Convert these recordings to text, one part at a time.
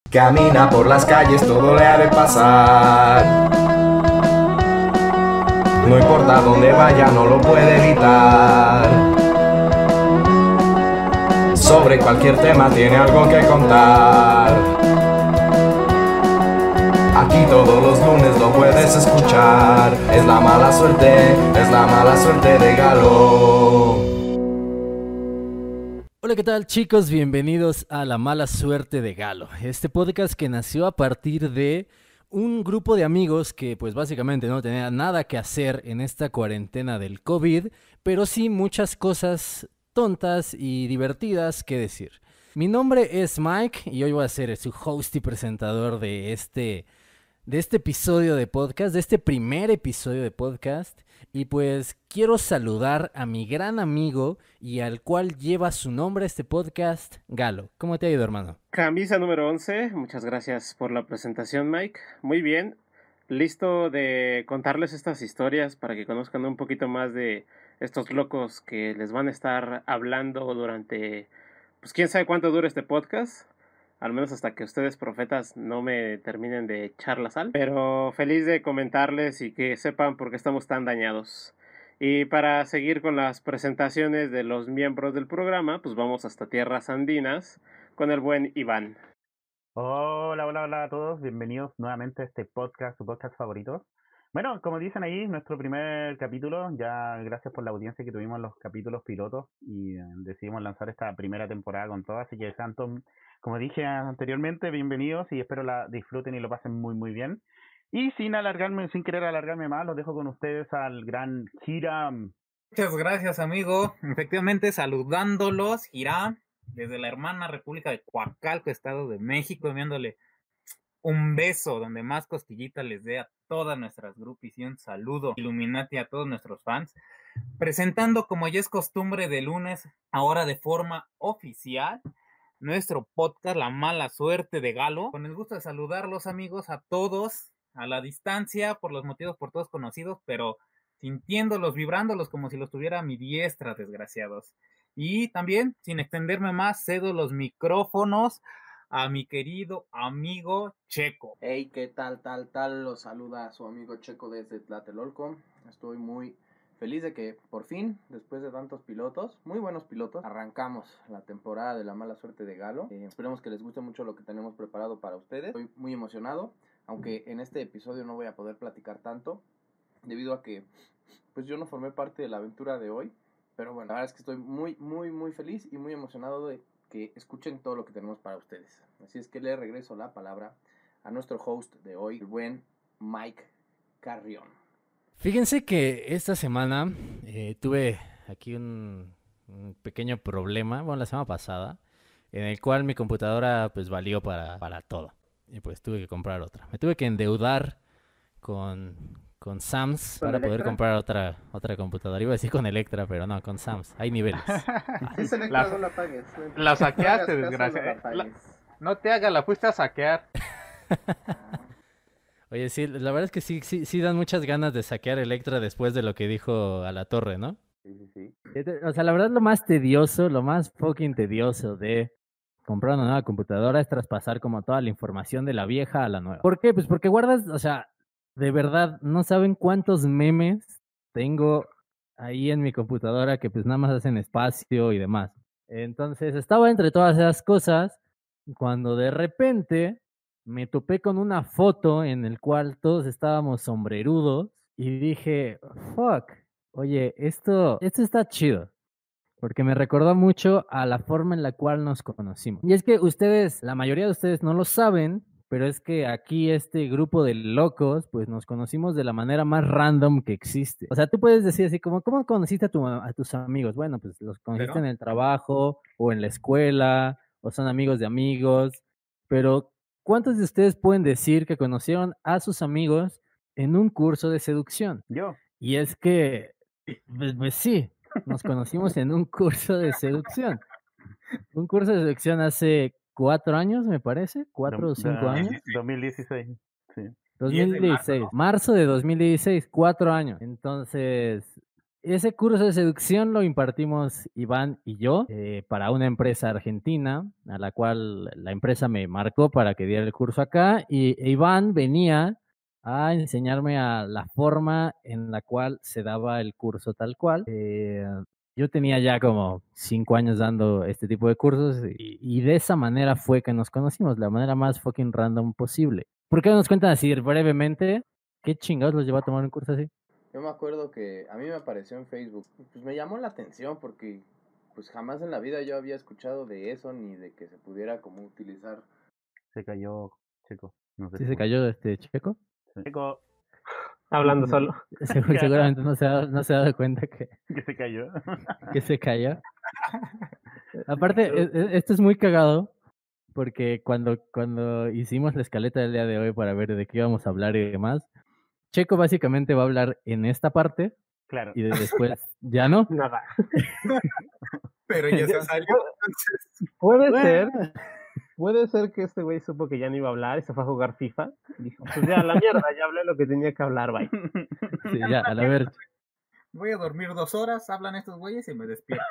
Camina por las calles, todo le ha de pasar. No importa dónde vaya, no lo puede evitar. Sobre cualquier tema tiene algo que contar. Aquí todos los lunes lo puedes escuchar. Es la mala suerte de Galo. Hola, ¿qué tal, chicos? Bienvenidos a La Mala Suerte de Galo. Este podcast que nació a partir de un grupo de amigos que pues básicamente no tenía nada que hacer en esta cuarentena del COVID, pero sí muchas cosas tontas y divertidas que decir. Mi nombre es Mike y hoy voy a ser su host y presentador de este episodio de podcast, de este primer episodio de podcast. Y pues quiero saludar a mi gran amigo y al cual lleva su nombre este podcast, Galo. ¿Cómo te ha ido, hermano? Camisa número 11, muchas gracias por la presentación, Mike. Muy bien, listo de contarles estas historias para que conozcan un poquito más de estos locos que les van a estar hablando durante, pues quién sabe cuánto dura este podcast. Al menos hasta que ustedes, profetas, no me terminen de echar la sal. Pero feliz de comentarles y que sepan por qué estamos tan dañados. Y para seguir con las presentaciones de los miembros del programa, pues vamos hasta tierras andinas con el buen Iván. Hola a todos, bienvenidos nuevamente a este podcast, su podcast favorito. Bueno, como dicen ahí, nuestro primer capítulo, ya gracias por la audiencia que tuvimos en los capítulos pilotos y decidimos lanzar esta primera temporada con todo, así que sean todos, como dije anteriormente, bienvenidos y espero la disfruten y lo pasen muy bien. Y sin querer alargarme más, los dejo con ustedes al gran Hiram. Muchas gracias, amigo. Efectivamente, saludándolos, Hiram, desde la hermana República de Coacalco, Estado de México, enviándole un beso donde más cosquillita les dé a todas nuestras groupies y un saludo Illuminati a todos nuestros fans. Presentando, como ya es costumbre de lunes, ahora de forma oficial, nuestro podcast La Mala Suerte de Galo. Con el gusto de saludarlos, amigos, a todos a la distancia, por los motivos por todos conocidos, pero sintiéndolos, vibrándolos como si los tuviera a mi diestra, desgraciados. Y también, sin extenderme más, cedo los micrófonos a mi querido amigo Checo. Hey, ¿qué tal? Los saluda a su amigo Checo desde Tlatelolco. Estoy muy feliz de que por fin, después de tantos pilotos, muy buenos pilotos, arrancamos la temporada de La Mala Suerte de Galo. Esperemos que les guste mucho lo que tenemos preparado para ustedes. Estoy muy emocionado, aunque en este episodio no voy a poder platicar tanto, debido a que pues yo no formé parte de la aventura de hoy. Pero bueno, la verdad es que estoy muy feliz y muy emocionado de que escuchen todo lo que tenemos para ustedes. Así es que le regreso la palabra a nuestro host de hoy, el buen Mike Carrión. Fíjense que esta semana tuve aquí un pequeño problema, bueno, la semana pasada, en el cual mi computadora pues valió para todo. Y pues tuve que comprar otra. Me tuve que endeudar con Sams para poder comprar otra computadora. Iba a decir con Electra, pero no, con Sams. Hay niveles. Es Electra, no la pagues. La saqueaste, desgracia. No te hagas, la fuiste a saquear. Oye, sí, la verdad es que sí dan muchas ganas de saquear Electra después de lo que dijo a la torre, ¿no? Sí. O sea, la verdad lo más tedioso, lo más fucking tedioso de comprar una nueva computadora es traspasar como toda la información de la vieja a la nueva. ¿Por qué? Pues porque guardas, o sea, de verdad, no saben cuántos memes tengo ahí en mi computadora que pues nada más hacen espacio y demás. Entonces estaba entre todas esas cosas cuando de repente me topé con una foto en el cual todos estábamos sombrerudos y dije, fuck, oye, esto está chido. Porque me recordó mucho a la forma en la cual nos conocimos. Y es que ustedes, la mayoría de ustedes no lo saben, pero es que aquí este grupo de locos, pues nos conocimos de la manera más random que existe. O sea, tú puedes decir así como, ¿cómo conociste a tus amigos? Bueno, pues los conociste en el trabajo o en la escuela o son amigos de amigos. Pero, ¿cuántos de ustedes pueden decir que conocieron a sus amigos en un curso de seducción? Yo. Y es que, pues sí. Nos conocimos en un curso de seducción. Un curso de seducción hace 4 años, me parece. 4 o 5 años. 2016. Sí. 2016. Marzo de 2016, 4 años. Entonces, Ese curso de seducción lo impartimos Iván y yo para una empresa argentina, a la cual la empresa me marcó para que diera el curso acá, y Iván venía a enseñarme a la forma en la cual se daba el curso tal cual. Yo tenía ya como 5 años dando este tipo de cursos y de esa manera fue que nos conocimos, la manera más fucking random posible. ¿Por qué no nos cuentan así brevemente qué chingados los llevó a tomar un curso así? Yo me acuerdo que a mí me apareció en Facebook. Pues me llamó la atención porque pues jamás en la vida yo había escuchado de eso ni de que se pudiera como utilizar. Se cayó Checo. No sé ¿Sí si se cayó Checo? Checo, Hablando solo. Seguramente no se ha dado cuenta que se cayó. que se cayó. Aparte, esto es muy cagado porque cuando hicimos la escaleta del día de hoy para ver de qué íbamos a hablar y demás, Checo básicamente va a hablar en esta parte Claro. y después ya no. Nada. Pero ya se salió. Puede ser que este güey supo que ya no iba a hablar y se fue a jugar FIFA. Dijo, pues ya, la mierda, ya hablé lo que tenía que hablar, bye. Sí, ya, a la ver. Voy a dormir 2 horas, hablan estos güeyes y me despierto.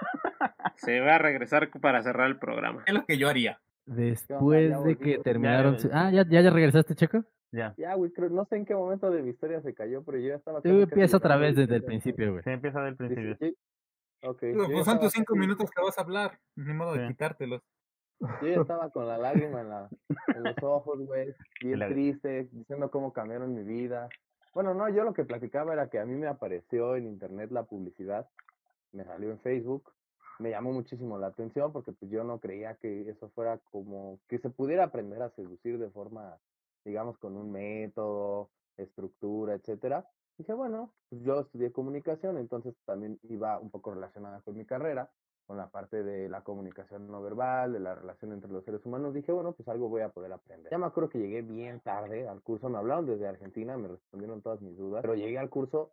Se va a regresar para cerrar el programa. Es lo que yo haría. Después Ya de que volví. terminaron... Ya, ¿ya regresaste, Checo? Ya. Ya, güey, no sé en qué momento de mi historia se cayó, pero yo ya estaba Tú casi empieza otra llegando vez al desde el final. principio, güey. Se empieza del principio. Dice, ok, Pues yo ya son estaba tus 5 casi- minutos que vas a hablar. Ni modo de Sí. quitártelos. Yo ya estaba con la lágrima en los ojos, güey, bien La- triste, diciendo cómo cambiaron mi vida. Bueno, no, yo lo que platicaba era que a mí me apareció en internet la publicidad, me salió en Facebook, me llamó muchísimo la atención porque pues yo no creía que eso fuera como que se pudiera aprender a seducir de forma, digamos, con un método, estructura, etcétera. Dije, bueno, pues yo estudié comunicación, entonces también iba un poco relacionada con mi carrera, con la parte de la comunicación no verbal, de la relación entre los seres humanos. Dije, bueno, pues algo voy a poder aprender. Ya me acuerdo que llegué bien tarde al curso, me hablaron desde Argentina, me respondieron todas mis dudas, pero llegué al curso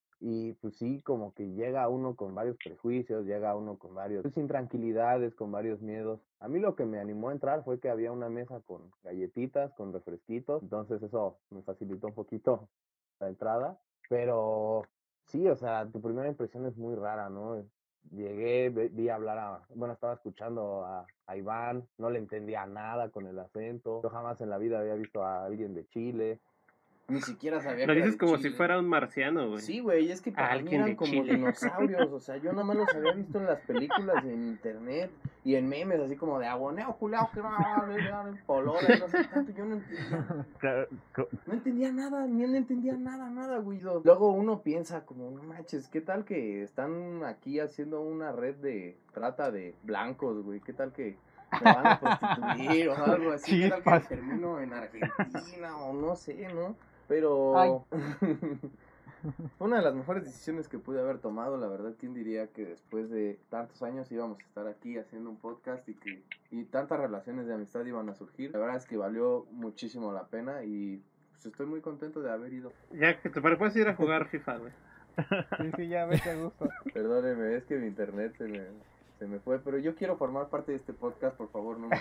y pues sí, como que llega uno con varios prejuicios, llega uno con varios pues, intranquilidades, con varios miedos. A mí lo que me animó a entrar fue que había una mesa con galletitas, con refresquitos, entonces eso me facilitó un poquito la entrada, pero sí, o sea, tu primera impresión es muy rara, ¿no? Llegué, vi hablar bueno, estaba escuchando a Iván, no le entendía nada con el acento, yo jamás en la vida había visto a alguien de Chile, ni siquiera sabía Lo que era dices de como Chile. si fuera un marciano, güey. Sí, güey, es que para mí Alguien eran de como Chile. dinosaurios, o sea, yo nada más los había visto en las películas y en internet y en memes, así como de aboneo, culeo, que va, polola, y no sé tanto, yo no entendía. Claro, No entendía nada, ni él entendía nada, güey. Luego uno piensa como, no manches, ¿qué tal que están aquí haciendo una red de trata de blancos, güey? ¿Qué tal que me van a prostituir o algo así? ¿Qué tal que Chispas. termino en Argentina o no sé, ¿no? Pero Ay. fue una de las mejores decisiones que pude haber tomado, la verdad. ¿Quién diría que después de tantos años íbamos a estar aquí haciendo un podcast y tantas relaciones de amistad iban a surgir? La verdad es que valió muchísimo la pena y pues estoy muy contento de haber ido. Ya que te puedes ir a jugar FIFA, güey. Sí, ya vete a gusto. Perdóneme, es que mi internet se me fue, pero yo quiero formar parte de este podcast, por favor, no me...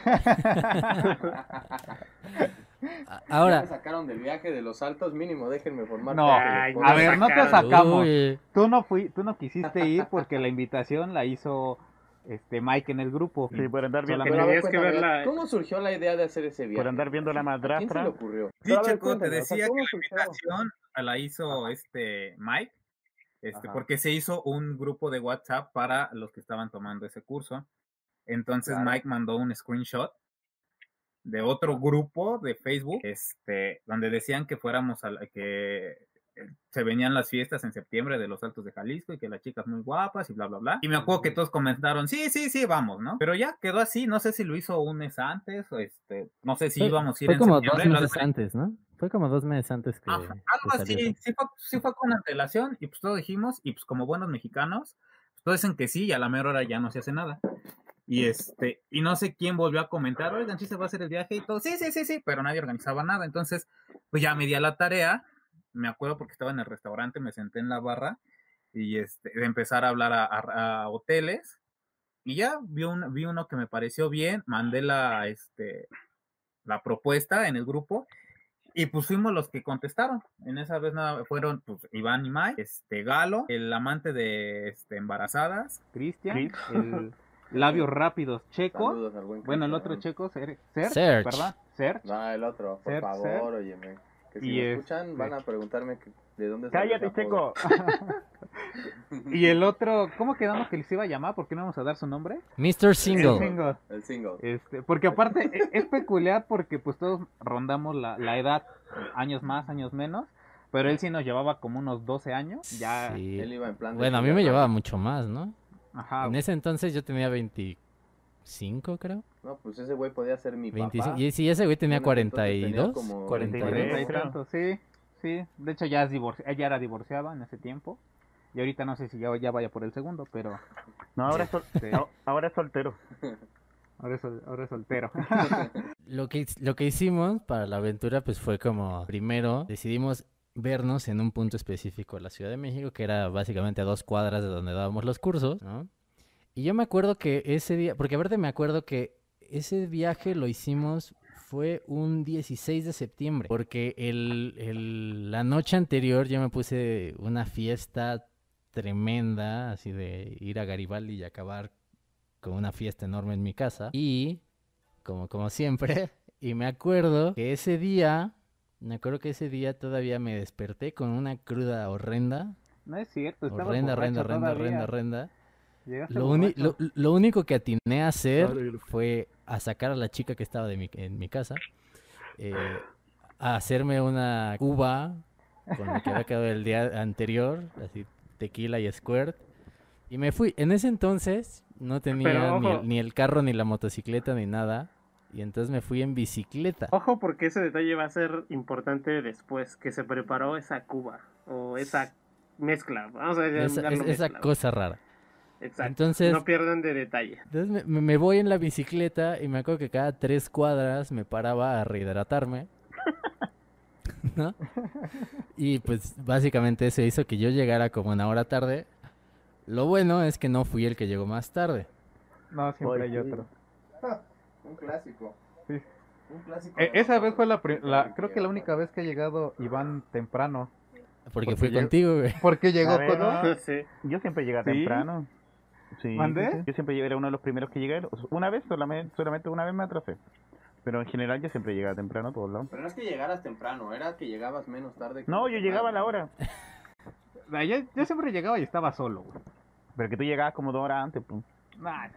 Ya Ahora, me sacaron del viaje de los altos, mínimo, déjenme formar No, parte Ay, del no a podcast. ver, no te sacaron. sacamos. uy, Tú no quisiste ir porque la invitación la hizo Mike en el grupo. Sí, por andar Pero Pero a ver, tenías que cuéntame, ver la- ¿cómo surgió la idea de hacer ese viaje? Por andar viendo la ¿A quién se le madrastra. ocurrió? Sí, Pero a ver, Checo, te cuéntame, o sea, decía que ¿cómo la surgió? invitación la hizo Ajá. Mike, Ajá. porque se hizo un grupo de WhatsApp para los que estaban tomando ese curso. Entonces Claro. Mike mandó un screenshot de otro grupo de Facebook, donde decían que fuéramos que se venían las fiestas en septiembre de los Altos de Jalisco y que las chicas muy guapas y bla, bla, bla. Y me acuerdo que todos comentaron, sí, vamos, ¿no? Pero ya quedó así, no sé si lo hizo un mes antes o no sé si íbamos a ir fue en como septiembre. 2 meses antes, ¿no? Fue como 2 meses antes que, Ajá, que algo salió así, eso. sí fue con antelación y pues todos dijimos, y pues como buenos mexicanos, pues todos dicen que sí y a la mera hora ya no se hace nada. Y no sé quién volvió a comentar, oigan, sí se va a hacer el viaje y todo, sí, pero nadie organizaba nada. Entonces, pues ya me di a la tarea, me acuerdo porque estaba en el restaurante, me senté en la barra y de empezar a hablar a hoteles y ya vi uno que me pareció bien, mandé la propuesta en el grupo Y pues fuimos los que contestaron. En esa vez nada, fueron pues Iván y Mike, Galo, el amante de embarazadas, Cristian, el labios rápidos Checo. Saludos al buen Bueno, el Cristian. otro Checo, Serge, Serge. Serge. No, el otro, por Ser- favor, óyeme. Que si Y me escuchan, van a preguntarme de dónde salió Cállate, ese apodo. Checo. Y el otro, ¿cómo quedamos que les iba a llamar? ¿Por qué no vamos a dar su nombre? Mr. Single. Single. El single. Porque aparte es peculiar porque pues todos rondamos la edad, años más, años menos, pero él sí nos llevaba como unos 12 años, ya, Sí. Él iba en plan de Bueno, a mí sugar me llevaba daddy. mucho más, ¿no? ajá, En ese entonces yo tenía 25, creo. No, pues ese güey podía ser mi 25. papá. Y sí, ese güey tenía Bueno, entonces tenía 42. como 43. 40 y creo. tanto, sí, de hecho ya ya era divorciado en ese tiempo, y ahorita no sé si ya vaya por el segundo, pero No, ahora, Sí. ahora es soltero. ahora es soltero. Lo que hicimos para la aventura pues fue como, primero decidimos vernos en un punto específico de la Ciudad de México, que era básicamente a 2 cuadras de donde dábamos los cursos, ¿no? Y yo me acuerdo que ese día, porque aparte me acuerdo que ese viaje lo hicimos, fue un 16 de septiembre, porque la noche anterior yo me puse una fiesta tremenda, así de ir a Garibaldi y acabar con una fiesta enorme en mi casa. Y, como siempre, y me acuerdo que ese día todavía me desperté con una cruda horrenda. No es cierto, estaba Horrenda, borracho horrenda. Llegaste Lo borracho. único que atiné a hacer fue a sacar a la chica que estaba en mi casa, a hacerme una cuba con lo que había quedado el día anterior, así tequila y squirt, y me fui. En ese entonces no tenía Pero, ni ojo. ni el carro, ni la motocicleta, ni nada, y entonces me fui en bicicleta. Ojo, porque ese detalle va a ser importante después, que se preparó esa cuba o esa mezcla. Vamos a Esa llamarlo mezcla. cosa rara. Exacto. Entonces- no pierdan de detalle. Entonces me voy en la bicicleta y me acuerdo que cada 3 cuadras me paraba a rehidratarme, ¿no? Y pues básicamente eso hizo que yo llegara como 1 hora tarde. Lo bueno es que no fui el que llegó más tarde. No, siempre hay Oye, otro. Un clásico. Sí. Un clásico. de Esa vez fue nosotros. creo que la única vez que ha llegado Iván temprano. Porque Porque fui yo- contigo, güey. Porque llegó A ver, con... no. Sí. Yo siempre llegué ¿Sí? temprano. Sí, ¿Mandé? sí. Yo siempre llegué, era uno de los primeros que llegué. Una vez, solamente una vez me atrasé. Pero en general yo siempre llegaba temprano a todos lados. Pero no es que llegaras temprano, era que llegabas menos tarde. que No, los yo demás, llegaba a la ¿no? hora. Yo siempre llegaba y estaba solo, güey. Pero que tú llegabas como 2 horas antes, pues. Nah.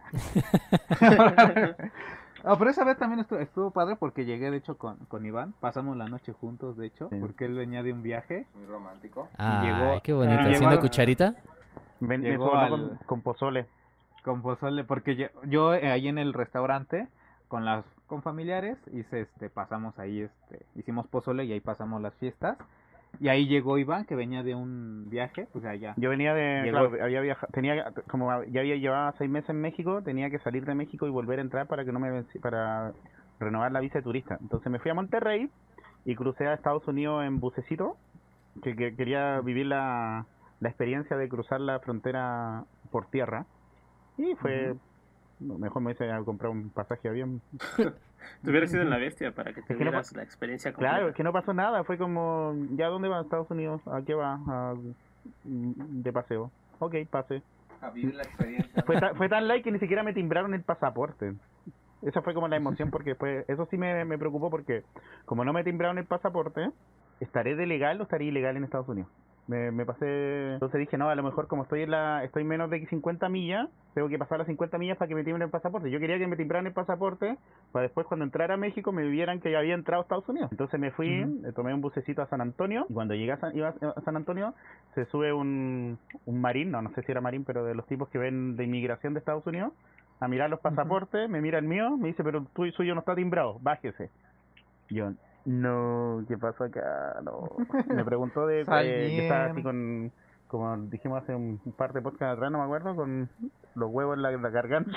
No, pero esa vez también estuvo padre porque llegué de hecho con Iván. Pasamos la noche juntos, de hecho, Sí. porque él venía de un viaje. Muy romántico. Ay, llegó- qué bonito. llegó ¿Haciendo al- cucharita? Me Llegó sonó al- con pozole. Con pozole, porque yo ahí en el restaurante con familiares pasamos ahí, hicimos pozole y ahí pasamos las fiestas. Y ahí llegó Iván, que venía de un viaje, pues allá. Yo venía de, Llegó. claro, había viajado, tenía, como ya había llevado 6 meses en México, tenía que salir de México y volver a entrar para que no me para renovar la visa de turista. Entonces me fui a Monterrey y crucé a Estados Unidos en bucecito, que quería vivir la experiencia de cruzar la frontera por tierra. Y fue, mejor me hice a comprar un pasaje de avión. Te hubieras sido en la bestia para que que no tuvieras la experiencia completa. Claro, es que no pasó nada, fue como, ¿ya dónde va? Estados Unidos, ¿a qué va? De paseo. Ok, pase. A vivir la experiencia. Fue tan light que ni siquiera me timbraron el pasaporte. Esa fue como la emoción porque después, eso sí me preocupó porque como no me timbraron el pasaporte, ¿estaré de legal o estaré ilegal en Estados Unidos? Me pasé, entonces dije, no, a lo mejor como estoy menos de 50 millas, tengo que pasar las 50 millas para que me timbren el pasaporte. Yo quería que me timbraran el pasaporte para después cuando entrara a México me vieran que ya había entrado a Estados Unidos. Entonces me fui, tomé un bucecito a San Antonio y cuando llegué iba a San Antonio se sube un marín, no sé si era marín, pero de los tipos que ven de inmigración de Estados Unidos, a mirar los pasaportes, me mira el mío, me dice, pero tu suyo no está timbrado, bájese. Yo, no, ¿qué pasó acá? No. Me preguntó de Sal yo estaba así bien. como dijimos hace un par de podcasts atrás, no me acuerdo, con los huevos en la garganta.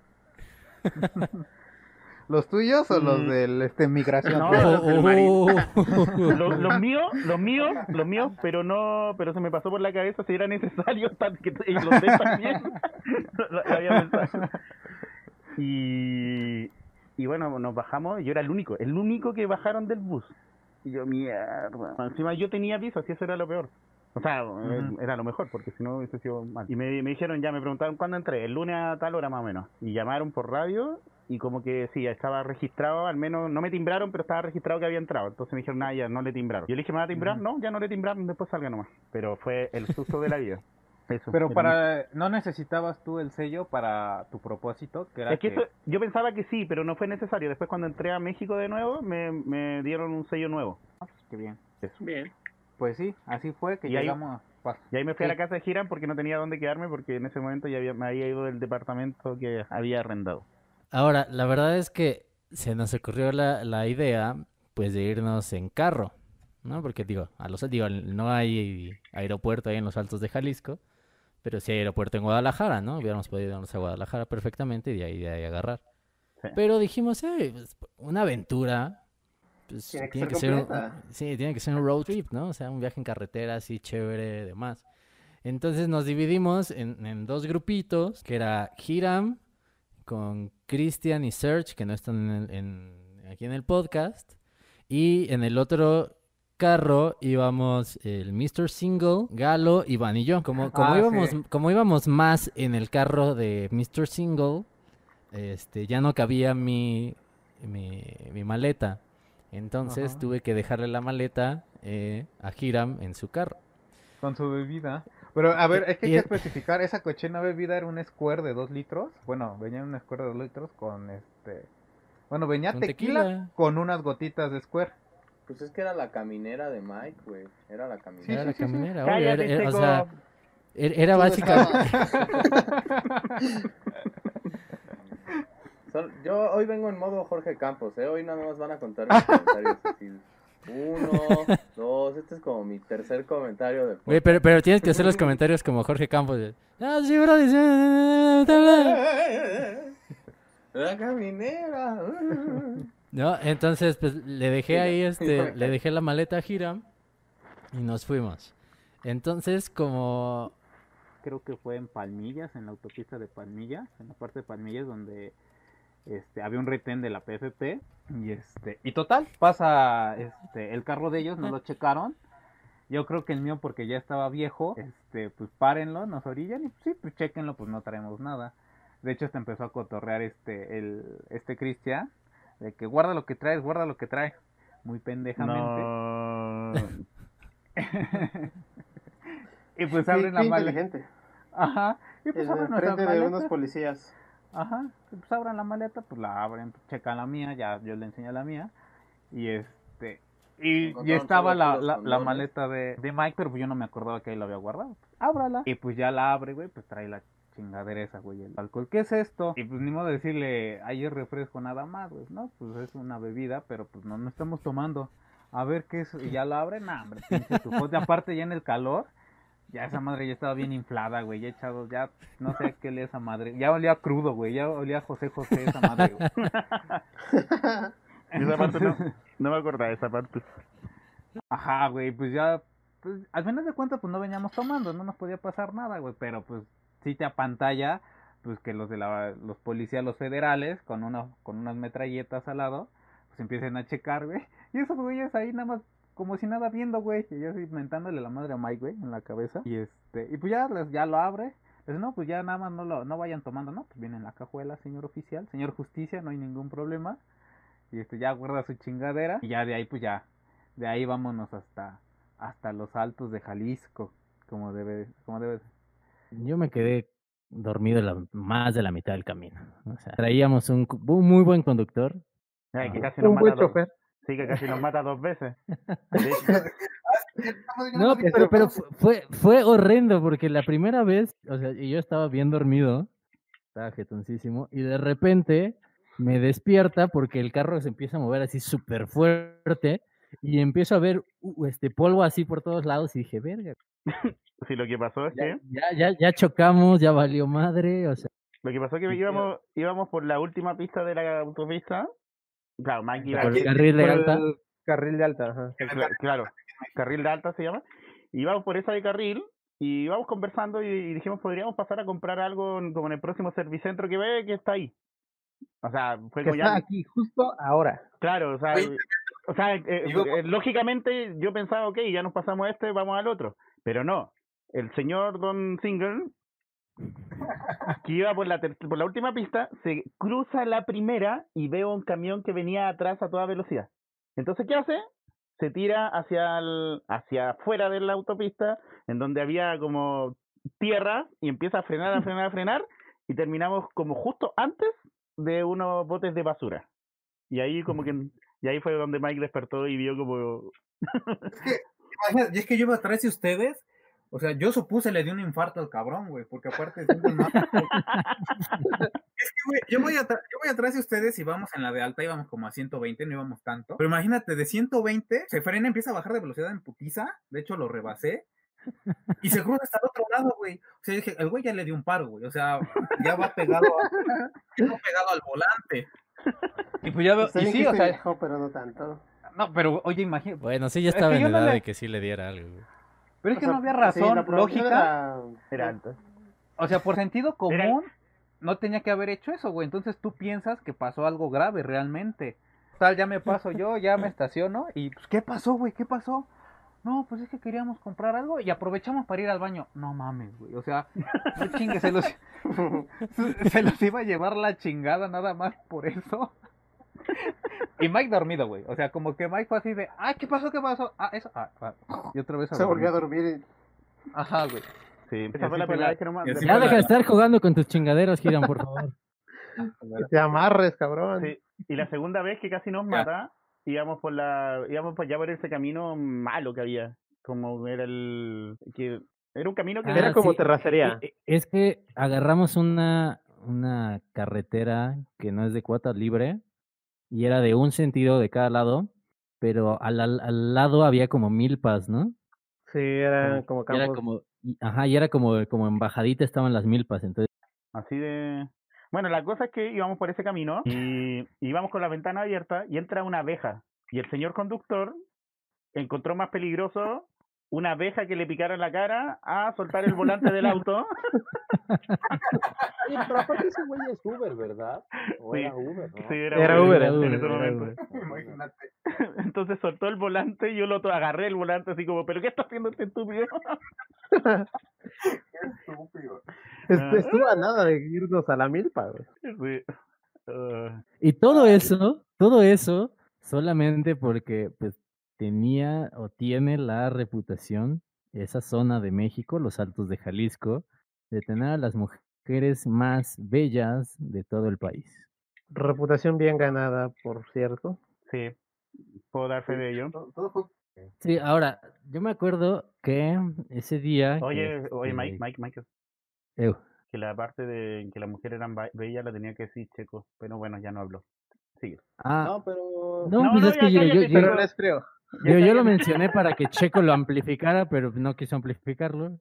¿Los tuyos o los del migración? No, Oh, los del marín. oh. Los míos, pero se me pasó por la cabeza si era necesario que los de también. Lo había pensado. Y bueno, nos bajamos, yo era el único que bajaron del bus. Y yo, mierda. Encima yo tenía piso, así eso era lo peor. O sea, era lo mejor, porque si no hubiese sido mal. Y me dijeron, me preguntaron cuándo entré, el lunes a tal hora más o menos. Y llamaron por radio, y como que sí, estaba registrado, al menos, no me timbraron, pero estaba registrado que había entrado. Entonces me dijeron, ya no le timbraron. Yo le dije, ¿me va a timbrar? No, ya no le timbraron, después salga nomás. Pero fue el susto de la vida. Eso, Pero no necesitabas tú el sello para tu propósito, que era es que eso, yo pensaba que sí, pero no fue necesario. Después cuando entré a México de nuevo, me dieron un sello nuevo. Pues, qué bien. Eso. Bien. Pues sí, así fue que Y ahí- llegamos. Y ahí me fui a la casa de Hiram porque no tenía dónde quedarme, porque en ese momento me había ido del departamento que había arrendado. Ahora, la verdad es que se nos ocurrió la idea, pues, de irnos en carro, ¿no? Porque digo, no hay aeropuerto ahí en los Altos de Jalisco, pero sí hay aeropuerto en Guadalajara, ¿no? Hubiéramos podido irnos a Guadalajara perfectamente y de ahí agarrar. Sí. Pero dijimos, pues, una aventura, pues, Tiene que tiene ser que ser completa. sí, tiene que ser un road trip, ¿no? O sea, un viaje en carretera así chévere, demás. Entonces nos dividimos en dos grupitos, que era Hiram con Christian y Serge, que no están aquí en el podcast, y en el otro carro íbamos el Mr. Single, Galo, Iván y yo. Como íbamos más en el carro de Mr. Single, ya no cabía mi maleta. Entonces tuve que dejarle la maleta a Hiram en su carro. Con su bebida. Pero, a ver, es que hay Y- que especificar, esa cochina bebida era un square de 2 litros. Bueno, venía en un square de 2 litros con Bueno, venía Con tequila, tequila. con unas gotitas de square. Pues es que era la caminera de Mike, güey. Era la caminera. Era la caminera, obvio, Cállate, o sea, Checo. era Tú básicamente... Yo hoy vengo en modo Jorge Campos, ¿eh? Hoy nada más van a contar mis comentarios así. 1, 2, este es como mi tercer comentario de Güey, pero tienes que hacer los comentarios como Jorge Campos. Ah, sí, bro, La caminera. No, entonces pues le dejé ahí le dejé la maleta a Hiram y nos fuimos. Entonces, como Creo que fue en Palmillas, en la autopista de Palmillas, en la parte de Palmillas donde había un retén de la PFP y total, pasa el carro de ellos, no lo checaron. Yo creo que el mío, porque ya estaba viejo, pues párenlo, nos orillan y sí, pues chéquenlo, pues no traemos nada. De hecho, empezó a cotorrear Cristian, de que guarda lo que traes, muy pendejamente. No. Y pues Qué abren la maleta. inteligente. Ajá, y pues abren nuestras Frente de unos maletas. policías. Ajá, pues abran la maleta, pues la abren, checan la mía, ya yo le enseñé la mía. Y y Encontraron estaba solo puros la condones. maleta de Mike, pero pues yo no me acordaba que ahí la había guardado. Ábrala. Y pues ya la abre, güey, pues trae la chingadera esa, güey, el alcohol. ¿Qué es esto? Y pues ni modo de decirle, ahí es refresco nada más, güey, ¿no? Pues es una bebida, pero pues no estamos tomando. A ver qué es, y ya la abre, nah, hombre, pinche tufote. Aparte ya en el calor, ya esa madre ya estaba bien inflada, güey, ya echado, ya no sé a qué olía esa madre. Ya olía crudo, güey, ya olía a José esa madre, güey. Esa parte no me acordaba de esa parte. Ajá, güey, pues ya, pues al final de cuentas, pues no veníamos tomando, no nos podía pasar nada, güey, pero pues sí te apantalla, pues que los los policías, los federales, con unas metralletas al lado, pues empiecen a checar, güey, y esos güeyes ahí nada más, como si nada viendo, güey, y yo así mentándole la madre a Mike, güey, en la cabeza, y y pues ya lo abre. Pues no, pues ya nada más no vayan tomando, ¿no? Pues viene en la cajuela, señor oficial, señor justicia, no hay ningún problema. Y ya guarda su chingadera. Y ya de ahí, pues ya, de ahí vámonos hasta los Altos de Jalisco, como debe ser. yo me quedé dormido más de la mitad del camino. O sea, traíamos un muy buen conductor. Ay, que casi nos Un mata buen dos. chofer. Sí, que casi nos mata 2 veces. No, pero fue horrendo porque la primera vez, o sea, yo estaba bien dormido, estaba jetoncísimo, y de repente me despierta porque el carro se empieza a mover así súper fuerte y empiezo a ver polvo así por todos lados y dije, verga, Sí, lo que pasó es que ya chocamos, ya valió madre, o sea, íbamos por la última pista de la autopista. Claro, Mike iba por el carril de Por alta. el carril de alta, ajá. Claro, carril de alta se llama. Y íbamos por esa de carril y íbamos conversando y dijimos, podríamos pasar a comprar algo como en el próximo servicentro que está ahí. O sea, fue Que como está ya... aquí, justo ahora. Claro, o sea, O sea, Digo, lógicamente yo pensaba, ok, ya nos pasamos vamos al otro. Pero no, el señor Don Single, que iba por la última pista, se cruza la primera y veo un camión que venía atrás a toda velocidad. Entonces, ¿qué hace? Se tira hacia afuera de la autopista, en donde había como tierra, y empieza a frenar, y terminamos como justo antes de unos botes de basura. Y ahí ahí fue donde Mike despertó y vio como... Y es que yo iba atrás de ustedes, o sea, yo supuse le dio un infarto al cabrón, güey, porque aparte es un es que, güey, yo voy atrás de ustedes y vamos en la de alta, íbamos como a 120, no íbamos tanto, pero imagínate, de 120 se frena, empieza a bajar de velocidad en putiza, de hecho lo rebasé, y se cruza hasta el otro lado, güey. O sea, dije, el güey ya le dio un paro, güey, o sea, ya va pegado al volante. Y pues ya veo, Está y bien sí, que o se sea, dejó, pero no tanto. no, pero oye, imagínate. Bueno, sí, ya Es estaba que en yo no edad le- de que sí le diera algo, güey. Pero es que O sea, no había sí, razón la probabilidad lógica. Era alto. O sea, por sentido Era- común, no tenía que haber hecho eso, güey. Entonces tú piensas que pasó algo grave realmente. Tal, ya me paso yo, ya me estaciono. Y, pues, ¿qué pasó, güey? ¿Qué pasó? No, pues es que queríamos comprar algo y aprovechamos para ir al baño. No mames, güey. O sea, no chingue, se los iba a llevar la chingada nada más por eso. Y Mike dormido, güey. O sea, como que Mike fue así de, ay, ¿qué pasó? ¿Qué pasó? Ah, eso. Y otra vez Se volvió a dormir. Ajá, güey. Sí, Esa esa fue la primera vez que no me... y así Ya fue deja la- de estar jugando con tus chingaderas, Giran, por favor. Que te amarres, cabrón. Sí. Y la segunda vez que casi nos Ya. mata, íbamos por ya por ese camino malo que había. Como era era un camino que Era como sí. terracería. Es que agarramos una carretera que no es de cuota libre y era de un sentido de cada lado, pero al lado había como milpas, ¿no? Sí, eran como Y era campos. y era como en bajadita estaban las milpas, entonces así de... Bueno, la cosa es que íbamos por ese camino y íbamos con la ventana abierta y entra una abeja. Y el señor conductor encontró más peligroso una abeja que le picara en la cara a soltar el volante del auto. Oye, pero aparte ese güey es Uber, ¿verdad? O Sí. era Uber, ¿no? Sí, Era Uber, en Uber, ese era momento. Uber. Imagínate. Entonces soltó el volante y yo agarré el volante así como, ¿pero qué está haciendo este estúpido? Estúpido. Estuvo a nada de irnos a la milpa, güey. Sí. Y todo eso solamente porque pues tenía o tiene la reputación esa zona de México, los Altos de Jalisco, de tener a las mujeres más bellas de todo el país. Reputación bien ganada, por cierto. Sí, puedo dar fe de ello. Todo fue Sí, ahora, yo me acuerdo que ese día... Oye, que, Mike, eu, que la parte de que las mujeres eran bellas la tenía que decir Checo, pero bueno, ya no habló. Sigue. No, pero... No, No, pues no, es que ya yo, cállate, Pero les creo. yo lo mencioné para que Checo lo amplificara, pero no quiso amplificarlo.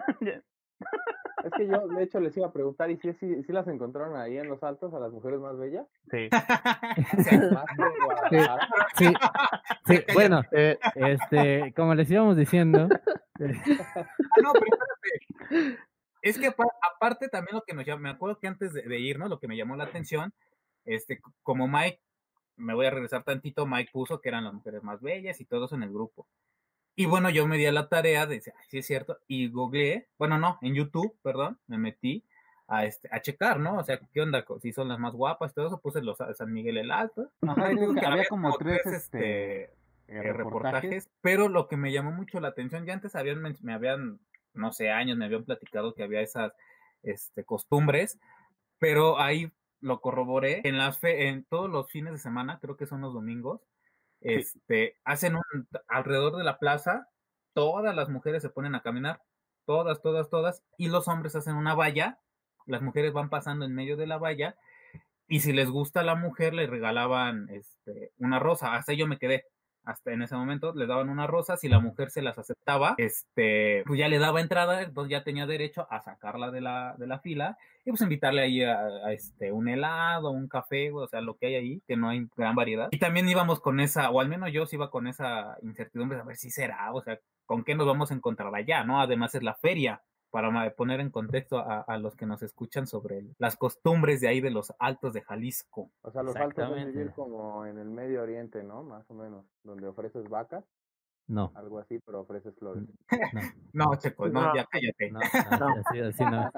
Es que yo, de hecho, les iba a preguntar, ¿y si las encontraron ahí en los altos a las mujeres más bellas? Sí. Más que Guadalajara. Sí, sí, bueno, Eh, como les íbamos diciendo, no, pero espérate. Es que aparte también lo que nos llamó, me acuerdo que antes de irnos, lo que me llamó la atención, como Mike, me voy a regresar tantito, Mike puso que eran las mujeres más bellas y todos en el grupo. Y bueno, yo me di a la tarea de decir, sí es cierto, y googleé, bueno, no, en YouTube, perdón, me metí a checar, ¿no? O sea, ¿qué onda? Si son las más guapas, todo eso, puse los San Miguel el Alto. Ajá, Y digo digo, que había como tres reportajes, reportajes. pero lo que me llamó mucho la atención, ya antes me habían, no sé, años, me habían platicado que había esas costumbres, pero ahí lo corroboré, en todos los fines de semana, creo que son los domingos, hacen alrededor de la plaza, todas las mujeres se ponen a caminar, todas, y los hombres hacen una valla, las mujeres van pasando en medio de la valla, y si les gusta a la mujer, le regalaban una rosa, hasta yo me quedé, hasta en ese momento les daban una rosa, si la mujer se las aceptaba, pues ya le daba entrada, entonces ya tenía derecho a sacarla de la fila, y pues invitarle ahí a un helado, un café, o sea, lo que hay ahí, que no hay gran variedad. Y también íbamos con esa, o al menos yo sí iba con esa incertidumbre, a ver si será, o sea, con qué nos vamos a encontrar allá, ¿no? Además es la feria para poner en contexto a los que nos escuchan sobre las costumbres de ahí de los Altos de Jalisco. O sea, los altos deben Exactamente. vivir como en el Medio Oriente, ¿no? Más o menos, donde ofreces vacas, No, algo así, pero ofreces flores. no, No, Checo, no, No. ya cállate. no, así no.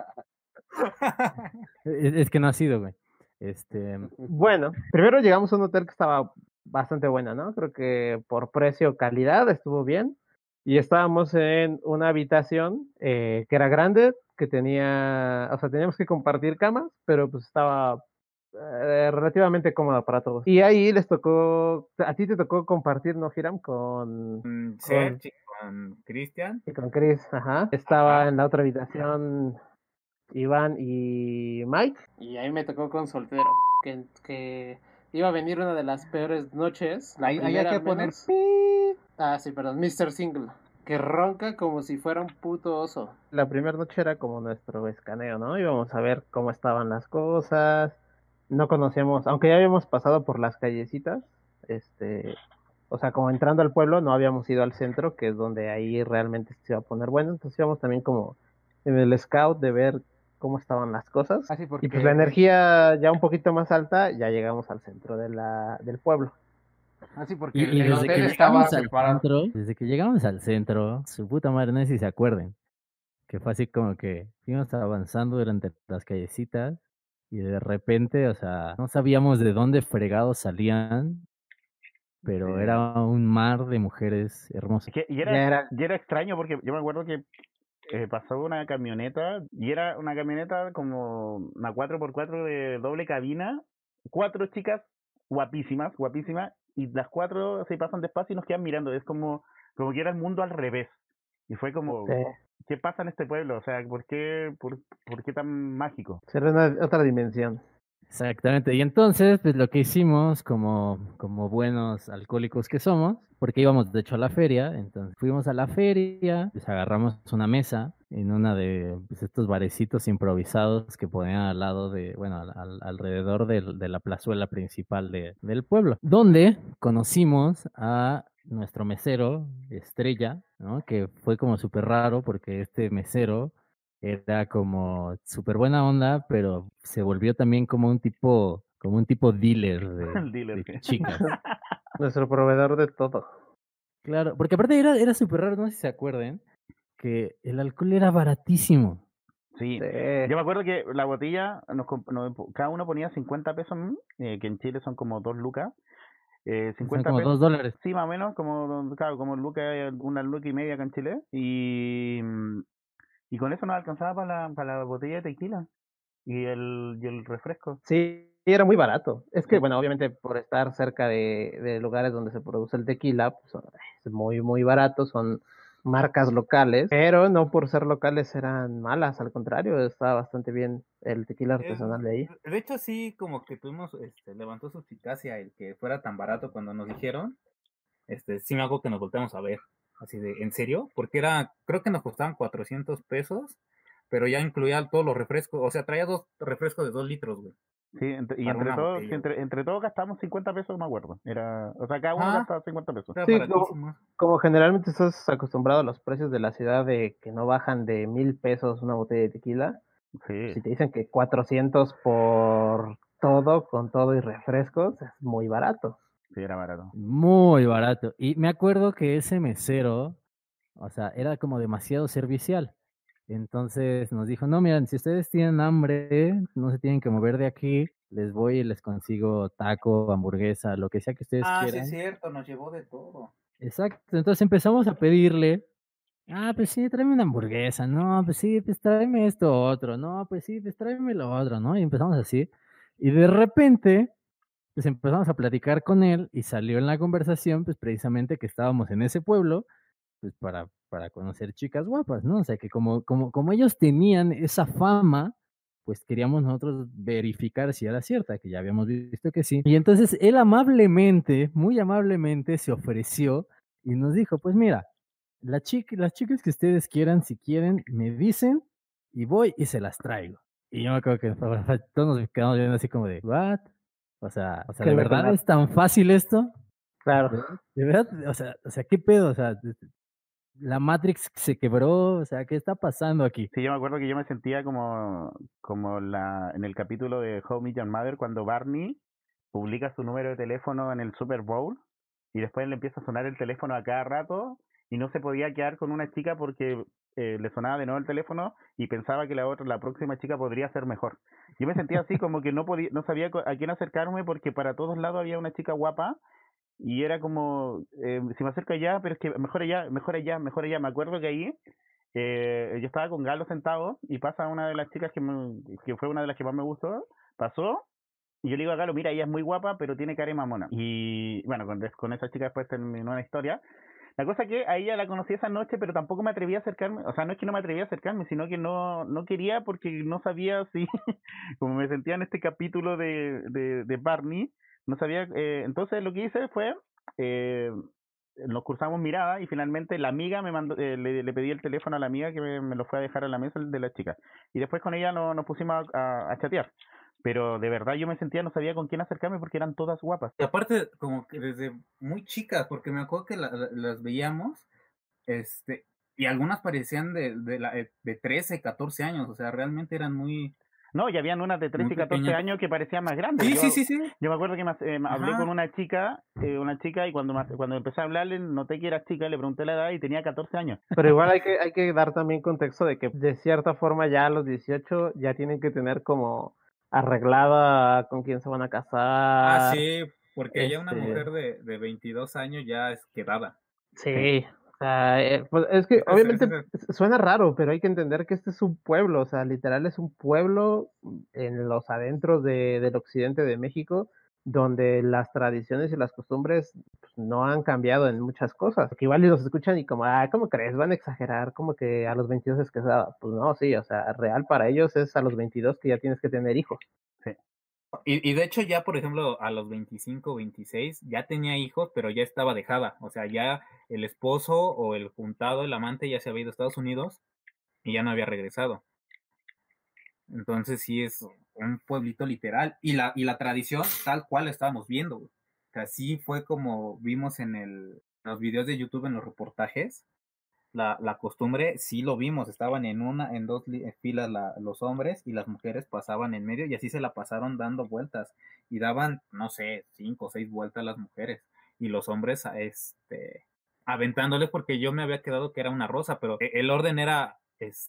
Es que no ha sido, güey. Bueno, primero llegamos a un hotel que estaba bastante buena, ¿no? Creo que por precio, calidad estuvo bien. Y estábamos en una habitación que era grande, que tenía, o sea, teníamos que compartir camas, pero pues estaba relativamente cómoda para todos. Y ahí les tocó, a ti te tocó compartir, ¿no, Hiram? Con Serge, con Cristian. y con Chris, ajá. Estaba Ajá. en la otra habitación Iván y Mike. Y ahí me tocó con soltero, que iba a venir una de las peores noches. La Ahí hay primera que al poner menos. Sí, perdón, Mr. Single. Que ronca como si fuera un puto oso. La primera noche era como nuestro escaneo, ¿no? Íbamos a ver cómo estaban las cosas. No conocíamos, aunque ya habíamos pasado por las callecitas, o sea, como entrando al pueblo, no habíamos ido al centro, que es donde ahí realmente se iba a poner bueno. Entonces íbamos también como en el scout de ver cómo estaban las cosas. así Y pues porque la energía ya un poquito más alta, ya llegamos al centro del pueblo. así porque Y el desde que hotel estaba llegamos al separado. centro, desde que llegamos al centro, su puta madre, no sé si se acuerden, que fue así como que fuimos avanzando durante las callecitas y de repente, o sea, no sabíamos de dónde fregados salían, pero Sí. era un mar de mujeres hermosas. Y Ya era- era extraño porque yo me acuerdo que pasó una camioneta y era una camioneta como una 4x4 de doble cabina, 4 chicas guapísimas, y las 4 se pasan despacio y nos quedan mirando. Es como que era el mundo al revés. Y fue como, Sí, ¿qué pasa en este pueblo? O sea, ¿por qué tan mágico? era otra dimensión. Exactamente. Y entonces, pues lo que hicimos como buenos alcohólicos que somos, porque íbamos de hecho a la feria, entonces fuimos a la feria, pues agarramos una mesa en una de pues, estos barecitos improvisados que ponían al lado de, bueno, alrededor de la plazuela principal del pueblo, donde conocimos a nuestro mesero, Estrella, ¿no? Que fue como súper raro porque este mesero era como súper buena onda, pero se volvió también como un tipo dealer El dealer. de chicas. Nuestro proveedor de todo. Claro, porque aparte era súper raro, no sé si se acuerden, que el alcohol era baratísimo. Sí. Sí. Yo me acuerdo que la botella, cada uno ponía 50 pesos, que en Chile son como 2 lucas. Son 50 como pesos. $2. Sí, más o menos, claro, como una luca y media acá en Chile. Y con eso nos alcanzaba para la botella de tequila y el refresco. Sí, era muy barato. Es que, bueno, obviamente por estar cerca de lugares donde se produce el tequila, pues es muy, muy barato, son marcas locales, pero no por ser locales eran malas, al contrario, estaba bastante bien el tequila artesanal de ahí. De hecho, sí, como que levantó su eficacia el que fuera tan barato cuando nos dijeron. Sí me hago que nos volteamos a ver. Así de, ¿en serio? Porque creo que nos costaban 400 pesos, pero ya incluía todos los refrescos. O sea, traía 2 refrescos de 2 litros, güey. Sí, y Para entre una todos, botella, entre todos gastamos 50 pesos, me acuerdo. O sea, cada uno Ah. gastaba 50 pesos. Era Sí, baratísimo. como generalmente estás acostumbrado a los precios de la ciudad de que no bajan de 1,000 pesos una botella de tequila, Sí, si te dicen que 400 por todo, con todo y refrescos, es muy barato. sí, era barato. Muy barato. Y me acuerdo que ese mesero, o sea, era como demasiado servicial. Entonces nos dijo, no, miren, si ustedes tienen hambre, no se tienen que mover de aquí, les voy y les consigo taco, hamburguesa, lo que sea que ustedes Sí, quieran. es cierto, nos llevó de todo. Exacto, entonces empezamos a pedirle, pues sí, tráeme una hamburguesa, no, pues sí, pues tráeme esto otro, no, pues sí, pues tráeme lo otro, ¿no? Y empezamos así. Y de repente, pues empezamos a platicar con él y salió en la conversación, pues precisamente que estábamos en ese pueblo pues para conocer chicas guapas, ¿no? O sea, que como ellos tenían esa fama, pues queríamos nosotros verificar si era cierta, que ya habíamos visto que sí. Y entonces él amablemente, muy amablemente, se ofreció y nos dijo, pues mira, las chicas que ustedes quieran, si quieren, me dicen y voy y se las traigo. Y yo me acuerdo que todos nos quedamos viendo así como de, ¿what? O sea, ¿Qué ¿de onda con verdad la- es tan fácil esto? Claro. ¿De verdad? O sea, ¿qué pedo? O sea, la Matrix se quebró, o sea, ¿qué está pasando aquí? Sí, yo me acuerdo que yo me sentía en el capítulo de How I Met Your Mother cuando Barney publica su número de teléfono en el Super Bowl y después le empieza a sonar el teléfono a cada rato y no se podía quedar con una chica porque le sonaba de nuevo el teléfono y pensaba que la próxima chica podría ser mejor. Yo me sentía así como que no sabía a quién acercarme porque para todos lados había una chica guapa y era como, si me acerco allá, pero es que mejor allá, mejor allá, mejor allá. Me acuerdo que ahí yo estaba con Galo sentado y pasa una de las chicas que fue una de las que más me gustó, pasó y yo le digo a Galo, mira, ella es muy guapa, pero tiene cara de mamona. Y bueno, con esa chica después terminó una historia. La cosa que a ella la conocí esa noche, pero tampoco me atreví a acercarme. O sea, no es que no me atreví a acercarme, sino que no quería porque no sabía si, como me sentía en este capítulo de Barney, no sabía. Entonces lo que hice fue, nos cruzamos mirada y finalmente la amiga me mandó, le pedí el teléfono a la amiga que me lo fue a dejar a la mesa de la chica. Y después con ella nos pusimos a chatear. Pero de verdad yo me sentía, no sabía con quién acercarme porque eran todas guapas. Y aparte, como que desde muy chicas, porque me acuerdo que las veíamos, y algunas parecían de 13, 14 años, o sea, realmente eran muy... No, y habían unas de 13 muy y 14 pequeñas. años que parecían más grandes. Sí. Yo me acuerdo que hablé Ajá. con una chica y cuando empecé a hablarle noté que era chica, le pregunté la edad y tenía 14 años. Pero igual hay que dar también contexto de que de cierta forma ya a los 18 ya tienen que tener como arreglada con quién se van a casar. Ah, sí, porque ya una este, mujer de 22 años ya es quedada. Sí, o sea, pues es que Ese- obviamente ese- suena raro, pero hay que entender que este es un pueblo, o sea, literal es un pueblo en los adentros del occidente de México, donde las tradiciones y las costumbres pues, no han cambiado en muchas cosas. Que igual y los escuchan y como, ah, ¿cómo crees? Van a exagerar, como que a los 22 es casada. Pues no, sí, o sea, real para ellos es a los 22 que ya tienes que tener hijos. Sí. Y de hecho ya, por ejemplo, a los 25, 26 ya tenía hijos, pero ya estaba dejada. O sea, ya el esposo o el juntado, el amante ya se había ido a Estados Unidos y ya no había regresado. Entonces sí es un pueblito literal. Y la tradición tal cual la estábamos viendo. O sea, sí fue como vimos en los videos de YouTube, en los reportajes. La costumbre sí lo vimos, estaban en dos filas los hombres y las mujeres pasaban en medio y así se la pasaron dando vueltas y daban, no sé, 5 o 6 vueltas las mujeres y los hombres aventándoles, porque yo me había quedado que era una rosa, pero el orden era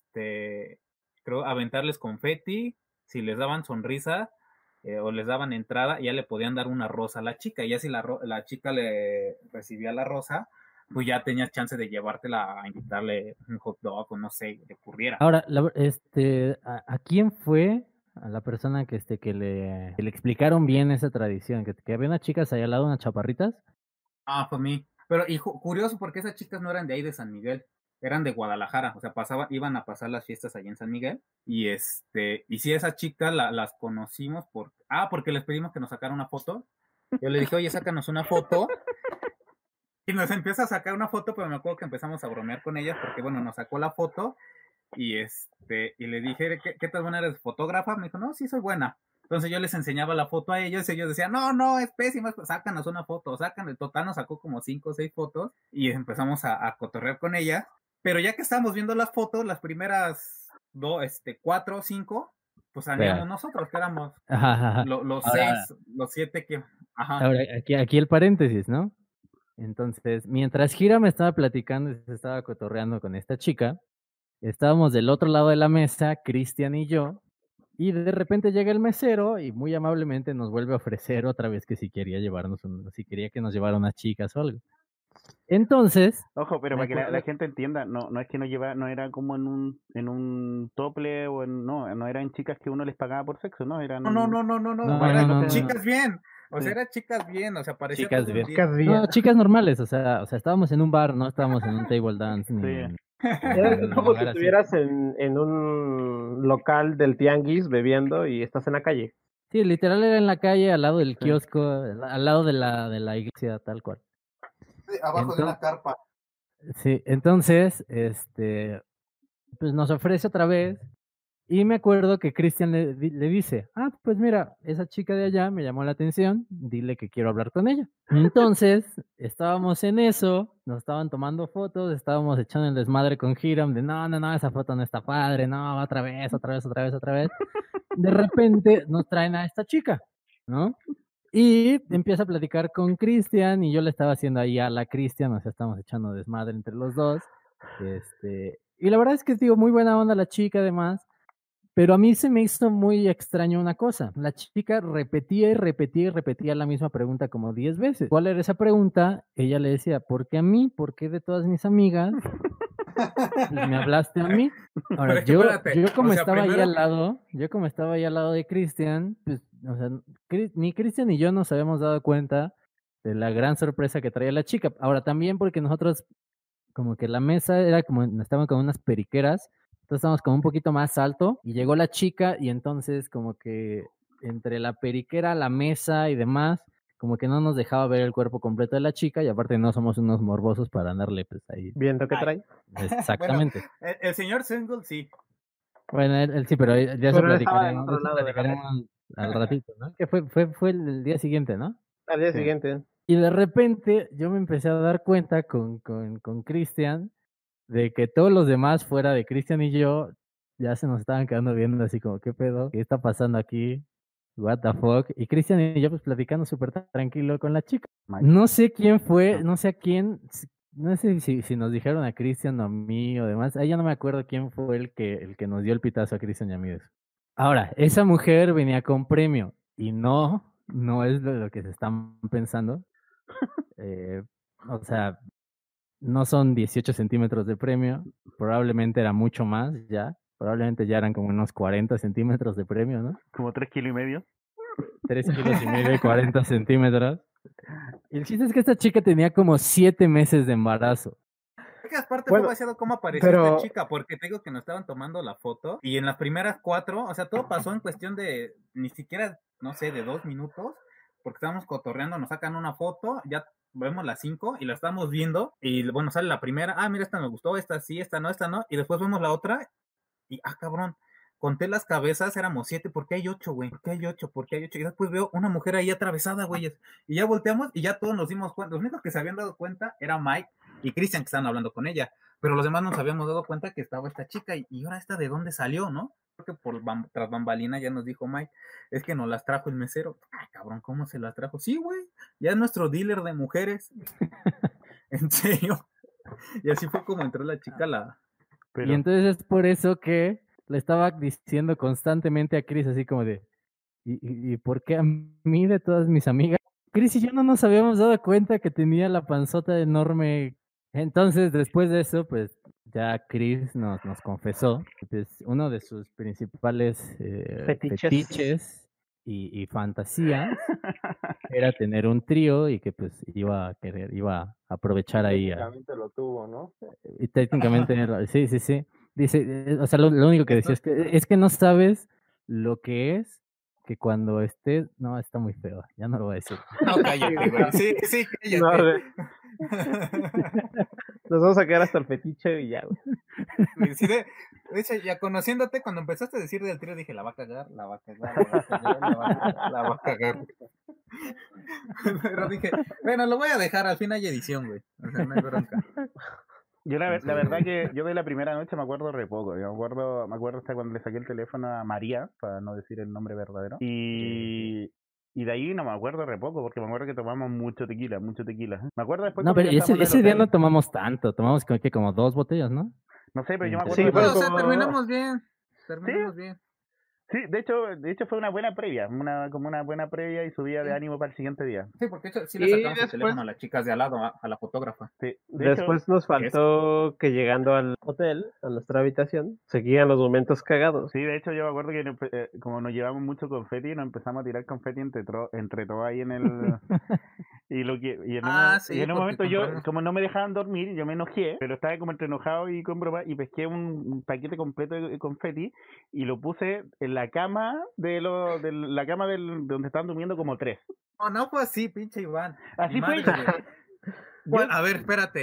creo aventarles confeti, si les daban sonrisa o les daban entrada, ya le podían dar una rosa a la chica, y ya si la chica le recibía la rosa, pues ya tenías chance de llevártela a invitarle un hot dog o no sé, que ocurriera. Ahora, ¿a quién fue a la persona que le explicaron bien esa tradición? Que había unas chicas ahí al lado, unas chaparritas. Ah, fue a mí. Pero curioso, porque esas chicas no eran de ahí de San Miguel, eran de Guadalajara, o sea, iban a pasar las fiestas allí en San Miguel, y sí, esas chicas las conocimos porque les pedimos que nos sacaran una foto. Yo le dije, oye, sácanos una foto. Y nos empieza a sacar una foto, pero me acuerdo que empezamos a bromear con ellas porque, bueno, nos sacó la foto y y le dije, ¿qué tal buena eres, fotógrafa? Me dijo, no, sí, soy buena. Entonces yo les enseñaba la foto a ellos y ellos decían, no, es pésima, sácanos una foto, el total nos sacó como 5 o 6 fotos y empezamos a cotorrear con ella. Pero ya que estábamos viendo las fotos, las primeras 4 o 5, pues salíamos nosotros, que éramos los 6, los 7 que... Ajá. Ahora, aquí el paréntesis, ¿no? Entonces, mientras Gira me estaba platicando y se estaba cotorreando con esta chica, estábamos del otro lado de la mesa, Cristian y yo, y de repente llega el mesero y muy amablemente nos vuelve a ofrecer otra vez que si quería si quería que nos llevara unas chicas o algo. Entonces... Ojo, pero para que la gente entienda, no es que no era como en un tople o no eran chicas que uno les pagaba por sexo, ¿no? Eran... No, eran chicas bien. O sea, eran chicas bien, o sea, parecía chicas todo bien. bien. No, chicas normales, o sea, estábamos en un bar, no estábamos en un table dance. Sí. Era como si estuvieras en un local del tianguis bebiendo y estás en la calle. Sí, literal era en la calle, al lado del kiosco, al lado de la iglesia, tal cual. Sí, abajo de una carpa. Sí, entonces, pues nos ofrece otra vez Y me acuerdo que Cristian le dice, pues mira, esa chica de allá me llamó la atención, dile que quiero hablar con ella. Entonces, estábamos en eso, nos estaban tomando fotos, estábamos echando el desmadre con Hiram de no, esa foto no está padre, no, otra vez. De repente nos traen a esta chica, ¿no? Y empieza a platicar con Cristian y yo le estaba haciendo ahí a la Cristian, o sea, estamos echando desmadre entre los dos. Y la verdad es que, digo, muy buena onda la chica además. Pero a mí se me hizo muy extraño una cosa. La chica repetía la misma pregunta como 10 veces. ¿Cuál era esa pregunta? Ella le decía, ¿por qué a mí? ¿Por qué de todas mis amigas pues me hablaste a mí? Ahora, yo como estaba ahí al lado de Cristian, pues, o sea, ni Cristian ni yo nos habíamos dado cuenta de la gran sorpresa que traía la chica. Ahora, también porque nosotros, como que la mesa era como, estaban con unas periqueras, entonces estábamos como un poquito más alto y llegó la chica y entonces como que entre la periquera, la mesa y demás, como que no nos dejaba ver el cuerpo completo de la chica y aparte no somos unos morbosos para andarle pues ahí. Viendo qué trae. Exactamente. Bueno, el señor Single sí. Bueno, él sí, pero ya se platicaremos al ratito, ¿no? Que fue el día siguiente, ¿no? Al día siguiente. Y de repente yo me empecé a dar cuenta con Cristian de que todos los demás fuera de Cristian y yo ya se nos estaban quedando viendo así como, ¿qué pedo? ¿Qué está pasando aquí? What the fuck? Y Cristian y yo pues platicando súper tranquilo con la chica. No sé quién fue, no sé a quién, no sé si nos dijeron a Cristian o a mí o demás. Ahí ya no me acuerdo quién fue el que nos dio el pitazo a Cristian y a mí de eso. Ahora, esa mujer venía con premio y no es lo que se están pensando. O sea, no son 18 centímetros de premio, probablemente era mucho más ya, probablemente ya eran como unos 40 centímetros de premio, ¿no? Como 3,5 kilos. 3,5 kilos y 40 centímetros. Y el chiste es que esta chica tenía como 7 meses de embarazo. Es que aparte fue vaciado cómo apareció esta chica, porque te digo que nos estaban tomando la foto y en las primeras 4, o sea, todo pasó en cuestión de ni siquiera, no sé, de 2 minutos, porque estábamos cotorreando, nos sacan una foto, ya vemos las 5 y la estamos viendo y bueno, sale la primera, mira, esta me gustó, esta sí, esta no, y después vemos la otra y cabrón, conté las cabezas, éramos 7, ¿por qué hay 8, güey? ¿Por qué hay 8? Y después veo una mujer ahí atravesada, güey, y ya volteamos y ya todos nos dimos cuenta, los únicos que se habían dado cuenta era Mike y Cristian que estaban hablando con ella, pero los demás nos habíamos dado cuenta que estaba esta chica y ahora esta de dónde salió, ¿no? Creo que tras bambalina ya nos dijo Mike, es que nos las trajo el mesero. Cabrón, ¿cómo se las trajo? Sí, güey, ya es nuestro dealer de mujeres. En serio. Y así fue como entró la chica Y entonces es por eso que le estaba diciendo constantemente a Chris así como de, ¿y por qué a mí de todas mis amigas? Chris y yo no nos habíamos dado cuenta que tenía la panzota enorme. Entonces, después de eso, pues ya Chris nos confesó que pues, uno de sus principales fetiches y fantasías era tener un trío y que pues iba a aprovechar ahí. Técnicamente lo tuvo, ¿no? Y técnicamente, sí. Dice, o sea, lo único que decía es que no sabes lo que es que cuando estés, no, está muy feo, ya no lo voy a decir. No, cállate, güey. Sí, cállate. Nos vamos a quedar hasta el fetiche y ya, güey. Sí, de hecho, ya conociéndote, cuando empezaste a decir del trío, dije, la va a cagar. Pero dije, bueno, lo voy a dejar, al fin hay edición, güey. O sea, no hay bronca. Yo la verdad que yo de la primera noche me acuerdo re poco. Yo me acuerdo hasta cuando le saqué el teléfono a María, para no decir el nombre verdadero. Y de ahí no me acuerdo re poco, porque me acuerdo que tomamos mucho tequila. Me acuerdo después. No, pero ese día no tomamos tanto, tomamos como 2 botellas, ¿no? No sé, pero yo me acuerdo. Sí, pero, o sea, terminamos bien. Bien. Sí, de hecho fue una buena previa, como una buena previa y subida de ánimo para el siguiente día. Sí, porque sí le sacamos el teléfono a las chicas de al lado, a la fotógrafa. Sí, después nos faltó que llegando al hotel, a nuestra habitación, seguían los momentos cagados. Sí, de hecho yo me acuerdo que como nos llevamos mucho confeti, nos empezamos a tirar confeti entre todos ahí en el... Y en un momento yo, como no me dejaban dormir, yo me enojé, pero estaba como entre enojado y con broma, y pesqué un paquete completo de confeti y lo puse en la cama de la cama donde estaban durmiendo como 3. No fue así, pinche Iván. Así fue. Bueno, a ver, espérate.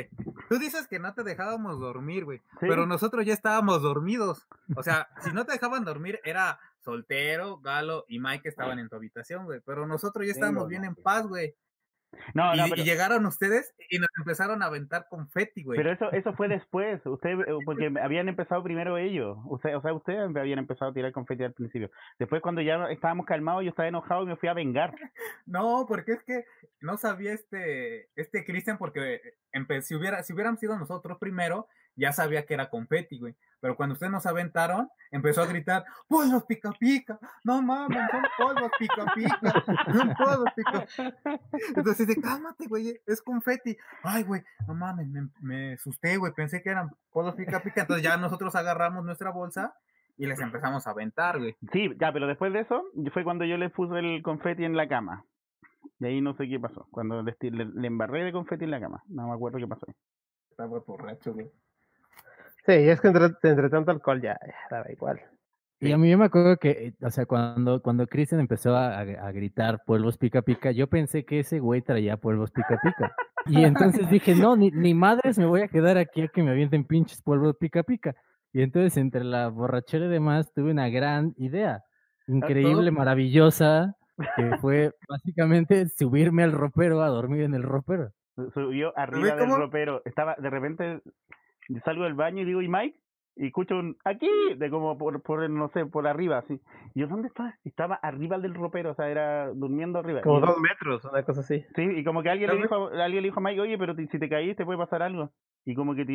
Tú dices que no te dejábamos dormir, güey. Sí. Pero nosotros ya estábamos dormidos. O sea, si no te dejaban dormir, era Soltero, Galo y Mike estaban en tu habitación, güey. Pero nosotros ya estábamos bien en paz, güey. No, Y pero... llegaron ustedes y nos empezaron a aventar confeti, güey. Pero eso fue después, porque habían empezado primero ellos. Ustedes habían empezado a tirar confeti al principio. Después, cuando ya estábamos calmados, yo estaba enojado y me fui a vengar. No, porque es que no sabía este Cristian, porque si hubiéramos sido nosotros primero, ya sabía que era confeti, güey. Pero cuando ustedes nos aventaron, empezó a gritar, polvos pica pica, no mames, son polvos pica pica, son polvos pica. Entonces dice, cálmate, güey, es confeti. Ay, güey, no mames, me asusté, güey, pensé que eran polvos pica pica. Entonces ya nosotros agarramos nuestra bolsa y les empezamos a aventar, güey. Sí, ya, pero después de eso, fue cuando yo les puse el confeti en la cama. Y ahí no sé qué pasó. Cuando le embarré de confeti en la cama. No me acuerdo qué pasó ahí. Estaba borracho, güey. Sí, es que entre tanto alcohol ya daba igual. Y a mí yo me acuerdo que, o sea, cuando Cristian empezó a gritar polvos pica pica, yo pensé que ese güey traía polvos pica pica. Y entonces dije, no, ni madres me voy a quedar aquí a que me avienten pinches polvos pica pica. Y entonces entre la borrachera y demás tuve una gran idea, increíble, maravillosa, que fue básicamente subirme al ropero a dormir en el ropero. Subió arriba del ropero. Estaba, de repente, yo salgo del baño y digo, ¿y Mike? Y escucho un aquí, de como por no sé, por arriba, así. Y yo, ¿dónde estás? Estaba arriba del ropero, o sea, era durmiendo arriba. Como 2 metros, una cosa así. Sí, y como que alguien le dijo a Mike, oye, pero si te caíste puede pasar algo. Y como que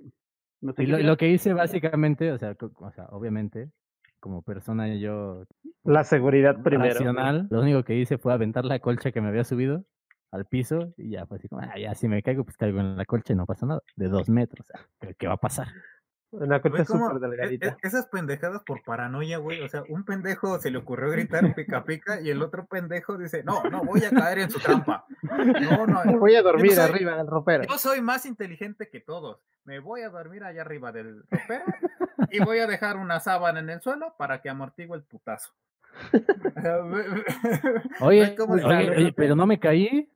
no sé. Y lo que hice básicamente, o sea, obviamente, como persona yo... La seguridad primero. Racional, lo único que hice fue aventar la colcha que me había subido al piso y ya fue así como, ya si me caigo, pues caigo en la colcha y no pasa nada. De 2 metros, ¿qué va a pasar? Una colcha súper delgadita. Esas pendejadas por paranoia, güey. O sea, un pendejo se le ocurrió gritar pica pica y el otro pendejo dice, no voy a caer en su trampa. No. Voy a dormir arriba del ropero. Yo soy más inteligente que todos. Me voy a dormir allá arriba del ropero y voy a dejar una sábana en el suelo para que amortigue el putazo. Oye, pero no me caí.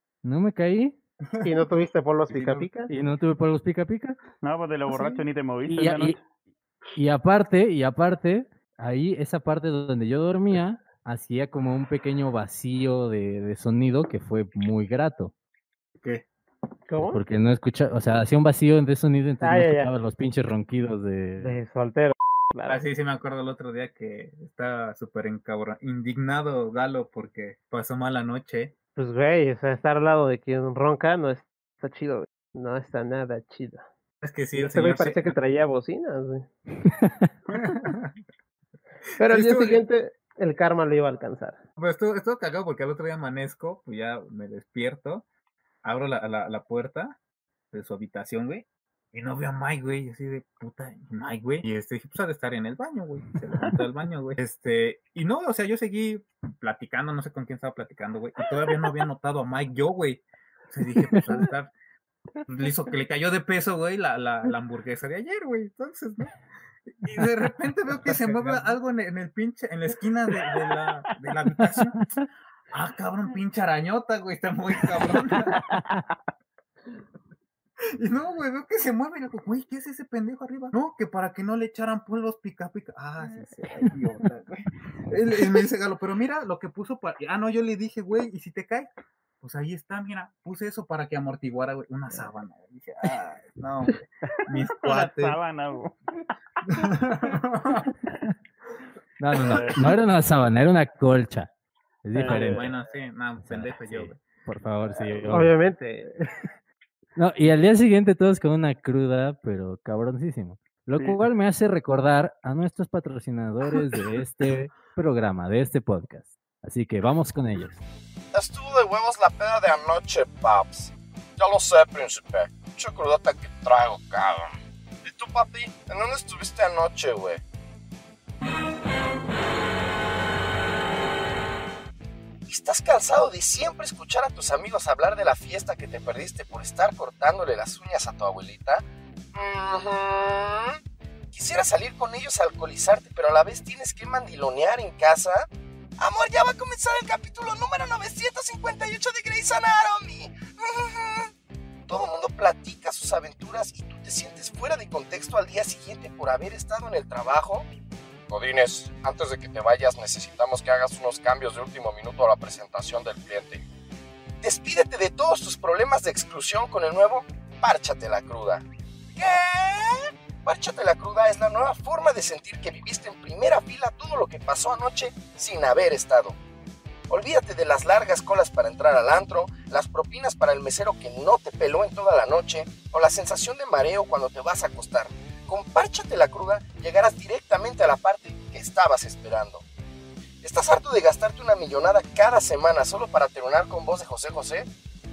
¿Y no tuviste polvos pica pica? ¿Y no tuve polvos pica pica? No, pues de lo borracho ni te moviste. Y aparte, ahí esa parte donde yo dormía hacía como un pequeño vacío de sonido que fue muy grato. ¿Qué? ¿Cómo? Porque no escuchaba, o sea, hacía un vacío de sonido, entonces no escuchaba los pinches ronquidos de soltero. Claro. Así sí me acuerdo el otro día que estaba súper indignado Galo porque pasó mala noche. Pues güey, o sea, estar al lado de quien ronca no está chido, güey. No está nada chido. Es que sí, ese güey parecía que traía bocinas, güey. Pero al día siguiente el karma lo iba a alcanzar. Pues estuvo cagado porque al otro día amanezco, pues ya me despierto, abro la puerta de su habitación, güey, y no veo a Mike, güey, así de puta, Mike, güey, y dije, pues ha de estar en el baño, güey, se levantó del baño, güey, y no, o sea, yo seguí platicando, no sé con quién estaba platicando, güey, y todavía no había notado a Mike yo, güey, o sea, dije, pues ha de estar, le cayó de peso, güey, la hamburguesa de ayer, güey, entonces, ¿no? Y de repente veo que se mueve algo en el pinche, en la esquina de la habitación. Ah, cabrón, pinche arañota, güey, está muy cabrón. Y no, güey, veo que se mueve y le digo, güey, ¿qué es ese pendejo arriba? No, que para que no le echaran polvos pica pica. Ah, sí, idiota, güey. Él me dice, Galo, pero mira lo que puso para... Ah, no, yo le dije, güey, ¿y si te cae? Pues ahí está, mira, puse eso para que amortiguara, güey, una sábana. Dije, ay, no, güey, mis cuates. Una sábana, güey. No era una sábana, era una colcha. Es diferente. Bueno, sí, no, pendejo yo, güey. Por favor, sí. Obviamente. No, y al día siguiente todos con una cruda, pero cabroncísimo. Lo cual me hace recordar a nuestros patrocinadores de este programa, de este podcast. Así que vamos con ellos. Estuvo de huevos la peda de anoche, paps. Ya lo sé, príncipe. Mucha crudota que traigo, cabrón. ¿Y tú, papi? ¿En dónde estuviste anoche, güey? ¿Estás cansado de siempre escuchar a tus amigos hablar de la fiesta que te perdiste por estar cortándole las uñas a tu abuelita? ¿Quisieras salir con ellos a alcoholizarte, pero a la vez tienes que mandilonear en casa? Amor, ya va a comenzar el capítulo número 958 de Grey's Anatomy. Todo el mundo platica sus tus aventuras y tú te sientes fuera de contexto al día siguiente por haber estado en el trabajo? Godínez, antes de que te vayas necesitamos que hagas unos cambios de último minuto a la presentación del cliente. Despídete de todos tus problemas de exclusión con el nuevo Párchate la Cruda. ¿Qué? Párchate la Cruda es la nueva forma de sentir que viviste en primera fila todo lo que pasó anoche sin haber estado. Olvídate de las largas colas para entrar al antro, las propinas para el mesero que no te peló en toda la noche o la sensación de mareo cuando te vas a acostar. Con Párchate la Cruda llegarás directamente a la parte que estabas esperando. ¿Estás harto de gastarte una millonada cada semana solo para terminar con voz de José José?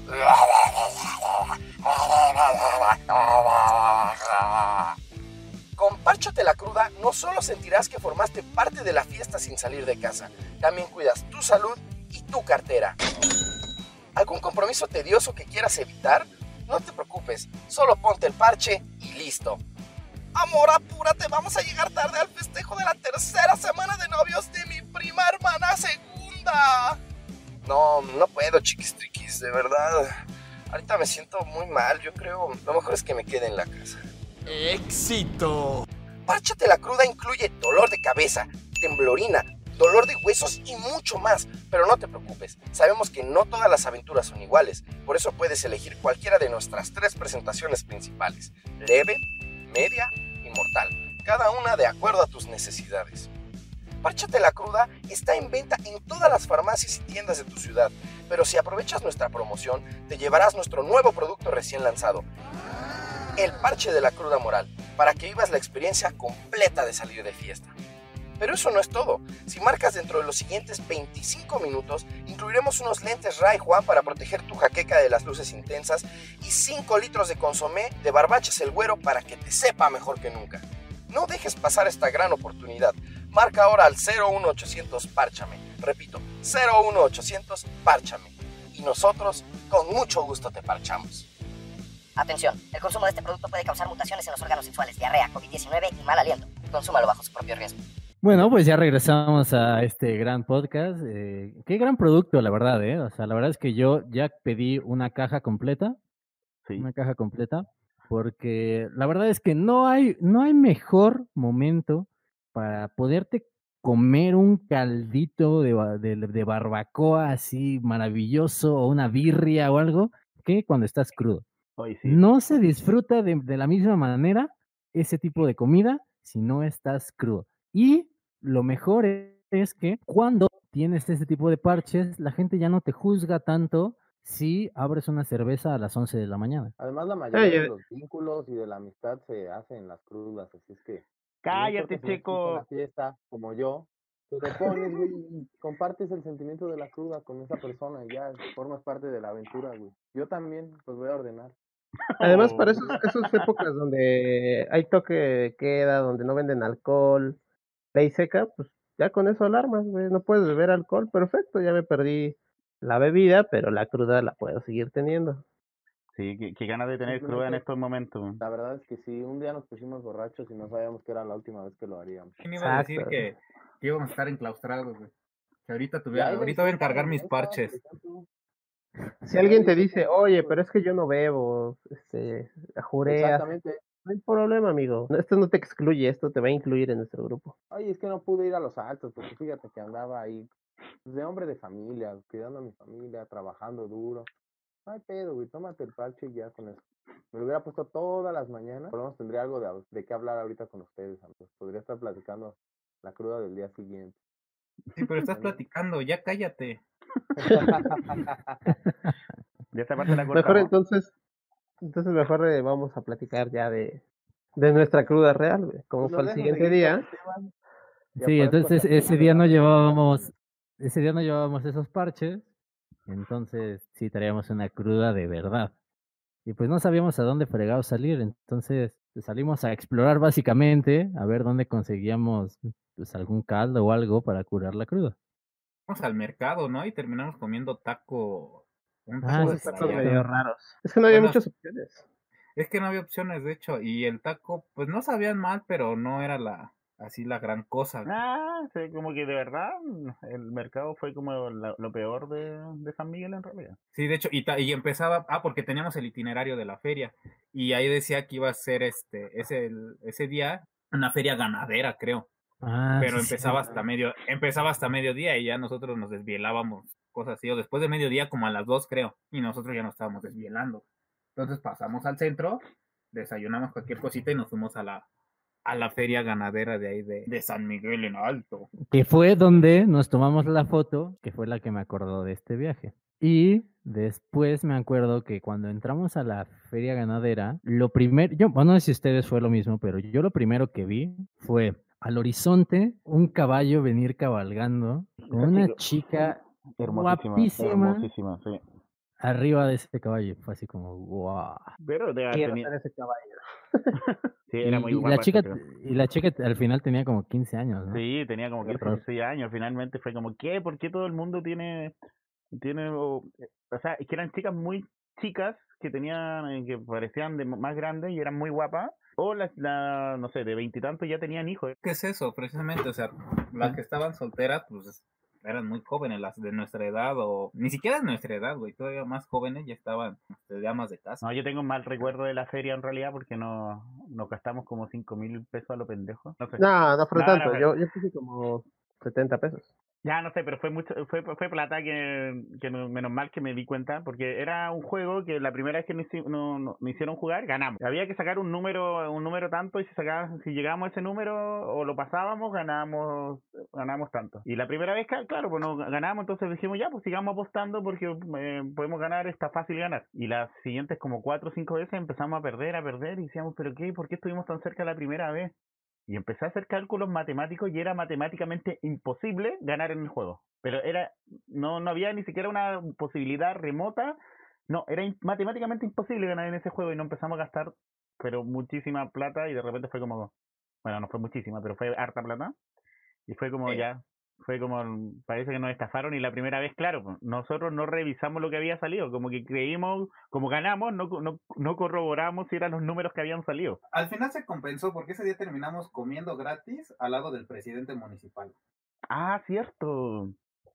Con Párchate la Cruda no solo sentirás que formaste parte de la fiesta sin salir de casa, también cuidas tu salud y tu cartera. ¿Algún compromiso tedioso que quieras evitar? No te preocupes, solo ponte el parche y listo. Amor, apúrate, vamos a llegar tarde al festejo de la tercera semana de novios de mi prima hermana segunda. No puedo, chiquistriquis, de verdad. Ahorita me siento muy mal, yo creo, lo mejor es que me quede en la casa. ¡Éxito! Párchate la Cruda incluye dolor de cabeza, temblorina, dolor de huesos y mucho más. Pero no te preocupes, sabemos que no todas las aventuras son iguales. Por eso puedes elegir cualquiera de nuestras 3 presentaciones principales: leve, media y mortal, cada una de acuerdo a tus necesidades. Párchate la Cruda está en venta en todas las farmacias y tiendas de tu ciudad, pero si aprovechas nuestra promoción, te llevarás nuestro nuevo producto recién lanzado, el parche de la cruda moral, para que vivas la experiencia completa de salir de fiesta. Pero eso no es todo. Si marcas dentro de los siguientes 25 minutos, incluiremos unos lentes Ray Juan para proteger tu jaqueca de las luces intensas y 5 litros de consomé de Barbachas el Güero para que te sepa mejor que nunca. No dejes pasar esta gran oportunidad. Marca ahora al 01800 Párchame. Repito, 01800 Párchame. Y nosotros con mucho gusto te parchamos. Atención, el consumo de este producto puede causar mutaciones en los órganos sexuales, diarrea, COVID-19 y mal aliento. Consúmalo bajo su propio riesgo. Bueno, pues ya regresamos a este gran podcast. Qué gran producto, la verdad, ¿eh? O sea, la verdad es que yo ya pedí una caja completa. Sí. Una caja completa. Porque la verdad es que no hay mejor momento para poderte comer un caldito de barbacoa así maravilloso o una birria o algo que cuando estás crudo. Hoy sí. No se disfruta de la misma manera ese tipo de comida si no estás crudo. Y lo mejor es que cuando tienes este tipo de parches, la gente ya no te juzga tanto si abres una cerveza a las 11 de la mañana. Además, la mayoría de los vínculos y de la amistad se hacen en las crudas, así es que... ¡Cállate, no Checo! la fiesta, como yo, tú te pones, güey, y compartes el sentimiento de la cruda con esa persona y ya formas parte de la aventura, güey. Yo también, pues voy a ordenar. Además, para esas épocas donde hay toque de queda, donde no venden alcohol, ley seca, pues ya con eso alarmas, güey. No puedes beber alcohol, perfecto, ya me perdí la bebida, pero la cruda la puedo seguir teniendo. Sí, qué ganas de tener cruda en estos momentos. La verdad es que sí, un día nos pusimos borrachos y no sabíamos que era la última vez que lo haríamos. ¿Quién iba a decir que íbamos a estar enclaustrados, güey? Que ahorita voy a encargar mis parches. Si alguien te dice, oye, pero es que yo no bebo, juré. Exactamente. No hay problema, amigo. Esto no te excluye, esto te va a incluir en nuestro grupo. Ay, es que no pude ir a los altos, porque fíjate que andaba ahí, pues, de hombre de familia, cuidando a mi familia, trabajando duro. No hay pedo, güey, tómate el parche y ya con eso. Me lo hubiera puesto todas las mañanas, por lo menos tendría algo de qué hablar ahorita con ustedes, amigos. Podría estar platicando la cruda del día siguiente. Sí, pero estás platicando, ya cállate. Ya esta parte la mejor cortamos. entonces mejor vamos a platicar ya de nuestra cruda real, güey. Como fue el siguiente día. Sí, entonces ese día no llevábamos esos parches, entonces sí traíamos una cruda de verdad. Y pues no sabíamos a dónde fregados salir, entonces pues, salimos a explorar básicamente, a ver dónde conseguíamos pues algún caldo o algo para curar la cruda. Vamos al mercado, ¿no? Y terminamos comiendo taco. Esos tacos medio raros. Es que no había muchas opciones. Es que no había opciones, de hecho, y el taco, pues no sabían mal, pero no era la gran cosa. Sí, como que de verdad el mercado fue como lo peor de San Miguel en realidad. Sí, de hecho, y empezaba, porque teníamos el itinerario de la feria, y ahí decía que iba a ser ese día una feria ganadera, creo. Pero Sí, empezaba hasta mediodía y ya nosotros nos desvielábamos, cosas así, o después de mediodía como a las 2 creo, y nosotros ya nos estábamos desvielando. Entonces pasamos al centro, desayunamos cualquier cosita y nos fuimos a la feria ganadera de ahí de San Miguel en Alto. Que fue donde nos tomamos la foto, que fue la que me acordó de este viaje. Y después me acuerdo que cuando entramos a la feria ganadera, lo primero, no sé si ustedes fue lo mismo, pero yo lo primero que vi fue al horizonte un caballo venir cabalgando con una chica guapísima sí. arriba de ese caballo. Fue así como, wow. Pero Quiero ser ese caballo. Sí, era muy Y guapa la esa chica, chica. y la chica al final tenía como 15 años, ¿no? Sí, tenía como Qué 15, horror. 16 años. Finalmente fue como, ¿qué? ¿Por qué todo el mundo tiene o sea, es que eran chicas muy chicas que tenían, que parecían más grandes y eran muy guapas? O no sé, de veintitantos ya tenían hijos. ¿Qué es eso? Precisamente, o sea, las que estaban solteras, pues eran muy jóvenes, las de nuestra edad, o ni siquiera de nuestra edad, güey, todavía más jóvenes, ya estaban de amas de casa. No, yo tengo un mal recuerdo de la feria en realidad porque nos gastamos como 5,000 pesos a lo pendejo. No sé. No fue No, tanto. no, Yo puse como 70 pesos. Ya no sé, pero fue mucho, fue plata que menos mal que me di cuenta, porque era un juego que la primera vez que me hicieron jugar, ganamos. Había que sacar un número tanto, y si llegábamos a ese número o lo pasábamos, ganamos tanto. Y la primera vez, claro, pues no ganamos, entonces dijimos, ya, pues sigamos apostando porque podemos ganar, está fácil ganar. Y las siguientes como 4 o 5 veces empezamos a perder, y decíamos, pero ¿qué? ¿Por qué estuvimos tan cerca la primera vez? Y empecé a hacer cálculos matemáticos y era matemáticamente imposible ganar en el juego. Pero no había ni siquiera una posibilidad remota. No, era matemáticamente imposible ganar en ese juego y no empezamos a gastar, pero muchísima plata y de repente fue como, bueno, no fue muchísima, pero fue harta plata. Y fue como parece que nos estafaron y la primera vez, claro, nosotros no revisamos lo que había salido, como que creímos, como ganamos, no corroboramos si eran los números que habían salido. Al final se compensó porque ese día terminamos comiendo gratis al lado del presidente municipal. Ah, cierto.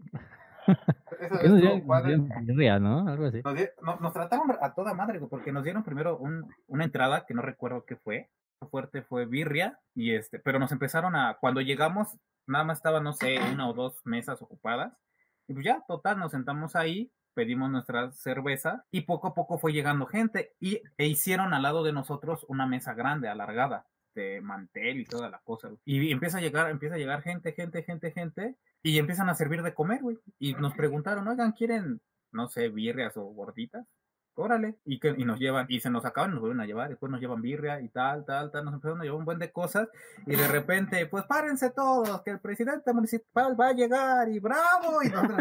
¿Qué nos dieron birria, ¿no? Algo así. Nos trataron a toda madre, porque nos dieron primero una entrada que no recuerdo qué fue. Fuerte fue birria pero nos empezaron cuando llegamos nada más estaban, no sé, 1 o 2 mesas ocupadas y pues ya, total, nos sentamos ahí, pedimos nuestra cerveza y poco a poco fue llegando gente e hicieron al lado de nosotros una mesa grande, alargada, de mantel y toda la cosa, y empieza a llegar gente y empiezan a servir de comer, güey, y nos preguntaron, oigan, ¿quieren, no sé, birrias o gorditas? Órale, y nos llevan, y se nos acaban y nos vuelven a llevar, después nos llevan birria y tal, nos empezaron a llevar un buen de cosas, y de repente, pues párense todos, que el presidente municipal va a llegar, y bravo, y nosotros,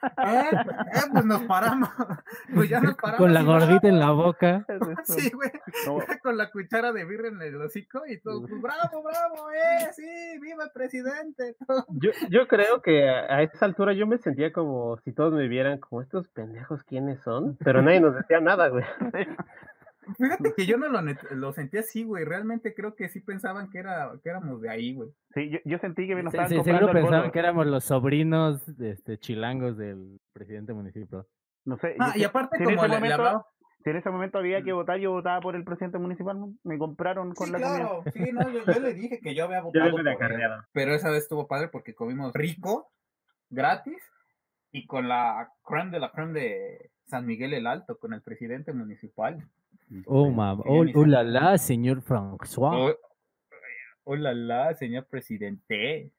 pues nos paramos, pues ya nos paramos. Con la gordita en la boca. Sí, güey, con la cuchara de birria en el hocico, y todo, pues bravo, sí, viva el presidente. Yo creo que a esa altura yo me sentía como si todos me vieran como estos pendejos, ¿quiénes son? Pero nadie nos decía nada, güey. Fíjate que yo no lo sentí así, güey. Realmente creo que sí pensaban que éramos de ahí, güey. Sí, yo sentí que nos estaban Sí, comprando seguro el pensaban voto. que éramos los sobrinos chilangos del presidente municipal. No sé. Y aparte si como le hablaba... Si en ese momento había que votar, yo votaba por el presidente municipal, me compraron con la claro. comida. Sí, no, yo le dije que yo había votado por él. Pero esa vez estuvo padre porque comimos rico, gratis, y con la crème de San Miguel el Alto, con el presidente municipal. Oh, mamá. Oh, la la, señor François. Oh, la la, señor presidente.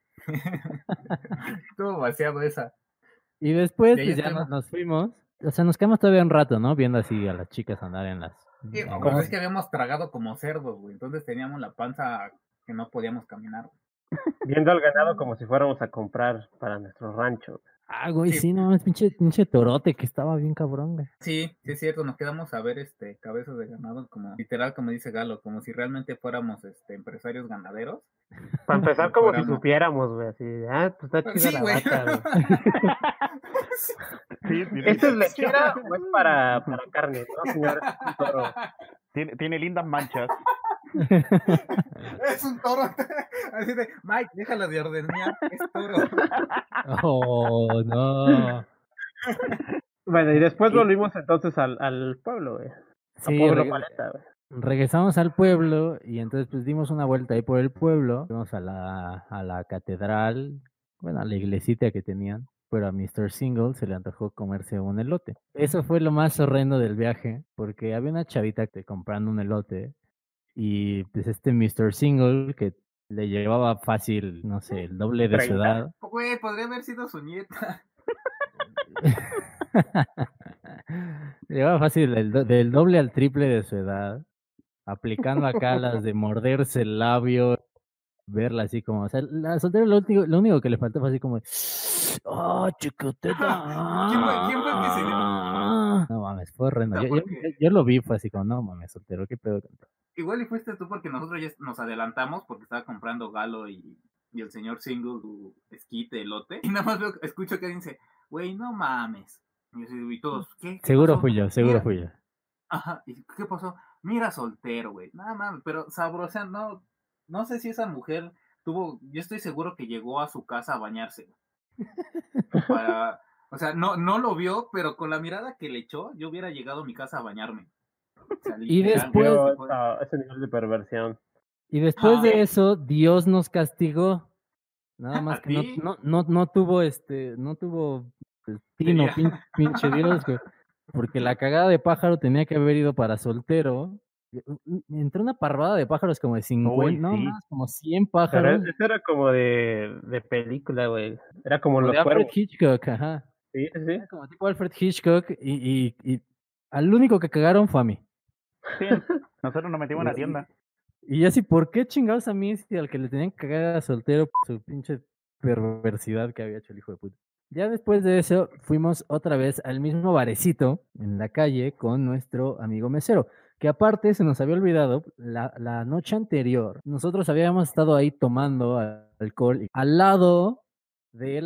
Estuvo vaciado esa. Y después pues, ya nos fuimos. O sea, nos quedamos todavía un rato, ¿no? Viendo así a las chicas andar en las... Sí, como es que habíamos tragado como cerdos, güey. Entonces teníamos la panza que no podíamos caminar. Viendo al ganado como si fuéramos a comprar para nuestro rancho. Ah, güey, sí, no, es pinche torote que estaba bien cabrón, güey. Sí, es cierto, nos quedamos a ver cabezas de ganado, como literal, como dice Galo, como si realmente fuéramos empresarios ganaderos. Para empezar, como si supiéramos, güey, así, pues está chida la vaca, güey. Sí, ¿esto es lechera o es para carne, no, señor? Es un toro. Tiene lindas manchas. Es un toro. Así de, Mike, déjala de ordenar, es toro. Oh, no. Bueno, y después volvimos entonces al pueblo, güey. Sí, Pueblo Paleta, güey. regresamos al pueblo y entonces pues dimos una vuelta ahí por el pueblo, fuimos a la catedral, bueno, a la iglesita que tenían, pero a Mr. Single se le antojó comerse un elote. Eso fue lo más horrendo del viaje, porque había una chavita que comprando un elote y pues este Mr. Single que le llevaba fácil, no sé, el doble de su 30. edad. Güey, podría haber sido su nieta. Le llevaba fácil del doble al triple de su edad, aplicando acá las de morderse el labio, verla así como, o sea, la soltera lo único que le faltó fue así como, oh, chicoteta. ¿Quién fue el que se dio? No mames, fue horrendo. O sea, Yo porque lo vi, fue así como, no mames, soltero, qué pedo. igual y fuiste tú porque nosotros ya nos adelantamos porque estaba comprando Galo y el señor Single su esquite, elote. Y nada más escucho que dice, güey, no mames. Y todos, ¿qué Seguro pasó? fui yo, seguro Mira. fui yo. Ajá, ¿y qué pasó? Mira, soltero, güey. Nada mames, pero sabroso, o sea, no sé si esa mujer yo estoy seguro que llegó a su casa a bañarse. O sea, no lo vio, pero con la mirada que le echó, yo hubiera llegado a mi casa a bañarme. O sea, Y literal, después- güey, Ese nivel de perversión. Y después Ah, de eso, Dios nos castigó. Nada más ¿A que no, ti? no tuvo no tuvo tino, pinche Dios, güey. Porque la cagada de pájaro tenía que haber ido para soltero. Entró una parvada de pájaros como de 50, no sí. más, como 100 Pero pájaros. eso era como de película, güey. Era como Como Los de Alfred Cuervos. Hitchcock, ajá. Sí, sí, sí. Era como tipo Alfred Hitchcock y al único que cagaron fue a mí. Sí, nosotros nos metimos en la tienda. Y yo así, ¿por qué chingados a mí si al que le tenían que cagar era soltero por su pinche perversidad que había hecho el hijo de puta? Ya después de eso, fuimos otra vez al mismo barecito en la calle con nuestro amigo mesero, que aparte se nos había olvidado, la noche anterior, nosotros habíamos estado ahí tomando alcohol al lado de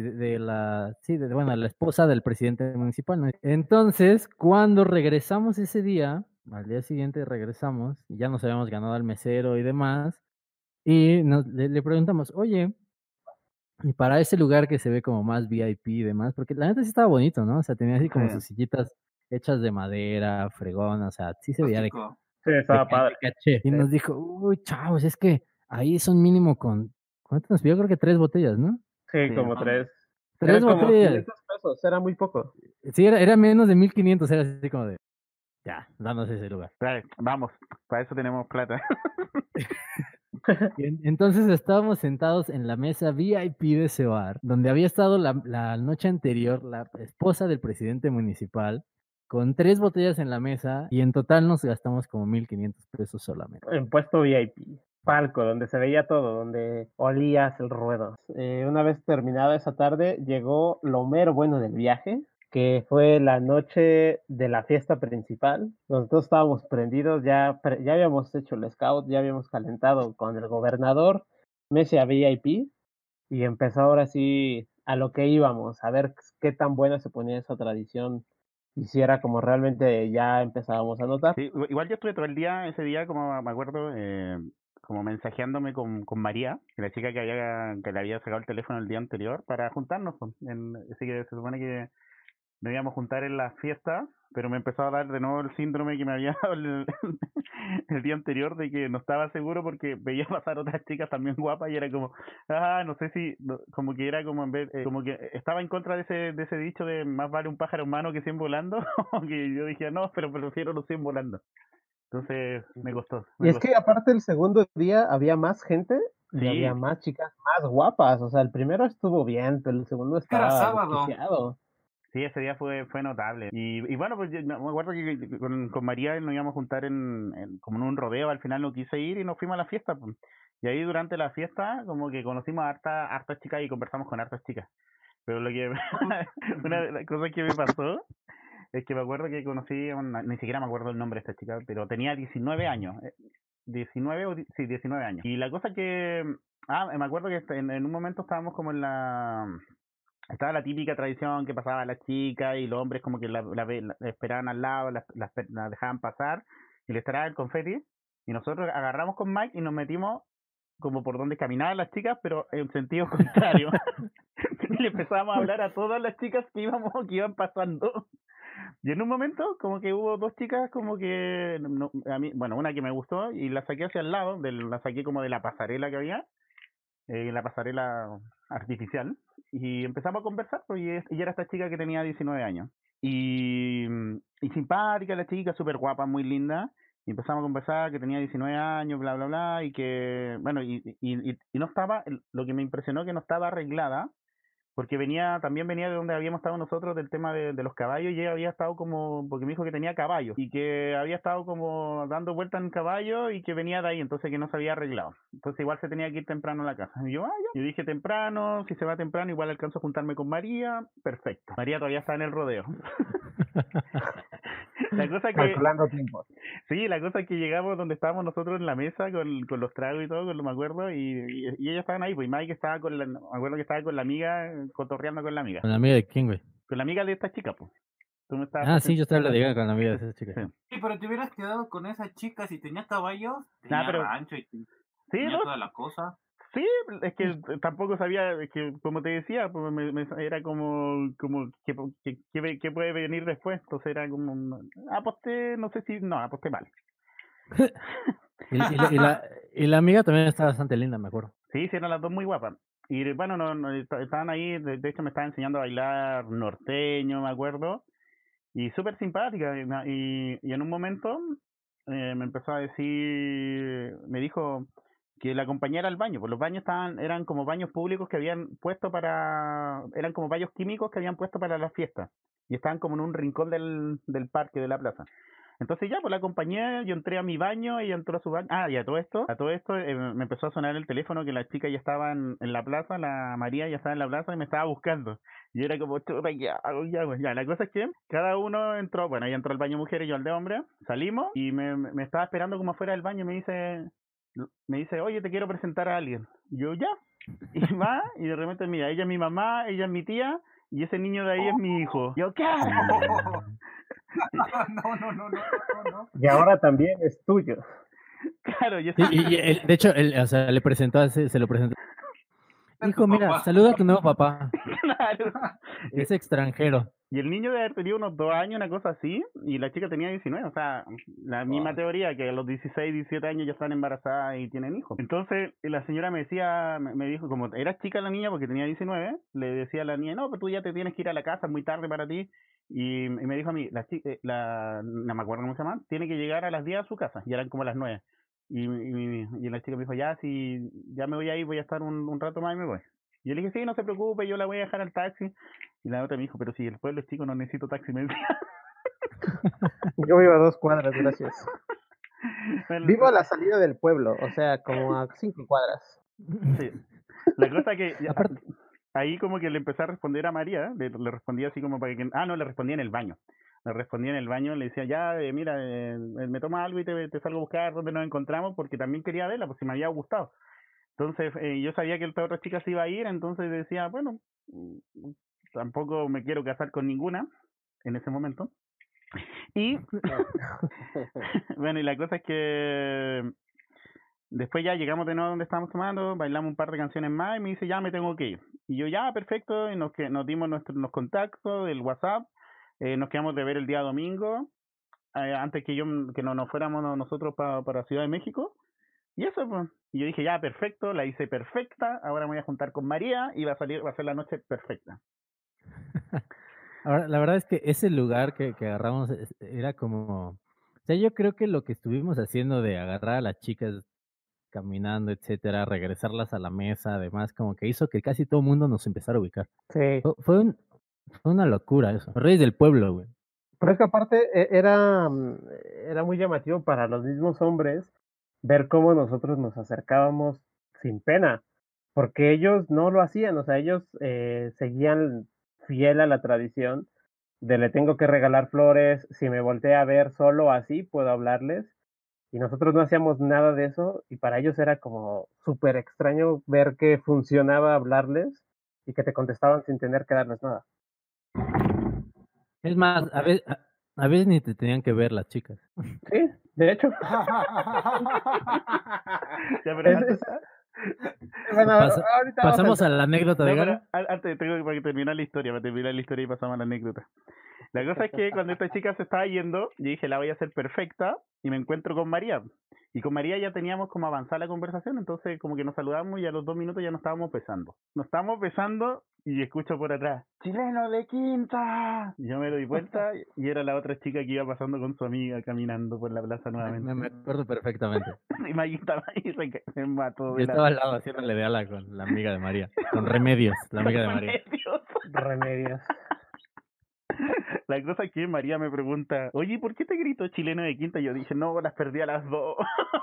la esposa del presidente municipal, ¿no? Entonces, cuando regresamos ese día, al día siguiente regresamos y ya nos habíamos ganado al mesero y demás, y le preguntamos, oye, y para ese lugar que se ve como más VIP y demás, porque la neta sí estaba bonito, ¿no? O sea, tenía así como Sí. sus sillitas hechas de madera, fregón, o sea, sí se veía de Rústico. Sí, estaba padre. caché. Y nos dijo, uy, chavos, es que ahí son mínimo ¿cuánto nos pidió? Creo que 3 botellas, ¿no? Sí, Sí. como 3. 3 Eran como botellas. 500 pesos, era muy poco. Sí, era menos de 1500, era así como de, ya, danos ese lugar. Vamos, para eso tenemos plata. Y entonces estábamos sentados en la mesa VIP de ese bar, donde había estado la noche anterior la esposa del presidente municipal, con 3 botellas en la mesa, y en total nos gastamos como 1500 pesos solamente. En puesto VIP. Palco, donde se veía todo, donde olías el ruedo. Una vez terminada esa tarde, llegó lo mero bueno del viaje, que fue la noche de la fiesta principal. Nosotros estábamos prendidos, ya habíamos hecho el scout, ya habíamos calentado con el gobernador, mesa VIP, y empezó ahora sí a lo que íbamos, a ver qué tan buena se ponía esa tradición, y si era como realmente ya empezábamos a notar. Sí, igual yo estuve todo el día, ese día, como me acuerdo, como mensajeándome con María, la chica que le había sacado el teléfono el día anterior para juntarnos. Pues, así que se supone que nos íbamos a juntar en la fiesta, pero me empezó a dar de nuevo el síndrome que me había dado el día anterior de que no estaba seguro porque veía pasar otras chicas también guapas y era como, no sé si, como que era como en vez, como que estaba en contra de ese dicho de más vale un pájaro en mano que 100 volando, que yo dije, no, pero prefiero los 100 volando. Entonces me costó. Y es que aparte el segundo día había más gente y Sí. había más chicas más guapas. O sea, el primero estuvo bien, pero el segundo estaba sábado. desquiciado. Sí, ese día fue notable. Y bueno, pues yo me acuerdo que con María nos íbamos a juntar como en un rodeo, al final no quise ir y nos fuimos a la fiesta. Pues. Y ahí durante la fiesta como que conocimos a hartas chicas y conversamos con hartas chicas. Pero una de las cosas que me pasó es que me acuerdo que conocí, ni siquiera me acuerdo el nombre de esta chica, pero tenía 19 años. 19 años. Y la cosa que, me acuerdo que en un momento estábamos como estaba la típica tradición que pasaba las chicas y los hombres como que la esperaban al lado, la dejaban pasar y les traían el confeti. Y nosotros agarramos con Mike y nos metimos como por donde caminaban las chicas, pero en sentido contrario. Y le empezamos a hablar a todas las chicas que iban pasando. Y en un momento, como que hubo dos chicas, como que, a mí, bueno, una que me gustó y la saqué hacia el lado, la saqué como de la pasarela que había, la pasarela artificial, y empezamos a conversar, pues, y era esta chica que tenía 19 años. Y simpática la chica, súper guapa, muy linda. Y empezamos a conversar que tenía 19 años, bla, bla, bla, y que, bueno, y no estaba, lo que me impresionó que no estaba arreglada, porque también venía de donde habíamos estado nosotros, del tema de los caballos, y ella había estado como, porque me dijo que tenía caballos, y que había estado como dando vueltas en caballo, y que venía de ahí, entonces que no se había arreglado. Entonces igual se tenía que ir temprano a la casa. Y yo, ya. Yo dije temprano, si se va temprano, igual alcanzo a juntarme con María, perfecto. María todavía está en el rodeo. La cosa que... Calculando tiempos. Sí, la cosa es que llegamos donde estábamos nosotros en la mesa con los tragos y todo, me acuerdo, y ellos estaban ahí, pues, y Mike estaba me acuerdo que estaba con la amiga, cotorreando con la amiga. ¿Con la amiga de quién, güey? Con la amiga de esta chica, pues. Tú me estabas Sí, yo estaba hablando con la amiga de esa chica. Sí. Sí, pero te hubieras quedado con esa chica si tenía caballos, Nah, tenía pero... rancho y Sí, tenía ¿no? toda la cosa. Sí, es que tampoco sabía, es que como te decía, pues era como que puede venir después, entonces era como, aposté, no sé si, no, aposté mal. y la amiga también está bastante linda, me acuerdo. Sí, eran las dos muy guapas. Y bueno, estaban ahí, de hecho me estaban enseñando a bailar norteño, me acuerdo, y súper simpática. Y en un momento me empezó a decir, me dijo que la acompañara al baño, pues los baños eran como baños públicos que habían puesto eran como baños químicos que habían puesto para las fiestas, y estaban como en un rincón del parque, de la plaza. Entonces ya, pues la acompañé, yo entré a mi baño, ella entró a su baño. Y a todo esto me empezó a sonar el teléfono, que la chica ya estaba en la plaza, la María ya estaba en la plaza y me estaba buscando. Y era como, chuta, ya, la cosa es que cada uno entró, bueno, ella entró al baño mujer y yo al de hombre, salimos y me estaba esperando como afuera del baño, me dice, oye, te quiero presentar a alguien. Y yo, ya, y va, y de repente, mira, ella es mi mamá, ella es mi tía, y ese niño de ahí es mi hijo. Yo, ¿qué? No. Y ahora también es tuyo. Claro, yo de hecho, o sea, le presentó, se lo presentó. Hijo, mira, papá. saluda a tu nuevo papá. Claro. Es extranjero. Y el niño debe haber tenido unos 2 años, una cosa así, y la chica tenía 19, o sea, la misma teoría, que a los 16, 17 años ya están embarazadas y tienen hijos. Entonces, la señora me dijo, como era chica la niña porque tenía 19, le decía a la niña, no, pero tú ya te tienes que ir a la casa, es muy tarde para ti, y me dijo a mí, no me acuerdo cómo se llama, tiene que llegar a las 10 a su casa, y eran como las 9. Y la chica me dijo, ya, si ya me voy a ir, voy a estar un rato más y me voy. Y yo le dije, sí, no se preocupe, yo la voy a dejar al taxi. Y la otra me dijo, pero si el pueblo es chico, no necesito taxi, me decía. Yo vivo a 2 cuadras, gracias. Bueno, Vivo a la salida del pueblo, o sea, como a 5 cuadras. sí. La cosa que ahí como que le empecé a responder a María, le respondía así como para que... no, le respondía en el baño. Le respondía en el baño, le decía, ya, mira, me toma algo y te salgo a buscar donde nos encontramos, porque también quería verla, pues si me había gustado. Entonces, yo sabía que esta otra chica se iba a ir, entonces decía, bueno, tampoco me quiero casar con ninguna en ese momento. Y, bueno, y la cosa es que después ya llegamos de nuevo donde estábamos tomando, bailamos un par de canciones más y me dice, ya me tengo que ir. Y yo, ya, perfecto, y nos dimos los contactos del WhatsApp, nos quedamos de ver el día domingo, antes que no nos fuéramos nosotros para Ciudad de México. Y eso, pues. Y yo dije, ya, perfecto, la hice perfecta, ahora me voy a juntar con María y va a ser la noche perfecta. Ahora, la verdad es que ese lugar que agarramos era como... O sea, yo creo que lo que estuvimos haciendo de agarrar a las chicas caminando, etcétera, regresarlas a la mesa, además, como que hizo que casi todo el mundo nos empezara a ubicar. Sí. Fue una locura eso. Los Reyes del Pueblo, güey. Pero es que aparte era muy llamativo para los mismos hombres ver cómo nosotros nos acercábamos sin pena, porque ellos no lo hacían, o sea, ellos seguían fiel a la tradición de le tengo que regalar flores, si me voltea a ver solo así puedo hablarles, y nosotros no hacíamos nada de eso, y para ellos era como súper extraño ver que funcionaba hablarles y que te contestaban sin tener que darles nada. Es más, a veces ni te tenían que ver las chicas. Sí, de hecho. Ya, pero Bueno, ahorita pasamos a la anécdota de Garo. Antes tengo que terminar la historia, y pasamos a la anécdota. La cosa es que cuando esta chica se estaba yendo, yo dije, la voy a hacer perfecta, y me encuentro con María. Y con María ya teníamos como avanzada la conversación, entonces como que nos saludamos y a los 2 minutos ya nos estábamos besando. Nos estábamos besando y escucho por atrás, ¡chileno de quinta! Y yo me doy vuelta y era la otra chica que iba pasando con su amiga caminando por la plaza nuevamente. Me acuerdo perfectamente. Y Maggie estaba ahí se mató Yo de estaba al lado haciéndole de ala con la amiga de María. Con Remedios, la amiga de María. Remedios. La cosa es que María me pregunta, oye, ¿por qué te grito chileno de quinta? Y yo dije, no, las perdí a las 2.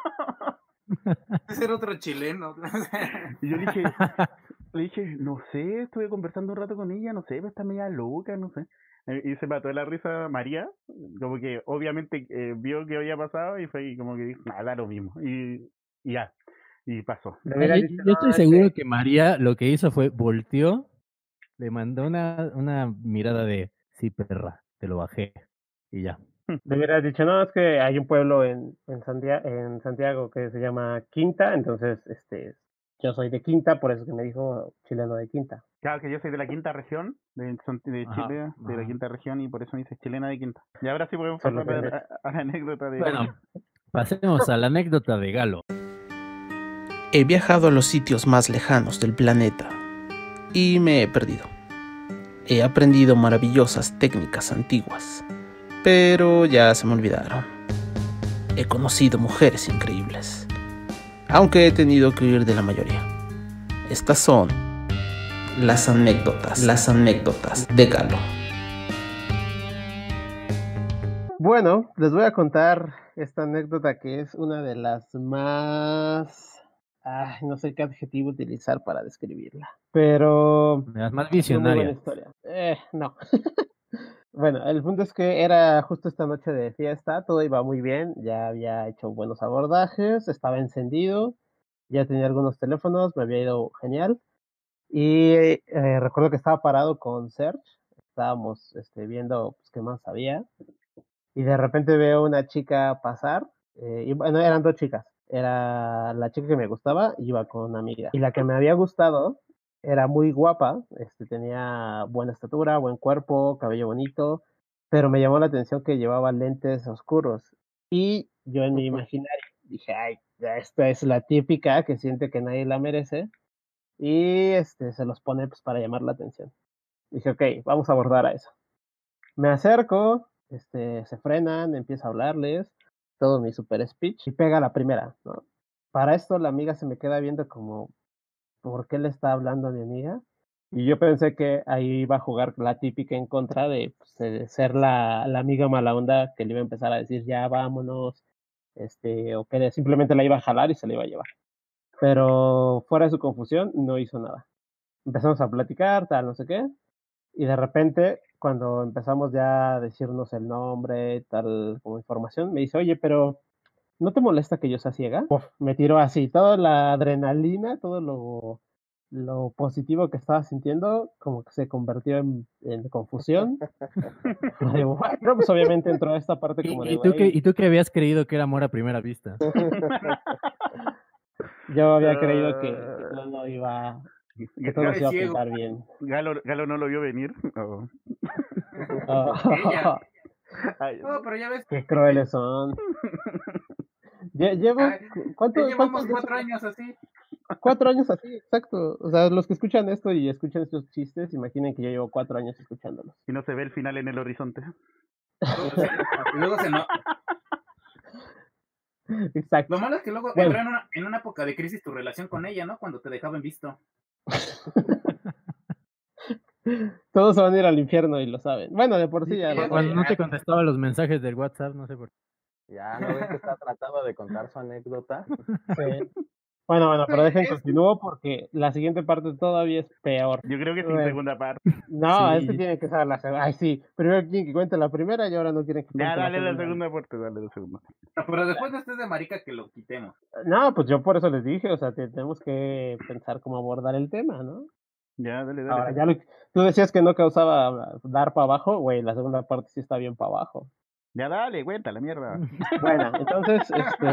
Ser otro chileno. Y yo le dije, no sé, estuve conversando un rato con ella, no sé, está media loca, no sé. Y se mató de la risa María, como que obviamente vio que había pasado y fue como que dijo, nada, lo mismo. Y ya, y pasó. Yo estoy seguro que María lo que hizo fue volteó, le mandó una mirada de, sí, perra, te lo bajé, y ya. Le hubieras dicho, no, es que hay un pueblo en Santiago que se llama Quinta, entonces yo soy de Quinta, por eso que me dijo chileno de Quinta. Claro, que yo soy de la quinta región, de Chile, de la quinta región, y por eso me dice chilena de quinta. Y ahora sí podemos pasar a la anécdota de Bueno, pasemos a la anécdota de Galo. He viajado a los sitios más lejanos del planeta y me he perdido. He aprendido maravillosas técnicas antiguas, pero ya se me olvidaron. He conocido mujeres increíbles, aunque he tenido que huir de la mayoría. Estas son las anécdotas de Galo. Bueno, les voy a contar esta anécdota que es una de las más... no sé qué adjetivo utilizar para describirla, pero... Las más es una muy visionarias. buena historia. No. Bueno, el punto es que era justo esta noche de fiesta, todo iba muy bien, ya había hecho buenos abordajes, estaba encendido, ya tenía algunos teléfonos, me había ido genial. Y recuerdo que estaba parado con Serge, estábamos viendo pues, qué más había, y de repente veo una chica pasar, y bueno, eran 2 chicas, era la chica que me gustaba y iba con una amiga, y la que me había gustado era muy guapa, tenía buena estatura, buen cuerpo, cabello bonito, pero me llamó la atención que llevaba lentes oscuros, y yo en mi imaginario dije, ay, ya esta es la típica que siente que nadie la merece, y se los pone pues para llamar la atención. Dije, ok, vamos a abordar a eso. Me acerco, se frenan, empiezo a hablarles, todo mi super speech, y pega la primera, ¿no? Para esto la amiga se me queda viendo como, ¿por qué le está hablando a mi amiga? Y yo pensé que ahí iba a jugar la típica en contra de, pues, de ser la amiga mala onda que le iba a empezar a decir, ya vámonos, o que simplemente la iba a jalar y se la iba a llevar. Pero fuera de su confusión, no hizo nada. Empezamos a platicar, tal, no sé qué, y de repente, cuando empezamos ya a decirnos el nombre, tal, como información, me dice, oye, pero ¿no te molesta que yo sea ciega? Uf, me tiró así, toda la adrenalina, todo lo positivo que estaba sintiendo, como que se convirtió en confusión. De, bueno, pues obviamente entró esta parte como de, ¿Y tú qué habías creído que era amor a primera vista? Yo había creído que no iba, que todo se iba a pintar bien. Galo no lo vio venir. Oh. No, pero ya ves. Qué crueles son. Llevamos 4 años así. 4 años así, exacto. O sea, los que escuchan esto y escuchan estos chistes, imaginen que yo llevo 4 años escuchándolos. Y no se ve el final en el horizonte. Luego se no. Exacto. Lo malo es que luego entró en una época de crisis tu relación con ella, ¿no? Cuando te dejaba en visto. Todos se van a ir al infierno y lo saben. Bueno, de por sí ya. Cuando no te contestaba los mensajes del WhatsApp, no sé por qué. Ya, ¿no ven que está tratando de contar su anécdota? Sí. Bueno, pero dejen continúo porque la siguiente parte todavía es peor. Yo creo que es la segunda parte. No, sí. Tiene que ser la segunda. Ay, sí. Primero quieren que cuente la primera y ahora no quieren que cuente la segunda. Dale la segunda parte, dale la segunda. No, pero después de este de marica que lo quitemos. No, pues yo por eso les dije, o sea, tenemos que pensar cómo abordar el tema, ¿no? Ya, dale. Ahora, tú decías que no causaba dar para abajo, güey, la segunda parte sí está bien para abajo. Ya dale, cuenta la mierda. Bueno, entonces,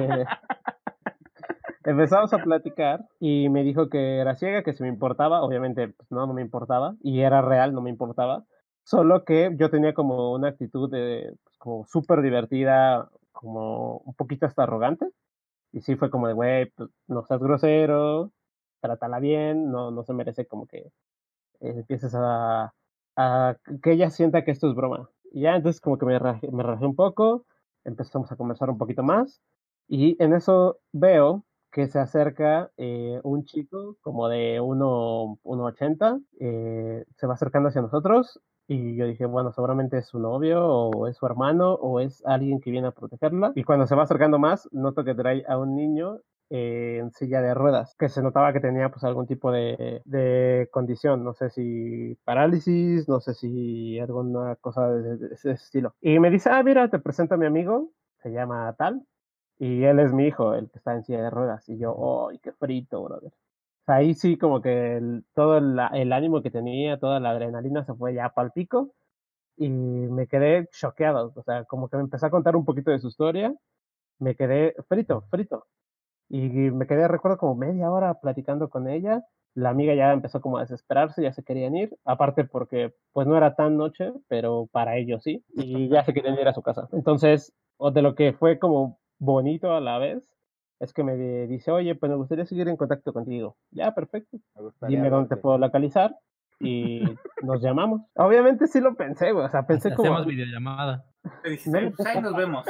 empezamos a platicar y me dijo que era ciega, que si me importaba, obviamente pues no me importaba, y era real, no me importaba, Solo que yo tenía como una actitud de, pues, como súper divertida, como un poquito hasta arrogante. Y sí fue como de, güey, pues, no seas grosero, trátala bien, no se merece como que empieces a que ella sienta que esto es broma. Y ya entonces como que me relajé un poco, empezamos a conversar un poquito más y en eso veo que se acerca un chico como de 1,80, se va acercando hacia nosotros y yo dije, bueno, seguramente es su novio o es su hermano o es alguien que viene a protegerla. Y cuando se va acercando más, noto que trae a un niño en silla de ruedas, que se notaba que tenía pues algún tipo de condición, no sé si parálisis, no sé si alguna cosa de ese estilo. Y me dice, mira, te presento a mi amigo, se llama tal, y él es mi hijo, el que está en silla de ruedas. Y yo, ¡ay, qué frito, brother! O sea, ahí sí como que todo el ánimo que tenía, toda la adrenalina se fue ya pa'l pico y me quedé choqueado, o sea, como que me empezó a contar un poquito de su historia, me quedé frito. Y me quedé, recuerdo, como media hora platicando con ella. La amiga ya empezó como a desesperarse, ya se querían ir. Aparte porque, pues no era tan noche, pero para ellos sí. Y ya se querían ir a su casa. Entonces, o de lo que fue como bonito a la vez, es que me dice, oye, pues me gustaría seguir en contacto contigo. Ya, perfecto. Dime dónde te puedo localizar. Y nos llamamos. Obviamente sí lo pensé, güey. O sea, pensé como... Hacemos videollamada. Te dijiste, pues ahí nos vemos.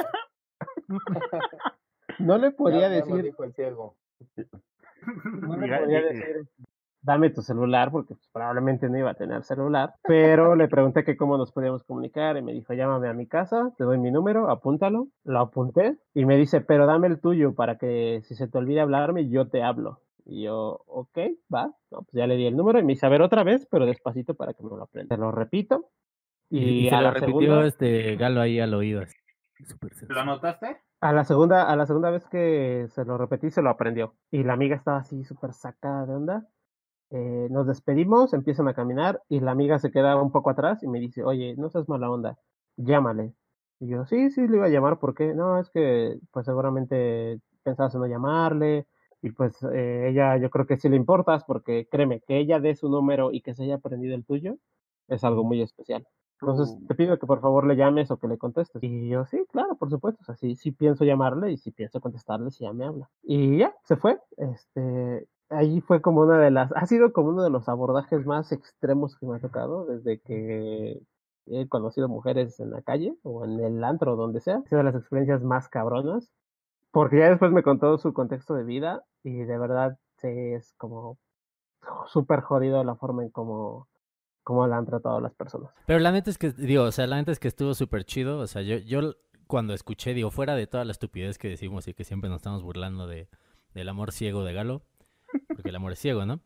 No le podía Ya lo decir... dijo el ciervo. No le podía decir, dame tu celular, porque pues, probablemente no iba a tener celular, pero le pregunté que cómo nos podíamos comunicar y me dijo, llámame a mi casa, te doy mi número, apúntalo. Lo apunté y me dice, pero dame el tuyo para que si se te olvide hablarme, yo te hablo. Y yo, ok, va. No, pues ya le di el número y me dice, a ver otra vez, pero despacito para que me lo aprenda. Te lo repito. Y Y se a lo la repitió segunda, Galo ahí al oído. Así. Súper ¿Lo sencillo. anotaste? a la segunda vez que se lo repetí, se lo aprendió. Y la amiga estaba así súper sacada de onda. Nos despedimos, empiezan a caminar y la amiga se queda un poco atrás y me dice, oye, no seas mala onda, llámale. Y yo, sí, le iba a llamar, ¿por qué? No, es que pues seguramente pensabas en no llamarle y pues ella yo creo que sí le importas porque créeme, que ella dé su número y que se haya aprendido el tuyo es algo muy especial. Entonces te pido que por favor le llames o que le contestes. Y yo, sí, claro, por supuesto. O sea, sí pienso llamarle y sí pienso contestarle si ya me habla. Y ya, se fue. Ahí fue como ha sido como uno de los abordajes más extremos que me ha tocado desde que he conocido mujeres en la calle o en el antro, donde sea. Ha sido de las experiencias más cabronas, porque ya después me contó su contexto de vida y de verdad sí, es como súper jodido la forma en cómo la han tratado las personas. Pero la neta es que, digo, o sea, la neta es que estuvo súper chido. O sea, yo cuando escuché, digo, fuera de toda la estupidez que decimos y que siempre nos estamos burlando del amor ciego de Galo, porque el amor es ciego, ¿no?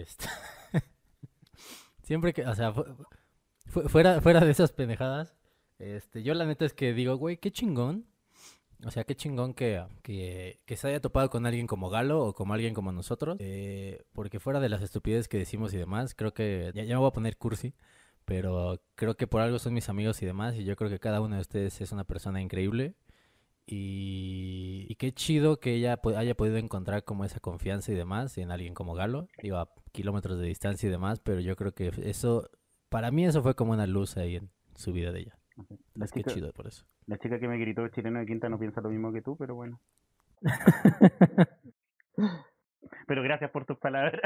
Siempre que, o sea, fuera de esas pendejadas, yo la neta es que digo, güey, qué chingón. O sea, qué chingón que se haya topado con alguien como Galo o como alguien como nosotros. Porque fuera de las estupideces que decimos y demás, creo que, ya me voy a poner cursi, pero creo que por algo son mis amigos y demás. Y yo creo que cada uno de ustedes es una persona increíble. Y qué chido que ella haya podido encontrar como esa confianza y demás en alguien como Galo. Digo, a kilómetros de distancia y demás, pero yo creo que eso, para mí eso fue como una luz ahí en su vida de ella. Es que chido por eso. La chica que me gritó chileno de Quinta no piensa lo mismo que tú, pero bueno. Pero gracias por tus palabras.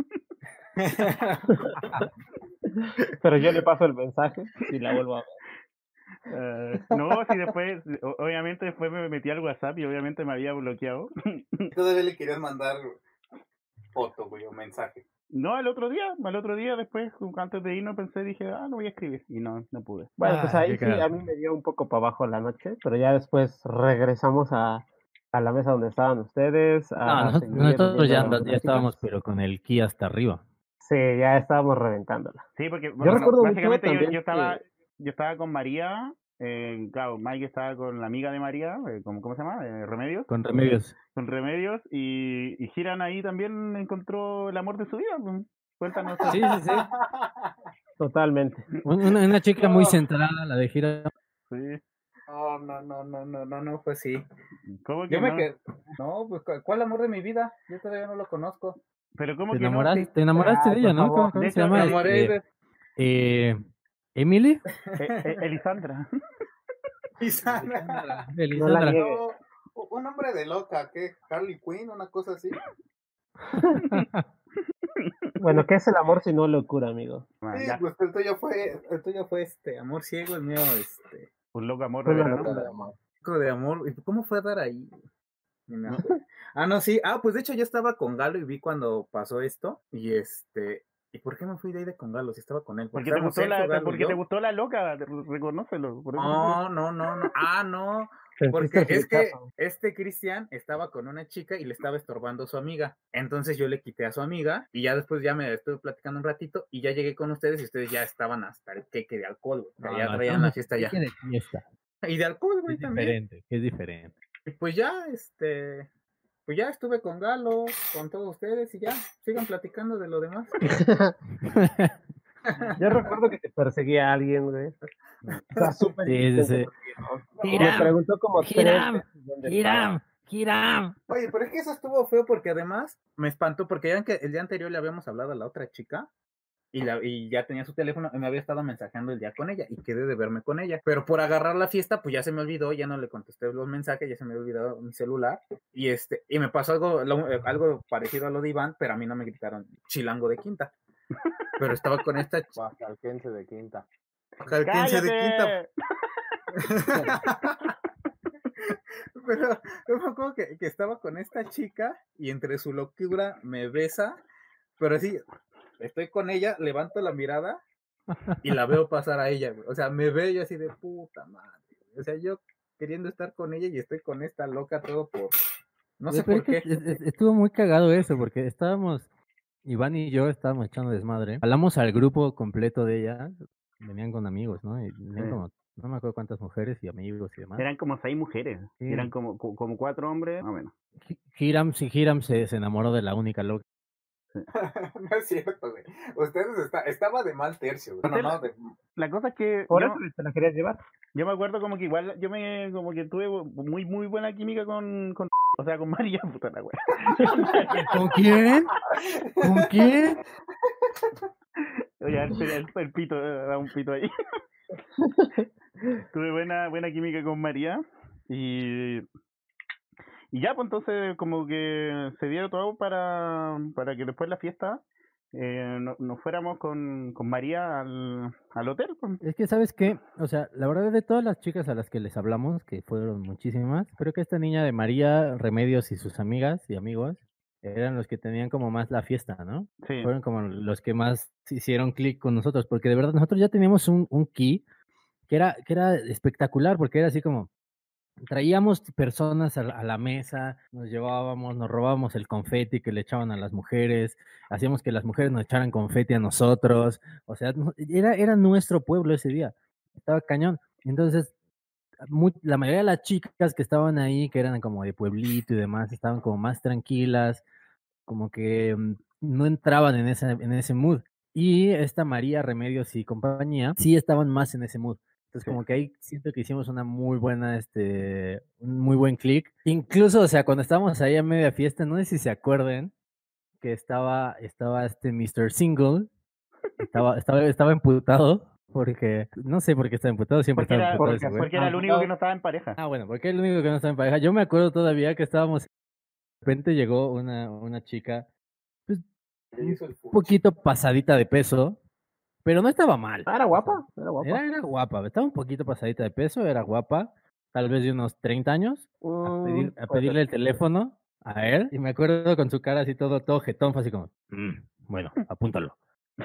Pero yo le paso el mensaje y la vuelvo a ver. No, si después, obviamente después me metí al WhatsApp y obviamente me había bloqueado. Todavía le querías mandar foto, güey, o mensaje. No, al otro día después, antes de irnos pensé, dije, no voy a escribir. Y no pude. Bueno, pues ahí sí, a mí me dio un poco para abajo la noche, pero ya después regresamos a la mesa donde estaban ustedes. Nosotros ya estábamos, pero con el ki hasta arriba. Sí, ya estábamos reventándola. Sí, porque yo recuerdo básicamente mucho yo estaba con María, claro, Mike estaba con la amiga de María, ¿cómo se llama? Remedios. Con Remedios. Con Remedios, y Hiram ahí también encontró el amor de su vida. Cuéntanos. Sí. Totalmente. Una chica muy centrada, la de Hiram. Sí. No, pues sí. ¿Cómo que yo no? me quedé. No, pues ¿cuál amor de mi vida? Yo todavía no lo conozco. Pero ¿cómo ¿Te que enamoraste, no? te enamoraste de ella, no? ¿Cómo se llama? ¿Emily? Elisandra. Lisandra. No la Elisandra. niegues. No, un nombre de loca, ¿qué? Harley Quinn, una cosa así. Bueno, ¿qué es el amor si no locura, amigo? Ah, Sí, ya. pues el tuyo fue amor ciego, el mío Un loco amor de Una verano. locura. loco de amor. ¿Y cómo fue a dar ahí? Ni me acuerdo. No, sí. Pues de hecho yo estaba con Galo y vi cuando pasó esto. ¿Y por qué me fui de ahí de con Galo si estaba con él? Porque te estábamos gustó Sergio, Galo y porque yo. te gustó la loca, reconócelo. Por eso No. Sentiste Porque el es que flechazo. Cristian estaba con una chica y le estaba estorbando a su amiga. Entonces yo le quité a su amiga y ya después ya me estuve platicando un ratito y ya llegué con ustedes y ustedes ya estaban hasta el queque de alcohol, güey. O sea, ya traían la fiesta ya. De fiesta. Y de alcohol, güey, Es también. diferente, es diferente. Y pues ya, pues ya estuve con Galo, con todos ustedes y ya, sigan platicando de lo demás. Yo recuerdo que te perseguía a alguien, güey. Está súper Sí, intenso sí. porque me preguntó como tres Hiram, veces dónde estaba. Hiram. Oye, pero es que eso estuvo feo porque además me espantó porque ya que el día anterior le habíamos hablado a la otra chica y ya tenía su teléfono y me había estado mensajeando el día con ella y quedé de verme con ella. Pero por agarrar la fiesta, pues ya se me olvidó, ya no le contesté los mensajes, ya se me había olvidado mi celular y me pasó algo parecido a lo de Iván, pero a mí no me gritaron chilango de quinta. Pero estaba con esta Bajalquense de quinta. calquense de quinta. Pero yo me acuerdo que estaba con esta chica y entre su locura me besa, pero así, estoy con ella, levanto la mirada y la veo pasar a ella, güey. O sea, me ve yo así de puta madre. O sea, yo queriendo estar con ella y estoy con esta loca todo por... No sé Pero por es qué. que estuvo muy cagado eso, porque Iván y yo estábamos echando desmadre. Hablamos al grupo completo de ella, venían con amigos, ¿no? Y venían Sí. como, no me acuerdo cuántas mujeres y amigos y demás. Eran como 6 mujeres. Sí. Eran como 4 hombres, más o menos. Hiram se enamoró de la única loca. No es cierto, güey. Ustedes estaba de mal tercio, güey. No, La cosa es que Por yo, eso te la querías llevar. yo me acuerdo como que igual como que tuve muy muy buena química con o sea, con María, puta la wea. ¿Con quién? ¿Con quién? Oye, el pito, da un pito ahí. Tuve buena química con María y ya, pues entonces como que se dio todo para que después de la fiesta nos fuéramos con María al hotel. Pues. Es que, ¿sabes qué? O sea, la verdad de todas las chicas a las que les hablamos, que fueron muchísimas, creo que esta niña de María, Remedios y sus amigas y amigos eran los que tenían como más la fiesta, ¿no? Sí. Fueron como los que más hicieron clic con nosotros, porque de verdad nosotros ya teníamos un key que era espectacular, porque era así como, traíamos personas a la mesa, nos llevábamos, nos robábamos el confeti que le echaban a las mujeres, hacíamos que las mujeres nos echaran confeti a nosotros, o sea, era nuestro pueblo ese día, estaba cañón. Entonces, la mayoría de las chicas que estaban ahí, que eran como de pueblito y demás, estaban como más tranquilas, como que no entraban en ese mood. Y esta María, Remedios y compañía, sí estaban más en ese mood. Entonces, como que ahí siento que hicimos una muy buena, un muy buen click. Incluso, o sea, cuando estábamos ahí a media fiesta, no sé si se acuerden, que estaba este Mr. Single, estaba emputado, porque, no sé por qué estaba emputado, siempre estaba emputado ese güey. Porque era el único que no estaba en pareja. Ah, bueno, porque era el único que no estaba en pareja. Yo me acuerdo todavía que estábamos, de repente llegó una chica, pues, un poquito pasadita de peso, pero no estaba mal. Era guapa, era guapa. Era guapa, estaba un poquito pasadita de peso, era guapa, tal vez de unos 30 años, a pedirle el teléfono a él, y me acuerdo con su cara así todo jetón, fue así como, bueno, apúntalo.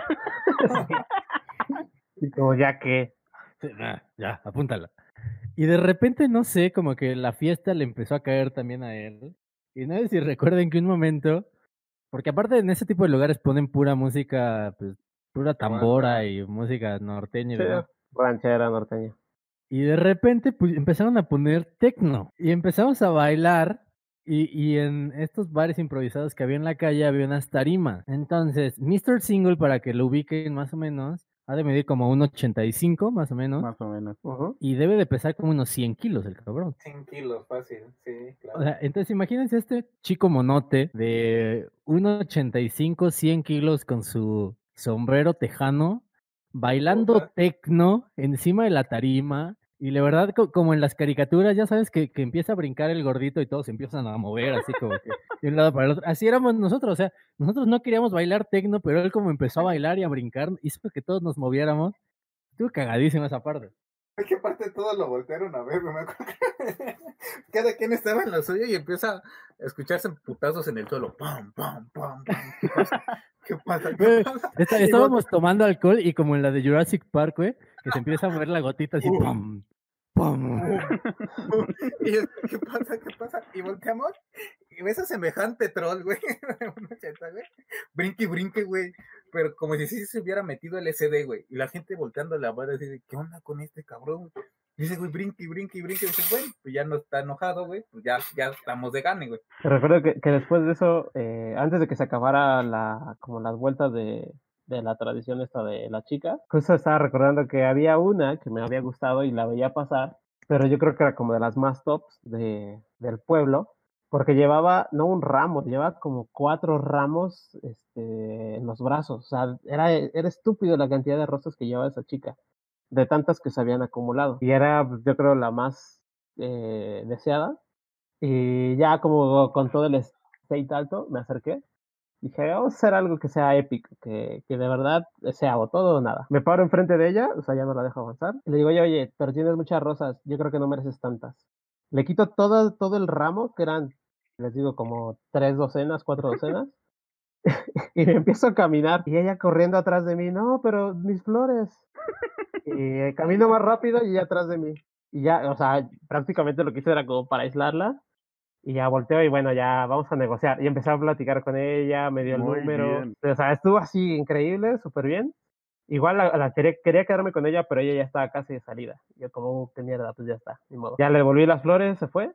Y como ya que... Ya, apúntalo. Y de repente, no sé, como que la fiesta le empezó a caer también a él, y no sé si recuerden que un momento, porque aparte en ese tipo de lugares ponen pura música, pues, pura tambora y música norteña y Sí, demás. ranchera norteña. Y de repente pues, empezaron a poner tecno y empezamos a bailar y en estos bares improvisados que había en la calle había unas tarimas. Entonces, Mr. Single, para que lo ubiquen más o menos, ha de medir como 1.85 más o menos. Más o menos. Y debe de pesar como unos 100 kilos el cabrón. 100 kilos, fácil, sí, claro. O sea, entonces imagínense este chico monote de 1.85, 100 kilos con su sombrero tejano, bailando tecno encima de la tarima. Y la verdad, como en las caricaturas, ya sabes que empieza a brincar el gordito y todos se empiezan a mover, así como que de un lado para el otro. Así éramos nosotros, o sea, nosotros no queríamos bailar tecno, pero él como empezó a bailar y a brincar, hizo que todos nos moviéramos. Estuvo cagadísima esa parte. Es que aparte todos lo voltearon a ver, me acuerdo que cada quien estaba en lo suyo y empieza a escucharse putazos en el suelo. ¡Pam, pam, pam, pam! ¿Qué pasa? ¿Qué pasa? ¿Qué pasa? Estábamos tomando alcohol y como en la de Jurassic Park, güey, que se empieza a mover la gotita así, ¡pam! ¡Pam! Y yo, ¿qué pasa? ¿Qué pasa? Y volteamos y ves a semejante troll, güey. Una cheta, güey. Brinque, brinque, güey. Pero como si sí se hubiera metido el SD, güey. Y la gente volteando la madre así de, ¿qué onda con este cabrón? Y dice, güey, brinque, brinque, brinque. Y dice, bueno, pues ya no está enojado, güey. Pues ya estamos de gane, güey. Te recuerdo que después de eso, antes de que se acabara como las vueltas de la tradición esta de la chica, justo estaba recordando que había una que me había gustado y la veía pasar, pero yo creo que era como de las más tops del pueblo, porque llevaba, no un ramo, llevaba como 4 ramos en los brazos. O sea, era estúpido la cantidad de rosas que llevaba esa chica, de tantas que se habían acumulado. Y era, yo creo, la más deseada. Y ya como con todo el state alto, me acerqué. Dije, vamos a hacer algo que sea épico, que de verdad sea o todo o nada. Me paro enfrente de ella, o sea, ya no la dejo avanzar. Y le digo, oye, pero tienes muchas rosas, yo creo que no mereces tantas. Le quito todo el ramo, que eran, les digo, como 3 docenas, 4 docenas. Y me empiezo a caminar. Y ella corriendo atrás de mí, no, pero mis flores. Y camino más rápido y ella atrás de mí. Y ya, o sea, prácticamente lo que hice era como para aislarla. Y ya volteo y bueno, ya vamos a negociar. Y empecé a platicar con ella, me dio el Muy número. bien. O sea, estuvo así increíble, súper bien. Igual quería quedarme con ella, pero ella ya estaba casi de salida. Yo como, qué mierda, pues ya está, ni modo. Ya le devolví las flores, se fue.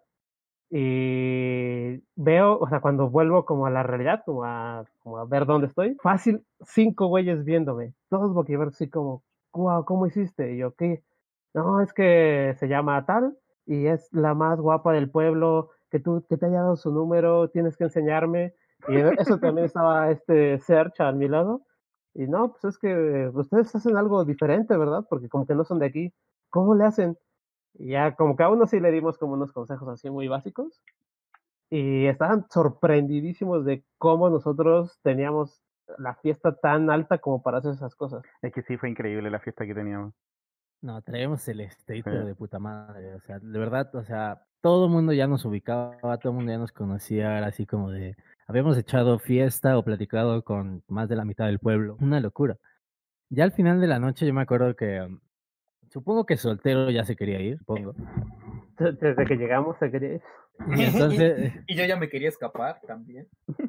Y veo, o sea, cuando vuelvo como a la realidad, como a ver dónde estoy, fácil, 5 güeyes viéndome. Todos boquiabiertos así como, wow, ¿cómo hiciste? Y yo, ¿qué? No, es que se llama tal y es la más guapa del pueblo, que te haya dado su número, tienes que enseñarme. Y eso también estaba Serge a mi lado. Y no, pues es que ustedes hacen algo diferente, ¿verdad? Porque como que no son de aquí. ¿Cómo le hacen? Y ya como que a uno sí le dimos como unos consejos así muy básicos. Y estaban sorprendidísimos de cómo nosotros teníamos la fiesta tan alta como para hacer esas cosas. Es que sí, fue increíble la fiesta que teníamos. No, traemos el state, Sí. pero de puta madre. O sea, de verdad, o sea, todo el mundo ya nos ubicaba, todo el mundo ya nos conocía, era así como de. Habíamos echado fiesta o platicado con más de la mitad del pueblo. Una locura. Ya al final de la noche yo me acuerdo que. Supongo que soltero ya se quería ir, supongo. Desde que llegamos se quería ir. Y entonces. Y yo ya me quería escapar también.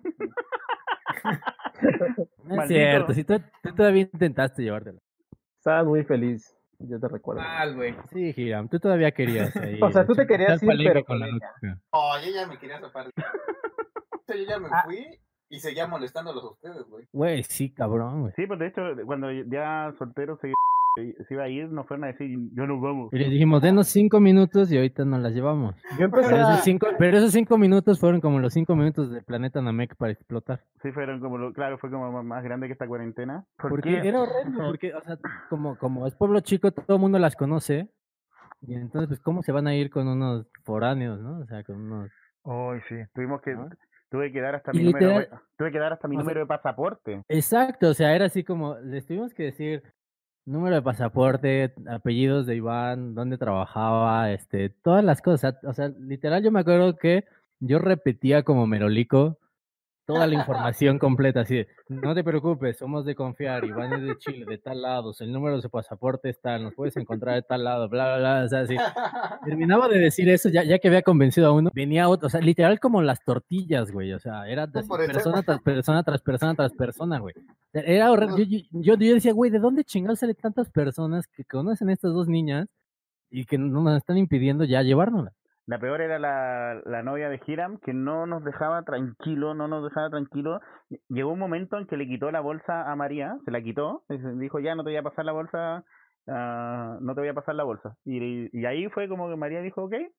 No es Maldito. cierto, si tú todavía intentaste llevártelo. Estaba muy feliz, yo te recuerdo. Güey. Sí, Hiram, tú todavía querías ir. O sea, tú te querías ir, pero con con la ella. loca. Oh, yo ya me quería zafar. Yo ya me fui y seguía molestándolos a ustedes, güey. Güey, sí, cabrón, güey. Sí, pues de hecho, cuando ya soltero se iba a ir, nos fueron a decir, yo nos vamos. Y les dijimos, denos 5 minutos y ahorita nos las llevamos. Yo empecé Pero esos 5 minutos fueron como los 5 minutos del planeta Namek para explotar. Sí, fueron como, claro, fue como más grande que esta cuarentena. Porque era horrendo, porque, o sea, como es pueblo chico, todo el mundo las conoce. Y entonces, pues, ¿cómo se van a ir con unos foráneos, no? O sea, con unos... Ay, sí, tuve que dar hasta Y mi número, literal- tuve que dar hasta mi o sea- número de pasaporte. Exacto, o sea, era así como, les tuvimos que decir número de pasaporte, apellidos de Iván, dónde trabajaba, todas las cosas. O sea, literal yo me acuerdo que yo repetía como merolico toda la información completa, así de, no te preocupes, somos de confiar, Iván es de Chile, de tal lado, el número de su pasaporte es tal, nos puedes encontrar de tal lado, bla, bla, bla, o sea, así. Terminaba de decir eso, ya que había convencido a uno, venía otro, o sea, literal como las tortillas, güey, o sea, era así, persona tras persona tras persona tras persona, güey. O sea, era horrible, yo decía, güey, ¿de dónde chingados salen tantas personas que conocen a estas dos niñas y que no nos están impidiendo ya llevárnoslas? La peor era la novia de Hiram, que no nos dejaba tranquilo, no nos dejaba tranquilo. Llegó un momento en que le quitó la bolsa a María, se la quitó, dijo, ya no te voy a pasar la bolsa, no te voy a pasar la bolsa. Y ahí fue como que María dijo, ok,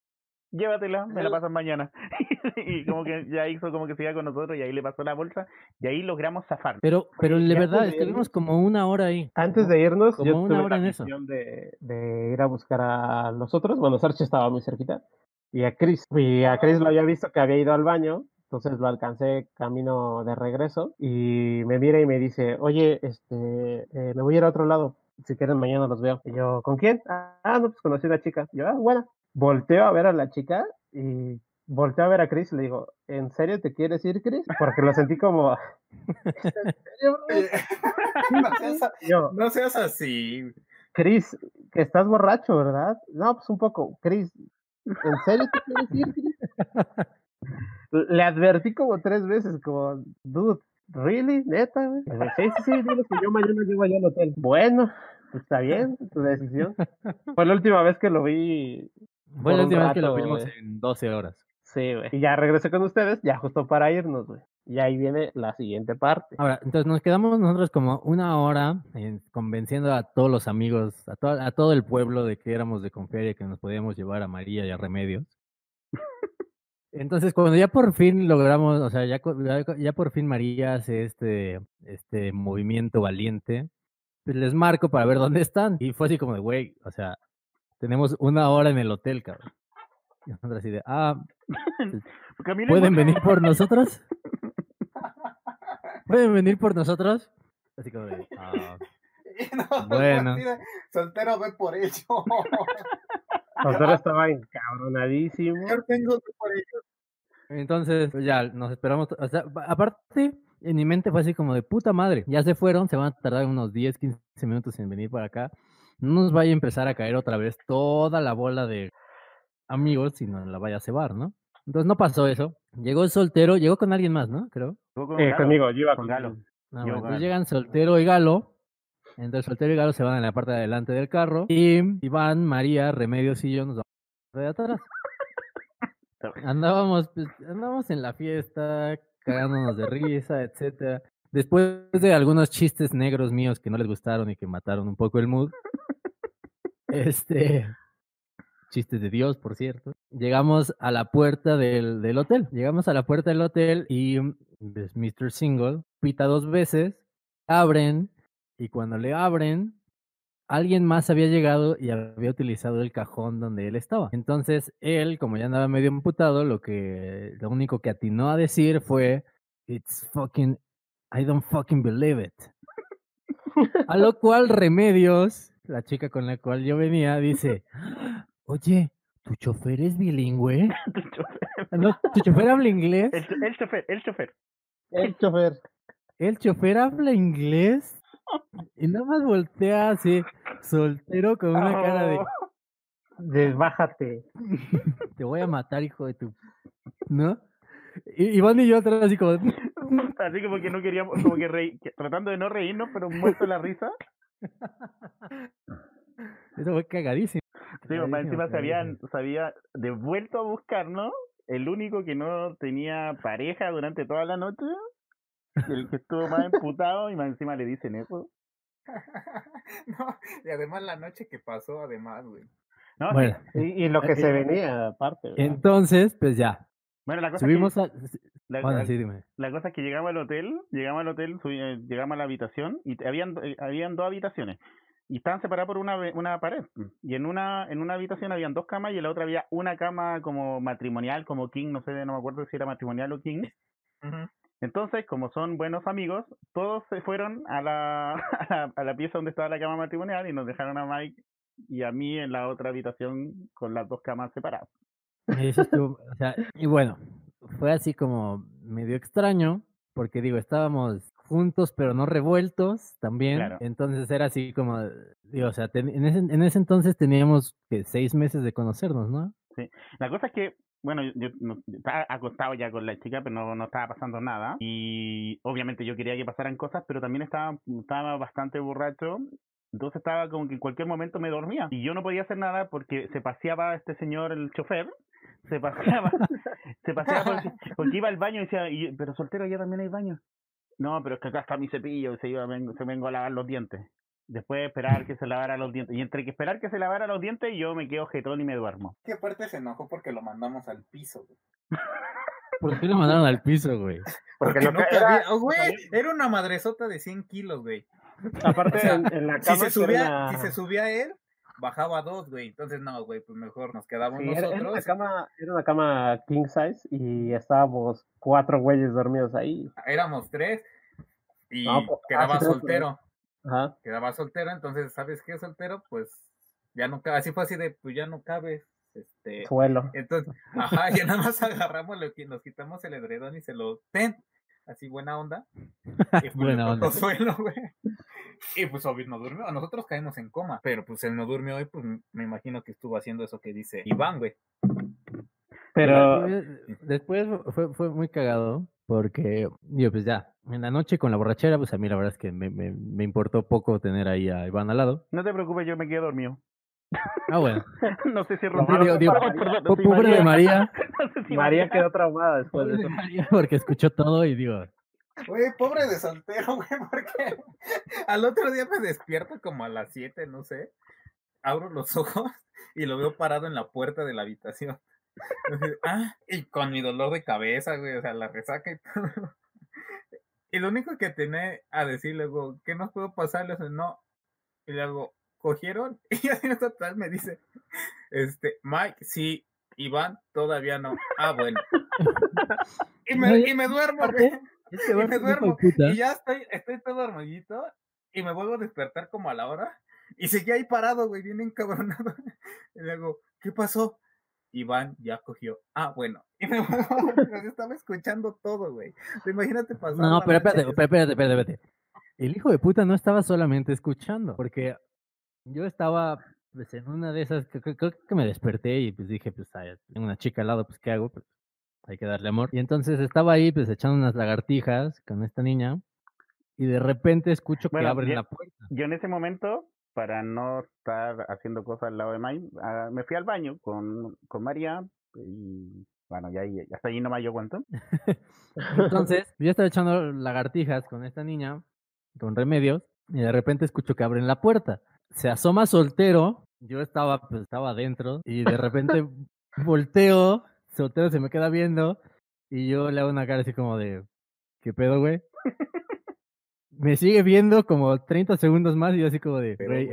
llévatela, me la pasan mañana. Y como que ya hizo como que se iba con nosotros y ahí le pasó la bolsa y ahí logramos zafar. Pero de ya verdad, antes de estuvimos como una hora ahí. Antes de irnos, Como yo una tuve hora la en eso. misión de ir a buscar a los otros. Bueno, Sergio estaba muy cerquita. Y a Chris. Y a Chris lo había visto que había ido al baño. Entonces lo alcancé camino de regreso. Y me mira y me dice, oye, me voy a ir a otro lado. Si quieren, mañana los veo. Y yo, ¿con quién? No, pues conocí a una chica. Y yo, bueno. Volteo a ver a la chica y volteo a ver a Chris y le digo, ¿en serio te quieres ir, Chris? Porque lo sentí como... ¿En serio, bro? Yo, No seas así. Chris, que estás borracho, ¿verdad? No, pues un poco. Chris, ¿en serio te quieres ir, Chris? Le advertí como 3 veces, como, dude, ¿really? ¿Neta, güey? Sí, diles que yo mañana llego allá al hotel. Bueno, pues está bien, tu decisión. Fue la última vez que lo vi. Fue la por un última vez que lo rato, vimos güey. en 12 horas. Sí, güey. Y ya regresé con ustedes, ya justo para irnos, güey. Y ahí viene la siguiente parte. Ahora, entonces nos quedamos nosotros como una hora convenciendo a todos los amigos, a todo el pueblo de que éramos de Conferia, que nos podíamos llevar a María y a Remedios. Entonces, cuando ya por fin logramos, o sea, ya por fin María hace este movimiento valiente, pues les marco para ver dónde están. Y fue así como de, güey, o sea, tenemos una hora en el hotel, cabrón. Y nosotros así de, ¿pueden venir por nosotros? ¿Pueden venir por nosotros? Así como de, bueno. Soltero ve por ello. Soltero estaba encabronadísimo. Yo tengo que por ello. Entonces, pues ya, nos esperamos. O sea, aparte, en mi mente fue así como de puta madre. Ya se fueron, se van a tardar unos 10, 15 minutos en venir para acá. No nos vaya a empezar a caer otra vez toda la bola de amigos, sino la vaya a cebar, ¿no? Entonces no pasó eso. Llegó el soltero, llegó con alguien más, ¿no? Creo. Conmigo, yo iba con Galo. Bueno, entonces llegan soltero y Galo. Entonces soltero y Galo se van en la parte de adelante del carro. Y Iván, María, Remedios y yo nos vamos de atrás. Andábamos en la fiesta, cagándonos de risa, etcétera. Después de algunos chistes negros míos que no les gustaron y que mataron un poco el mood. Chistes de Dios, por cierto. Llegamos a la puerta del hotel. Llegamos a la puerta del hotel y Mr. Single pita 2 veces, abren, y cuando le abren, alguien más había llegado y había utilizado el cajón donde él estaba. Entonces, él, como ya andaba medio emputado, lo único que atinó a decir fue, "It's fucking, I don't fucking believe it." A lo cual Remedios, la chica con la cual yo venía, dice, oye, ¿tu chofer es bilingüe? No, ¿tu chofer habla inglés? El chofer. El chofer. ¿El chofer habla inglés? Y nada más voltea así, soltero con una cara de... Desbájate. Te voy a matar, hijo de tu... ¿No? Iván y yo atrás así como... Así como que no queríamos, como que tratando de no reírnos, pero muerto de la risa. Eso fue cagadísimo. Sí, más encima se había devuelto a buscarnos, el único que no tenía pareja durante toda la noche, el que estuvo más emputado, y más encima le dicen eso. No, y además la noche que pasó, además, güey. No, bueno, sí. Y lo que se venía, aparte. ¿verdad? Entonces, pues ya. Bueno, la cosa Subimos que, Bueno, sí, dime. La cosa es que llegamos al hotel, llegamos a la habitación, y habían 2 habitaciones. Y estaban separadas por una pared. Y en una habitación habían 2 camas y en la otra había una cama como matrimonial, como king, no me acuerdo si era matrimonial o king. Uh-huh. Entonces, como son buenos amigos, todos se fueron a la pieza donde estaba la cama matrimonial y nos dejaron a Mike y a mí en la otra habitación con las 2 camas separadas. Eso estuvo, o sea, y bueno, fue así como medio extraño, porque digo, estábamos juntos pero no revueltos también, Claro. Entonces era así como, digo, o sea, en ese entonces teníamos 6 meses de conocernos, ¿no? Sí, la cosa es que, bueno, yo estaba acostado ya con la chica, pero no estaba pasando nada, y obviamente yo quería que pasaran cosas, pero también estaba bastante borracho. Entonces estaba como que en cualquier momento me dormía, y yo no podía hacer nada porque se paseaba este señor, el chofer, se paseaba porque iba al baño y decía, pero soltero, ya también hay baño. No, pero es que acá está mi cepillo, y se vengo a lavar los dientes. Después esperar que se lavara los dientes. Y entre que esperar que se lavara los dientes, yo me quedo jetón y me duermo. ¿Qué parte se enojó porque lo mandamos al piso, güey? ¿Por qué lo mandaron al piso, güey? Porque no no ca- cabía. era- Oh, güey, era una madresota de 100 kilos, güey. Aparte, O sea, en la Si cama. se, que subía, era una- si se subía él, bajaba 2, güey. Entonces, no, güey, pues mejor nos quedamos Sí, era nosotros. era una cama king size y estábamos 4 güeyes dormidos ahí. Éramos 3 y No, quedaba sí, creo que- soltero. Ajá. Quedaba soltero, entonces, ¿sabes qué? Soltero, pues ya no cabe. Así fue así de, pues ya no cabes. Suelo. Entonces, ajá, ya nada más agarramos, nos quitamos el edredón y se lo ten. Así buena onda. Y pues Buena le onda. tocó suelo, güey. Y pues obvio no durmió. Nosotros caímos en coma, pero pues él no durmió hoy, pues me imagino que estuvo haciendo eso que dice Iván, güey. Pero Después fue muy cagado porque, yo pues ya, en la noche con la borrachera, pues a mí la verdad es que me importó poco tener ahí a Iván al lado. No te preocupes, yo me quedo dormido. Ah, bueno. No sé si No, rompió. digo, Perdón, sí, pobre de María. No sé si María quedó traumada después Pobre de de eso. María porque escuchó todo y digo, Güey, pobre de soltero, güey, porque al otro día me despierto como a las 7, no sé. Abro los ojos y lo veo parado en la puerta de la habitación. Entonces, y con mi dolor de cabeza, güey, o sea, la resaca y todo. Y lo único que tenía a decirle, luego, ¿qué nos puedo pasar? Le dice, no. Y luego, ¿cogieron? Y así en total me dice, Mike, sí, Iván, todavía no. Ah, bueno. Y me duermo, güey. este Y vato me es hijo de duermo. puta. Y ya estoy todo dormidito. Y me vuelvo a despertar como a la hora. Y seguía ahí parado, güey, bien encabronado. Y luego, ¿qué pasó? Iván ya cogió. Ah, bueno. Y me yo estaba escuchando todo, güey. Imagínate pasar. No, la pero noche espérate. El hijo de puta no estaba solamente escuchando, porque yo estaba pues en una de esas, creo que me desperté y pues dije, pues ay, tengo una chica al lado, pues ¿qué hago? Pues hay que darle amor. Y entonces estaba ahí pues echando unas lagartijas con esta niña y de repente escucho que Bueno, abren yo- la puerta. Yo en ese momento, para no estar haciendo cosas al lado de Mike, me fui al baño con María y bueno, ya hasta allí nomás yo aguanto. Entonces, yo estaba echando lagartijas con esta niña, con remedios, y de repente escucho que abren la puerta. Se asoma soltero, yo estaba adentro, y de repente volteo, soltero se me queda viendo, y yo le hago una cara así como de, ¿qué pedo, güey? Me sigue viendo como 30 segundos más, y yo así como de, güey,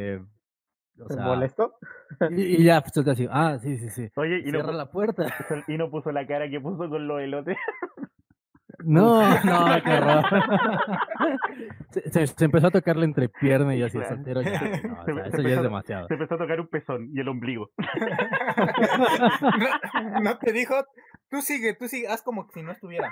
o ¿Te sea, molestó? y ya, pues soltero así, sí. Oye, y Cierra la puerta. no puso la cara que puso con los elotes. No, qué horror. Se empezó a tocar la entrepierna y yo así Claro. soltero ya. No, o sea, Se eso ya empezó- es demasiado. Se empezó a tocar un pezón y el ombligo. no te dijo, tú sigue, haz como si no estuviera.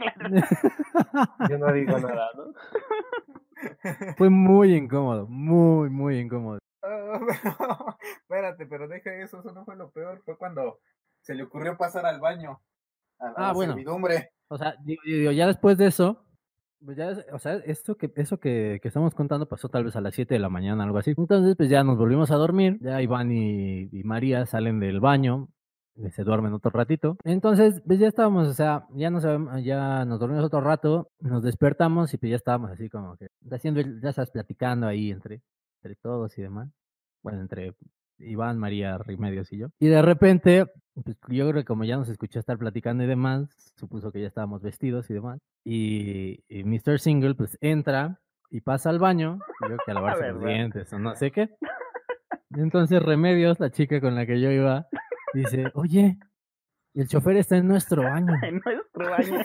Yo no digo nada, ¿no? Fue muy incómodo, muy incómodo. Espérate, pero deja eso no fue lo peor. Fue cuando se le ocurrió pasar al baño. A la Bueno. servidumbre. O sea, digo, ya después de eso, pues ya, o sea, eso que estamos contando pasó tal vez a las 7 de la mañana, algo así. Entonces, pues ya nos volvimos a dormir. Ya Iván y María salen del baño. Se duermen otro ratito. Entonces, pues ya estábamos, o sea, ya nos dormimos otro rato, nos despertamos y pues ya estábamos así como que haciendo, ya sabes, platicando ahí entre todos y demás. Bueno, entre Iván, María, Remedios y yo. Y de repente, pues yo creo que como ya nos escuchó estar platicando y demás, supuso que ya estábamos vestidos y demás. Y Mr. Single, pues entra y pasa al baño, yo que a lavarse los ¿Verdad? dientes o no sé qué. Y entonces Remedios, la chica con la que yo iba, dice, oye, el chofer está en nuestro baño. En nuestro baño.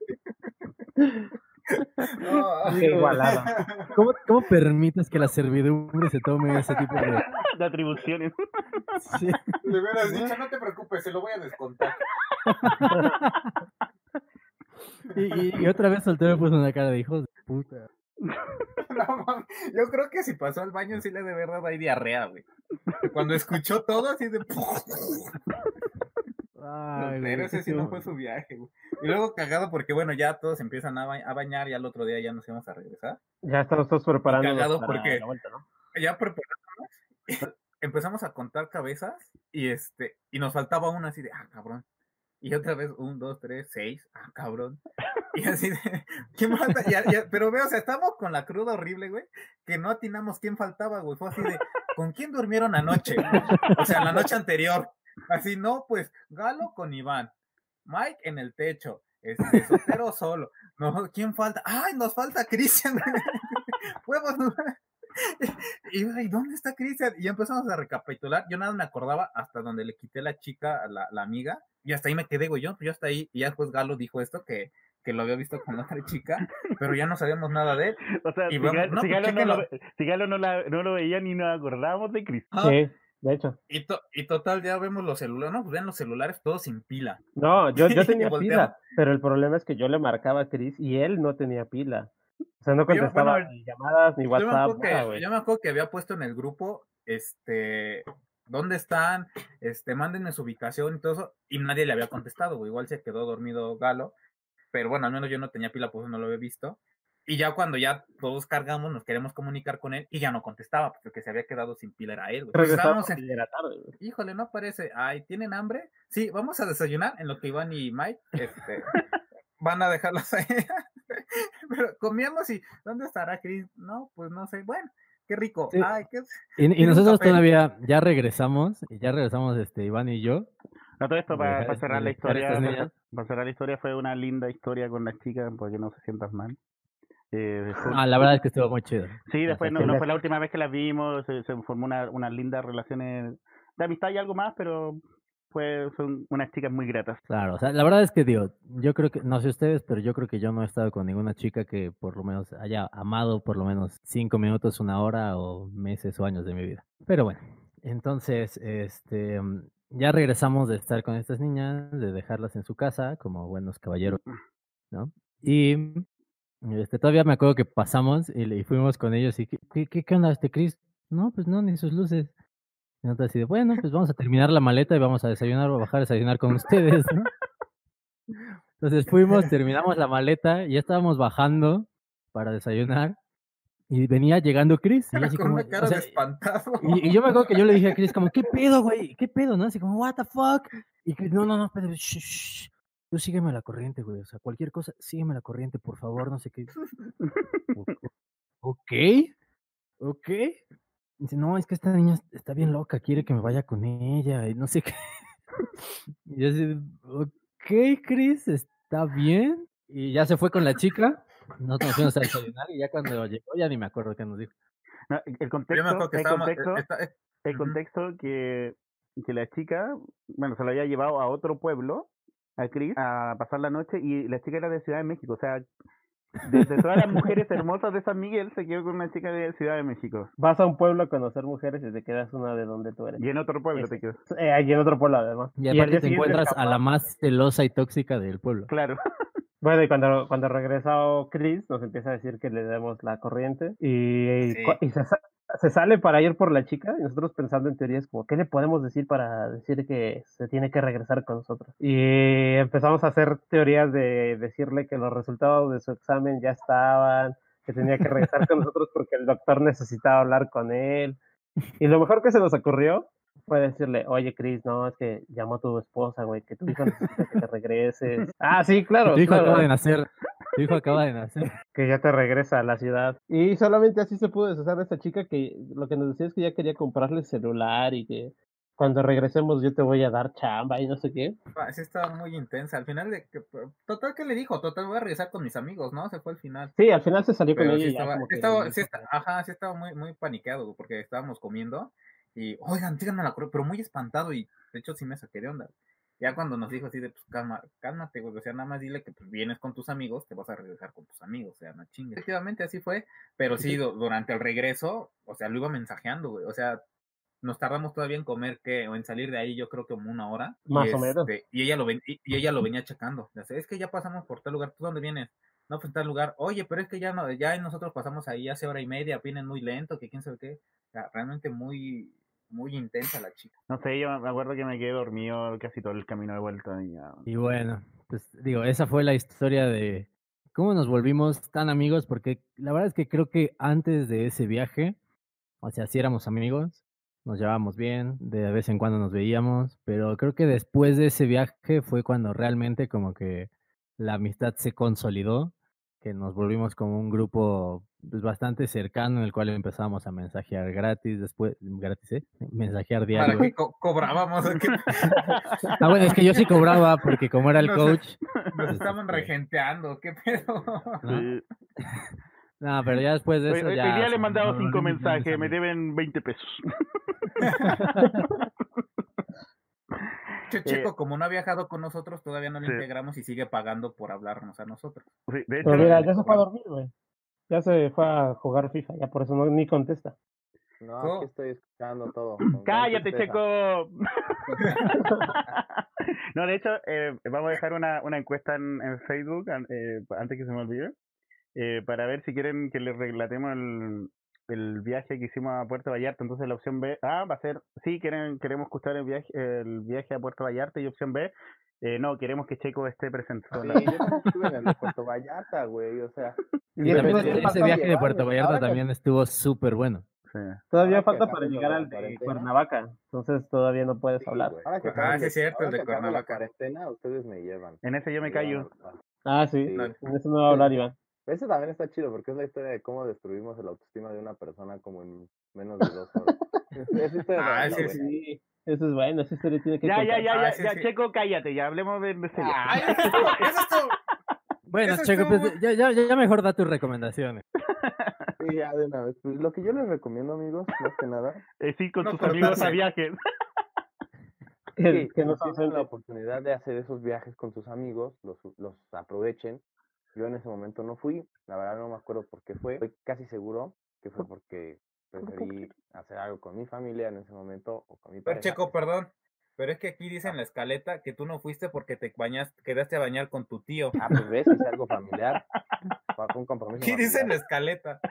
Qué igualado. ¿Cómo permites que la servidumbre se tome ese tipo de... De atribuciones. Sí. Le hubieras dicho, no te preocupes, se lo voy a descontar. Y otra vez soltero puso una cara de hijos de puta. No, mames, yo creo que si pasó al baño sí le de verdad hay diarrea, güey. Cuando escuchó todo así de... Ay, Pero güey, ese sí no fue su viaje, güey. Y luego cagado porque, bueno, ya todos empiezan a bañar y al otro día ya nos íbamos a regresar. Ya estamos todos preparándonos Cagado para porque- la vuelta, ¿no? Ya preparamos, empezamos a contar cabezas y nos faltaba una así de, cabrón, Y otra vez, 1, 2, 3, 6. Ah, cabrón. Y así de, ¿quién falta? Pero veo, o sea, estamos con la cruda horrible, güey, que no atinamos quién faltaba, güey. Fue así de, ¿con quién durmieron anoche? O sea, la noche anterior. Así, no, pues, Galo con Iván, Mike en el techo, Sotero solo. No, ¿quién falta? ¡Ay, nos falta Cristian! Podemos. Y ¿dónde está Cristian? Y empezamos a recapitular. Yo nada me acordaba hasta donde le quité la chica a la amiga. Y hasta ahí me quedé, güey. Yo hasta ahí. Y ya después Galo dijo esto, que lo había visto con otra chica, pero ya no sabíamos nada de él. O sea, Y si vamos, no, si pues, Galo chéquenlo. si Galo no lo veía ni nos acordábamos de Chris. Ah, Sí, de hecho. y total, ya vemos los celulares, no, pues vean los celulares todos sin pila. No, yo tenía Y volteamos. pila, pero el problema es que yo le marcaba a Chris y él no tenía pila. O sea, no contestaba bueno, ni llamadas, ni Yo me WhatsApp, acuerdo nada, güey. yo me acuerdo que había puesto en el grupo, ¿dónde están? Mándenme su ubicación y todo eso, y nadie le había contestado, güey. Igual se quedó dormido Galo, pero bueno, al menos yo no tenía pila, pues no lo había visto. Y ya cuando ya todos cargamos, nos queremos comunicar con él, y ya no contestaba, porque se había quedado sin pila era él, güey. Regresamos y era tarde, güey. Híjole, no aparece. Ay, ¿tienen hambre? Sí, vamos a desayunar, en lo que Iván y Mike, van a dejarlos ahí. Pero comíamos y, ¿dónde estará Chris? No, pues no sé. Bueno, qué rico. Sí. Ay, qué... Y nosotros todavía ya regresamos Iván y yo. No, todo esto para dejar- cerrar de la dejar estas historia, niñas. para cerrar la historia fue una linda historia con las chicas, porque no se sientas mal. La verdad es que estuvo muy chido. Sí, después O sea, no fue la última vez que las vimos, se formó una linda relación de amistad y algo más, pero son unas chicas muy gratas. Claro, o sea, la verdad es que digo, yo creo que, no sé ustedes, pero yo creo que yo no he estado con ninguna chica que por lo menos haya amado por lo menos 5 minutos, 1 hora o meses o años de mi vida. Pero bueno, entonces, ya regresamos de estar con estas niñas, de dejarlas en su casa como buenos caballeros, ¿no? Y todavía me acuerdo que pasamos y fuimos con ellos y ¿qué onda, Chris? No, pues no, ni sus luces. Y nosotros así de, bueno, pues vamos a terminar la maleta y vamos a desayunar o a bajar a desayunar con ustedes, ¿no? Entonces fuimos, terminamos la maleta y ya estábamos bajando para desayunar y venía llegando Chris. Y, así con como, una cara o sea, de espantado. y yo me acuerdo que yo le dije a Chris como, ¿qué pedo, güey? ¿Qué pedo, no? Así como, what the fuck? Y Chris, no, espérate, shh. Tú sígueme la corriente, güey. O sea, cualquier cosa, sígueme la corriente, por favor, no sé qué. Ok. Dice, no, es que esta niña está bien loca, quiere que me vaya con ella y no sé qué. Y yo así, ok, Chris, está bien. Y ya se fue con la chica. Nosotros nos fuimos a desayunar y ya cuando llegó ya ni me acuerdo qué nos dijo. No, el Yo me acuerdo contexto, que el estábamos... contexto, el contexto que la chica, bueno, se lo había llevado a otro pueblo, a Chris, a pasar la noche, y la chica era de Ciudad de México, o sea, de todas las mujeres hermosas de San Miguel, se quedó con una chica de Ciudad de México. Vas a un pueblo a conocer mujeres y te quedas una de donde tú eres. Y en otro pueblo te quedas. Allí en otro pueblo, además. Y al aparte día te siguiente encuentras a la más celosa y tóxica del pueblo. Claro. Bueno, y cuando regresó Chris, nos empieza a decir que le demos la corriente y se sale para ir por la chica y nosotros pensando en teorías como, ¿qué le podemos decir para decir que se tiene que regresar con nosotros? Y empezamos a hacer teorías de decirle que los resultados de su examen ya estaban, que tenía que regresar con nosotros porque el doctor necesitaba hablar con él. Y lo mejor que se nos ocurrió fue decirle, oye, Chris, no, es que llamó tu esposa, güey, que tu hijo necesita que te regreses. Ah, sí, claro. Tu hijo claro. acaba de nacer. Tu hijo acaba de nacer. Que ya te regresa a la ciudad. Y solamente así se pudo deshacer de esta chica que lo que nos decía es que ya quería comprarle celular y que cuando regresemos yo te voy a dar chamba y no sé qué. Sí, estaba muy intensa. Al final, total, ¿qué le dijo? Total, voy a regresar con mis amigos, ¿no? Se fue al final. Sí, al final se salió Pero con sí ella. estaba muy, muy paniqueado porque estábamos comiendo y, oigan, síganme la corriente, pero muy espantado y de hecho sí me saqué de onda. Ya cuando nos dijo así de, pues cálmate, güey, o sea, nada más dile que pues vienes con tus amigos, te vas a regresar con tus amigos, o sea, no chingues. Efectivamente así fue, pero sí, durante el regreso, o sea, lo iba mensajeando, güey, o sea, nos tardamos todavía en comer, o en salir de ahí, yo creo que como 1 hora. Más o menos. Y ella lo venía checando. Es que ya pasamos por tal lugar, ¿tú dónde vienes? No, pues en tal lugar. Oye, pero es que ya nosotros pasamos ahí hace 1:30, vienen muy lento, que quién sabe qué. O sea, realmente muy, muy intensa la chica. No sé, yo me acuerdo que me quedé dormido casi todo el camino de vuelta. Y bueno, pues digo, esa fue la historia de cómo nos volvimos tan amigos, porque la verdad es que creo que antes de ese viaje, o sea, sí éramos amigos, nos llevábamos bien, de vez en cuando nos veíamos, pero creo que después de ese viaje fue cuando realmente como que la amistad se consolidó, que nos volvimos como un grupo pues, bastante cercano en el cual empezamos a mensajear gratis, después, gratis, mensajear ¿Para diario. qué cobrábamos? ¿O qué? Ah, bueno, es que yo sí cobraba porque como era el Nos- coach. Nos estaban regenteando, ¿qué pedo? ¿no? Sí. No, pero ya después de Hoy, eso hoy ya... día le he o sea, mandado nos 5 volvimos grandes mensajes, me amigos. deben 20 pesos. Checo, como no ha viajado con nosotros, todavía no le Sí. integramos y sigue pagando por hablarnos a nosotros. Sí, de Pero hecho, mira, ya se fue a dormir, güey. Ya se fue a jugar FIFA, ya por eso no, ni contesta. No, aquí ¿Cómo? estoy escuchando todo. con gran ¡cállate, tristeza. Checo! No, de hecho, vamos a dejar una encuesta en Facebook antes que se me olvide, para ver si quieren que les relatemos el viaje que hicimos a Puerto Vallarta. Entonces la opción B, va a ser, sí, queremos escuchar el viaje a Puerto Vallarta, y opción B, no, queremos que Checo esté presente. Sí, yo también estuve en el de Puerto Vallarta, güey, o sea. Y Y es que también no- ese viaje de Puerto llevarme. Vallarta Ahora que- también estuvo súper bueno. Sí. Todavía ahora que falta para acabes llegar la al de cuarentena. Cuernavaca, entonces todavía no puedes Sí, hablar. güey. Ahora que Ah, acabe sí es cierto, el ahora de que acabe la Cuernavaca. cuarentena, ustedes me llevan. En ese yo me llevan callo. Ah, sí, Sí. en eso no va a hablar Iván. Ese también está chido porque es la historia de cómo destruimos la autoestima de una persona como en menos de 2 horas. Esa historia Ah, está sí, buena. Sí, eso es bueno, esa historia tiene que Ya, contar. sí, ya, sí. Checo, cállate, ya hablemos de ese viaje. ¡Ay, eso estuvo! Bueno, Eso Checo, estuvo pues, ya mejor da tus recomendaciones. Sí, ya de una vez. Pues lo que yo les recomiendo, amigos, más que nada, Sí, con No sus amigos a cortarse. viajes. Que no si son tienen la gente. oportunidad de hacer esos viajes con sus amigos, los aprovechen. Yo en ese momento no fui, la verdad no me acuerdo por qué fue. Estoy casi seguro que fue porque preferí hacer algo con mi familia en ese momento o con mi Pero pareja. Checo, perdón. Pero es que aquí dice en la escaleta que tú no fuiste porque quedaste a bañar con tu tío. Ah, pues ves, hice algo familiar. Fue un compromiso Aquí dice en la familiar. escaleta.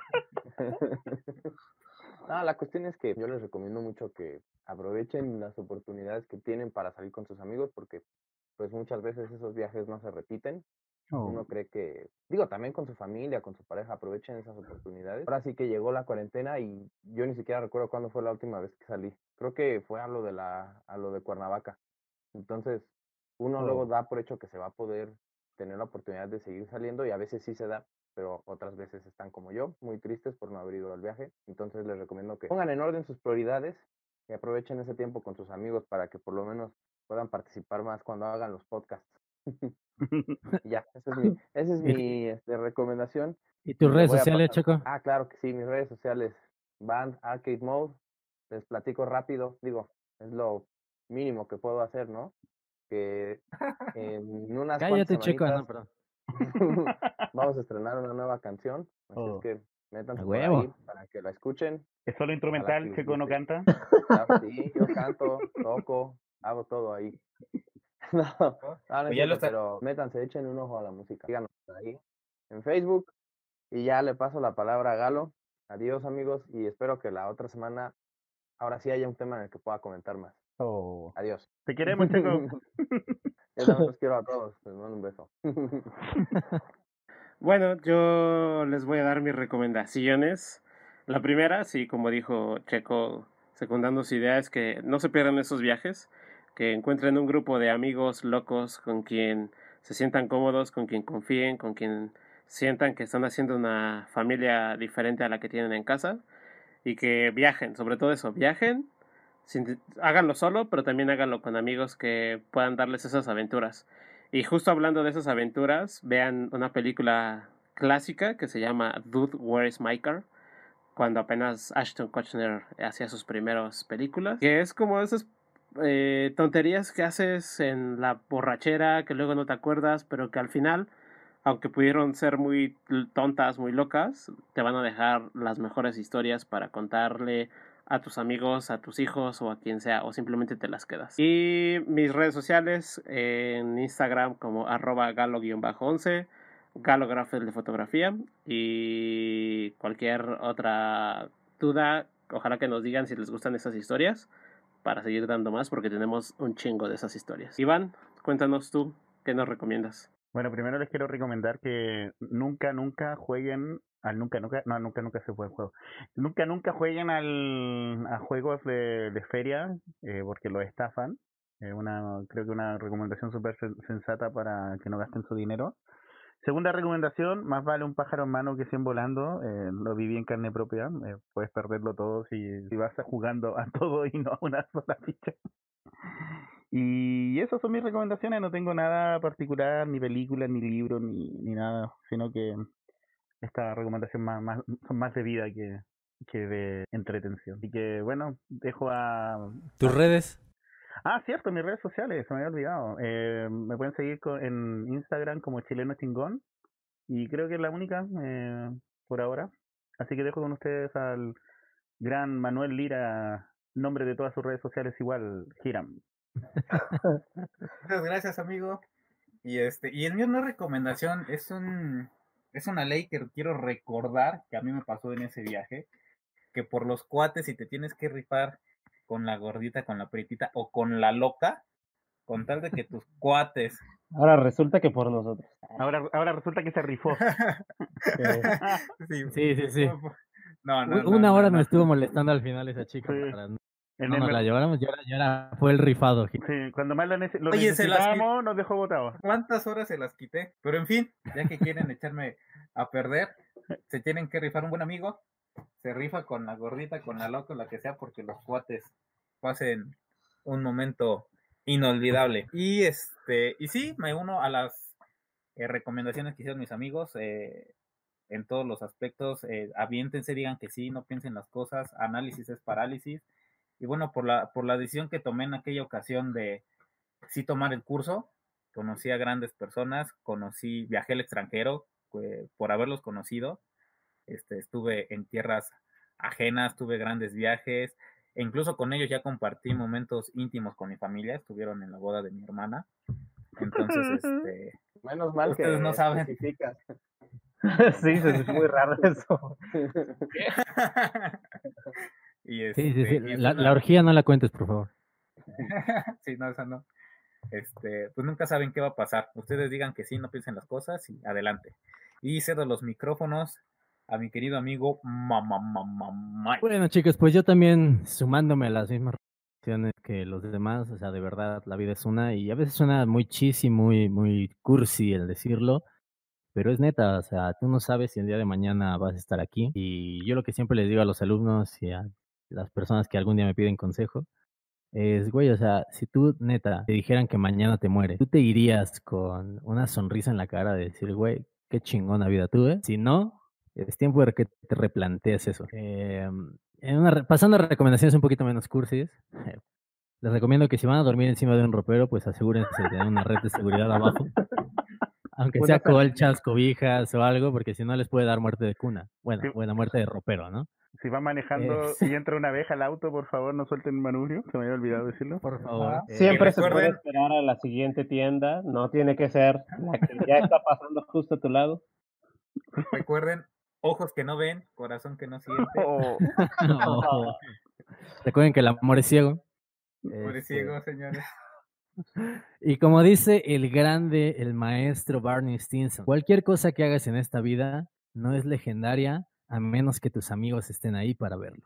No, la cuestión es que yo les recomiendo mucho que aprovechen las oportunidades que tienen para salir con sus amigos, porque pues muchas veces esos viajes no se repiten. Uno cree que, digo, también con su familia, con su pareja, aprovechen esas oportunidades. Ahora sí que llegó la cuarentena y yo ni siquiera recuerdo cuándo fue la última vez que salí. Creo que fue a lo de Cuernavaca. Entonces, uno luego da por hecho que se va a poder tener la oportunidad de seguir saliendo, y a veces sí se da, pero otras veces están como yo, muy tristes por no haber ido al viaje. Entonces les recomiendo que pongan en orden sus prioridades y aprovechen ese tiempo con sus amigos para que por lo menos puedan participar más cuando hagan los podcasts. Ya, esa es mi recomendación. ¿Y tus Le redes voy a sociales, pasar- Checo? Ah, claro que sí, mis redes sociales, Band Arcade Mode. Les platico rápido, digo, es lo mínimo que puedo hacer, ¿no? Que en unas Cállate, cuantas Checo. semanitas No, perdón. vamos a estrenar una nueva canción, así Oh. es que métanse A por huevo. ahí para que la escuchen. Es solo Ojalá instrumental, que les Checo no guste. canta. Claro, sí, yo canto, toco, hago todo ahí. No, no es ya lo cierto, está- pero métanse, echen un ojo a la música. Síganos ahí en Facebook. Y ya le paso la palabra a Galo. Adiós, amigos, y espero que la otra semana ahora sí haya un tema en el que pueda comentar más. Oh. Adiós. Te queremos, Checo. Yo también los quiero a todos. Les mando un beso. Bueno, yo les voy a dar mis recomendaciones. La primera, sí, como dijo Checo, secundando su idea, es que no se pierdan esos viajes, que encuentren un grupo de amigos locos con quien se sientan cómodos, con quien confíen, con quien sientan que están haciendo una familia diferente a la que tienen en casa, y que viajen, sobre todo eso, viajen, háganlo solo, pero también háganlo con amigos que puedan darles esas aventuras. Y justo hablando de esas aventuras, vean una película clásica que se llama Dude, Where is My Car? Cuando apenas Ashton Kutcher hacía sus primeras películas, que es como esas tonterías que haces en la borrachera, que luego no te acuerdas, pero que al final, aunque pudieron ser muy tontas, muy locas, te van a dejar las mejores historias para contarle a tus amigos, a tus hijos o a quien sea, o simplemente te las quedas. Y mis redes sociales, en Instagram como @galo_11, Galographer de fotografía, y cualquier otra duda, ojalá que nos digan si les gustan esas historias para seguir dando más, porque tenemos un chingo de esas historias. Iván, cuéntanos tú, ¿qué nos recomiendas? Bueno, primero les quiero recomendar que nunca jueguen al nunca se juega el juego. Nunca jueguen a juegos de feria, porque los estafan. Creo que una recomendación súper sensata para que no gasten su dinero. Segunda recomendación, más vale un pájaro en mano que 100 volando. Lo viví en carne propia. Puedes perderlo todo si vas jugando a todo y no a una sola ficha. Y esas son mis recomendaciones. No tengo nada particular, ni películas, ni libros, ni nada. Sino que esta recomendación son más de vida que de entretención. Así que bueno, dejo ¿Tus redes? Ah, cierto, mis redes sociales, se me había olvidado. Me pueden seguir en Instagram como Chileno Chingón. Y creo que es la única por ahora. Así que dejo con ustedes al gran Manuel Lira, nombre de todas sus redes sociales igual, Hiram. Muchas gracias, amigo. Y el mío no es recomendación, es una ley que quiero recordar que a mí me pasó en ese viaje, que por los cuates, si te tienes que rifar con la gordita, con la prietita o con la loca, con tal de que tus cuates. Ahora resulta que por nosotros. Ahora resulta que se rifó. Sí. No, Una hora me estuvo molestando al final esa chica para En no el nos la mer- lleváramos, ya fue el rifado. Sí, cuando más lo Oye, se las necesitábamos, nos dejó botados. ¿Cuántas horas se las quité? Pero en fin, ya que quieren echarme a perder, se tienen que rifar un buen amigo. Se rifa con la gordita, con la loca, la que sea, porque los cuates pasen un momento inolvidable. Y sí, me uno a las recomendaciones que hicieron mis amigos en todos los aspectos. Aviéntense, digan que sí, no piensen las cosas. Análisis es parálisis. Y bueno, por la decisión que tomé en aquella ocasión de sí tomar el curso, conocí a grandes personas, viajé al extranjero por haberlos conocido. Estuve en tierras ajenas, tuve grandes viajes, e incluso con ellos ya compartí momentos íntimos con mi familia. Estuvieron en la boda de mi hermana. Entonces, menos mal ustedes que no saben. especificas. Sí, es muy raro eso. Y Sí. y La orgía no la cuentes, por favor. sí, no, esa no. Pues nunca saben qué va a pasar. Ustedes digan que sí, no piensen las cosas y adelante. Y cedo los micrófonos a mi querido amigo Mike. Bueno, chicos, pues yo también sumándome a las mismas recomendaciones que los demás, o sea, de verdad, la vida es una, y a veces suena muy cheesy, muy cursi el decirlo, pero es neta, o sea, tú no sabes si el día de mañana vas a estar aquí, y yo lo que siempre les digo a los alumnos y a las personas que algún día me piden consejo, es, güey, o sea, si tú, neta, te dijeran que mañana te mueres, tú te irías con una sonrisa en la cara de decir, güey, qué chingona vida tuve. Si no, es tiempo de que te replantees eso. Pasando a recomendaciones un poquito menos cursis, les recomiendo que si van a dormir encima de un ropero, pues asegúrense de tener una red de seguridad abajo. Aunque sea colchas, cobijas o algo, porque si no les puede dar muerte de cuna. Bueno, Sí. buena muerte de ropero, ¿no? Si van manejando y entra una abeja al auto, por favor, no suelten el manubrio. Se me había olvidado decirlo. Por favor. Siempre se puede recuerden- esperar a la siguiente tienda. No tiene que ser la que ya está pasando justo a tu lado. Recuerden, ojos que no ven, corazón que no siente. No. Recuerden que el amor es ciego. Pobre ciego, señores. Y como dice el grande, el maestro Barney Stinson, cualquier cosa que hagas en esta vida no es legendaria a menos que tus amigos estén ahí para verlo.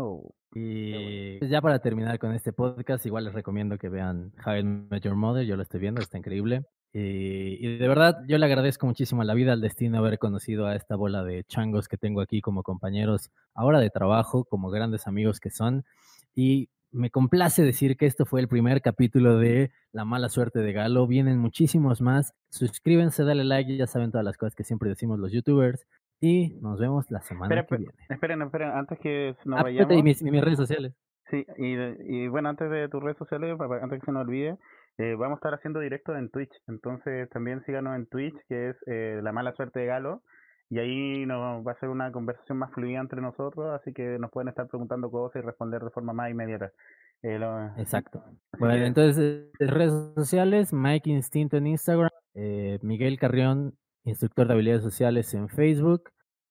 Y pues ya para terminar con este podcast, igual les recomiendo que vean How I Met Your Mother. Yo lo estoy viendo, está increíble. Y de verdad, yo le agradezco muchísimo a la vida, al destino, haber conocido a esta bola de changos que tengo aquí como compañeros ahora de trabajo, como grandes amigos que son. Y me complace decir que esto fue el primer capítulo de La Mala Suerte de Galo. Vienen muchísimos más. Suscríbanse, dale like, ya saben todas las cosas que siempre decimos los youtubers. Y nos vemos la semana que viene. Esperen, antes que nos Espérate, vayamos. y mis redes sociales. Sí, y bueno, antes de tus redes sociales, antes que se nos olvide, vamos a estar haciendo directo en Twitch. Entonces también síganos en Twitch, que es La Mala Suerte de Galo. Y ahí nos va a ser una conversación más fluida entre nosotros, así que nos pueden estar preguntando cosas y responder de forma más inmediata. Exacto. Bueno, entonces, redes sociales, Mike Instinto en Instagram, Miguel Carrión, instructor de habilidades sociales en Facebook.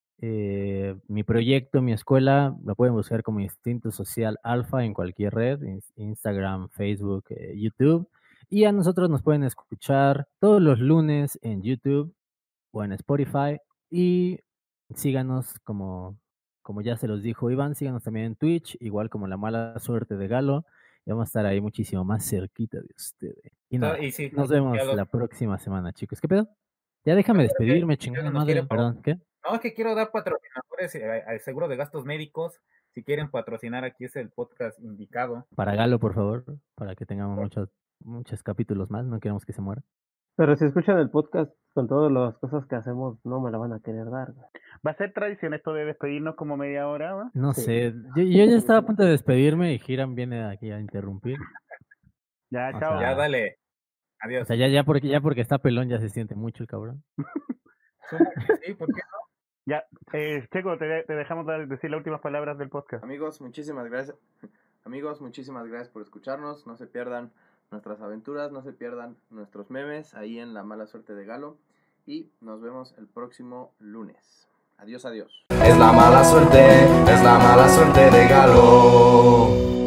Mi proyecto, mi escuela, lo pueden buscar como Instinto Social Alfa en cualquier red, Instagram, Facebook, YouTube. Y a nosotros nos pueden escuchar todos los lunes en YouTube o en Spotify. Y síganos como ya se los dijo Iván, síganos también en Twitch, igual como La Mala Suerte de Galo. Y vamos a estar ahí muchísimo más cerquita de ustedes. Y nada, Y sí, nos vemos ya lo- la próxima semana, chicos. ¿Qué pedo? Ya déjame despedirme, chingada nos madre. quieren Perdón, ¿qué? No, es que quiero dar patrocinadores al seguro de gastos médicos. Si quieren patrocinar, aquí es el podcast indicado. Para Galo, por favor, para que tengamos muchos capítulos más. No queremos que se muera. Pero si escuchan el podcast con todas las cosas que hacemos, no me la van a querer dar, güey. ¿Va a ser tradición esto de despedirnos como media hora, ¿no? No Sí. sé, yo ya estaba a punto de despedirme y Hiram viene aquí a interrumpir. Ya, O chao. sea, Ya, dale. Adiós. O sea, ya porque está pelón ya se siente mucho el cabrón. Sí, ¿por qué no? Ya, Checo, te dejamos decir las últimas palabras del podcast. Amigos, muchísimas gracias. Amigos, muchísimas gracias por escucharnos. No se pierdan nuestras aventuras, no se pierdan nuestros memes ahí en La Mala Suerte de Galo. Y nos vemos el próximo lunes. Adiós, adiós. Es la mala suerte de Galo.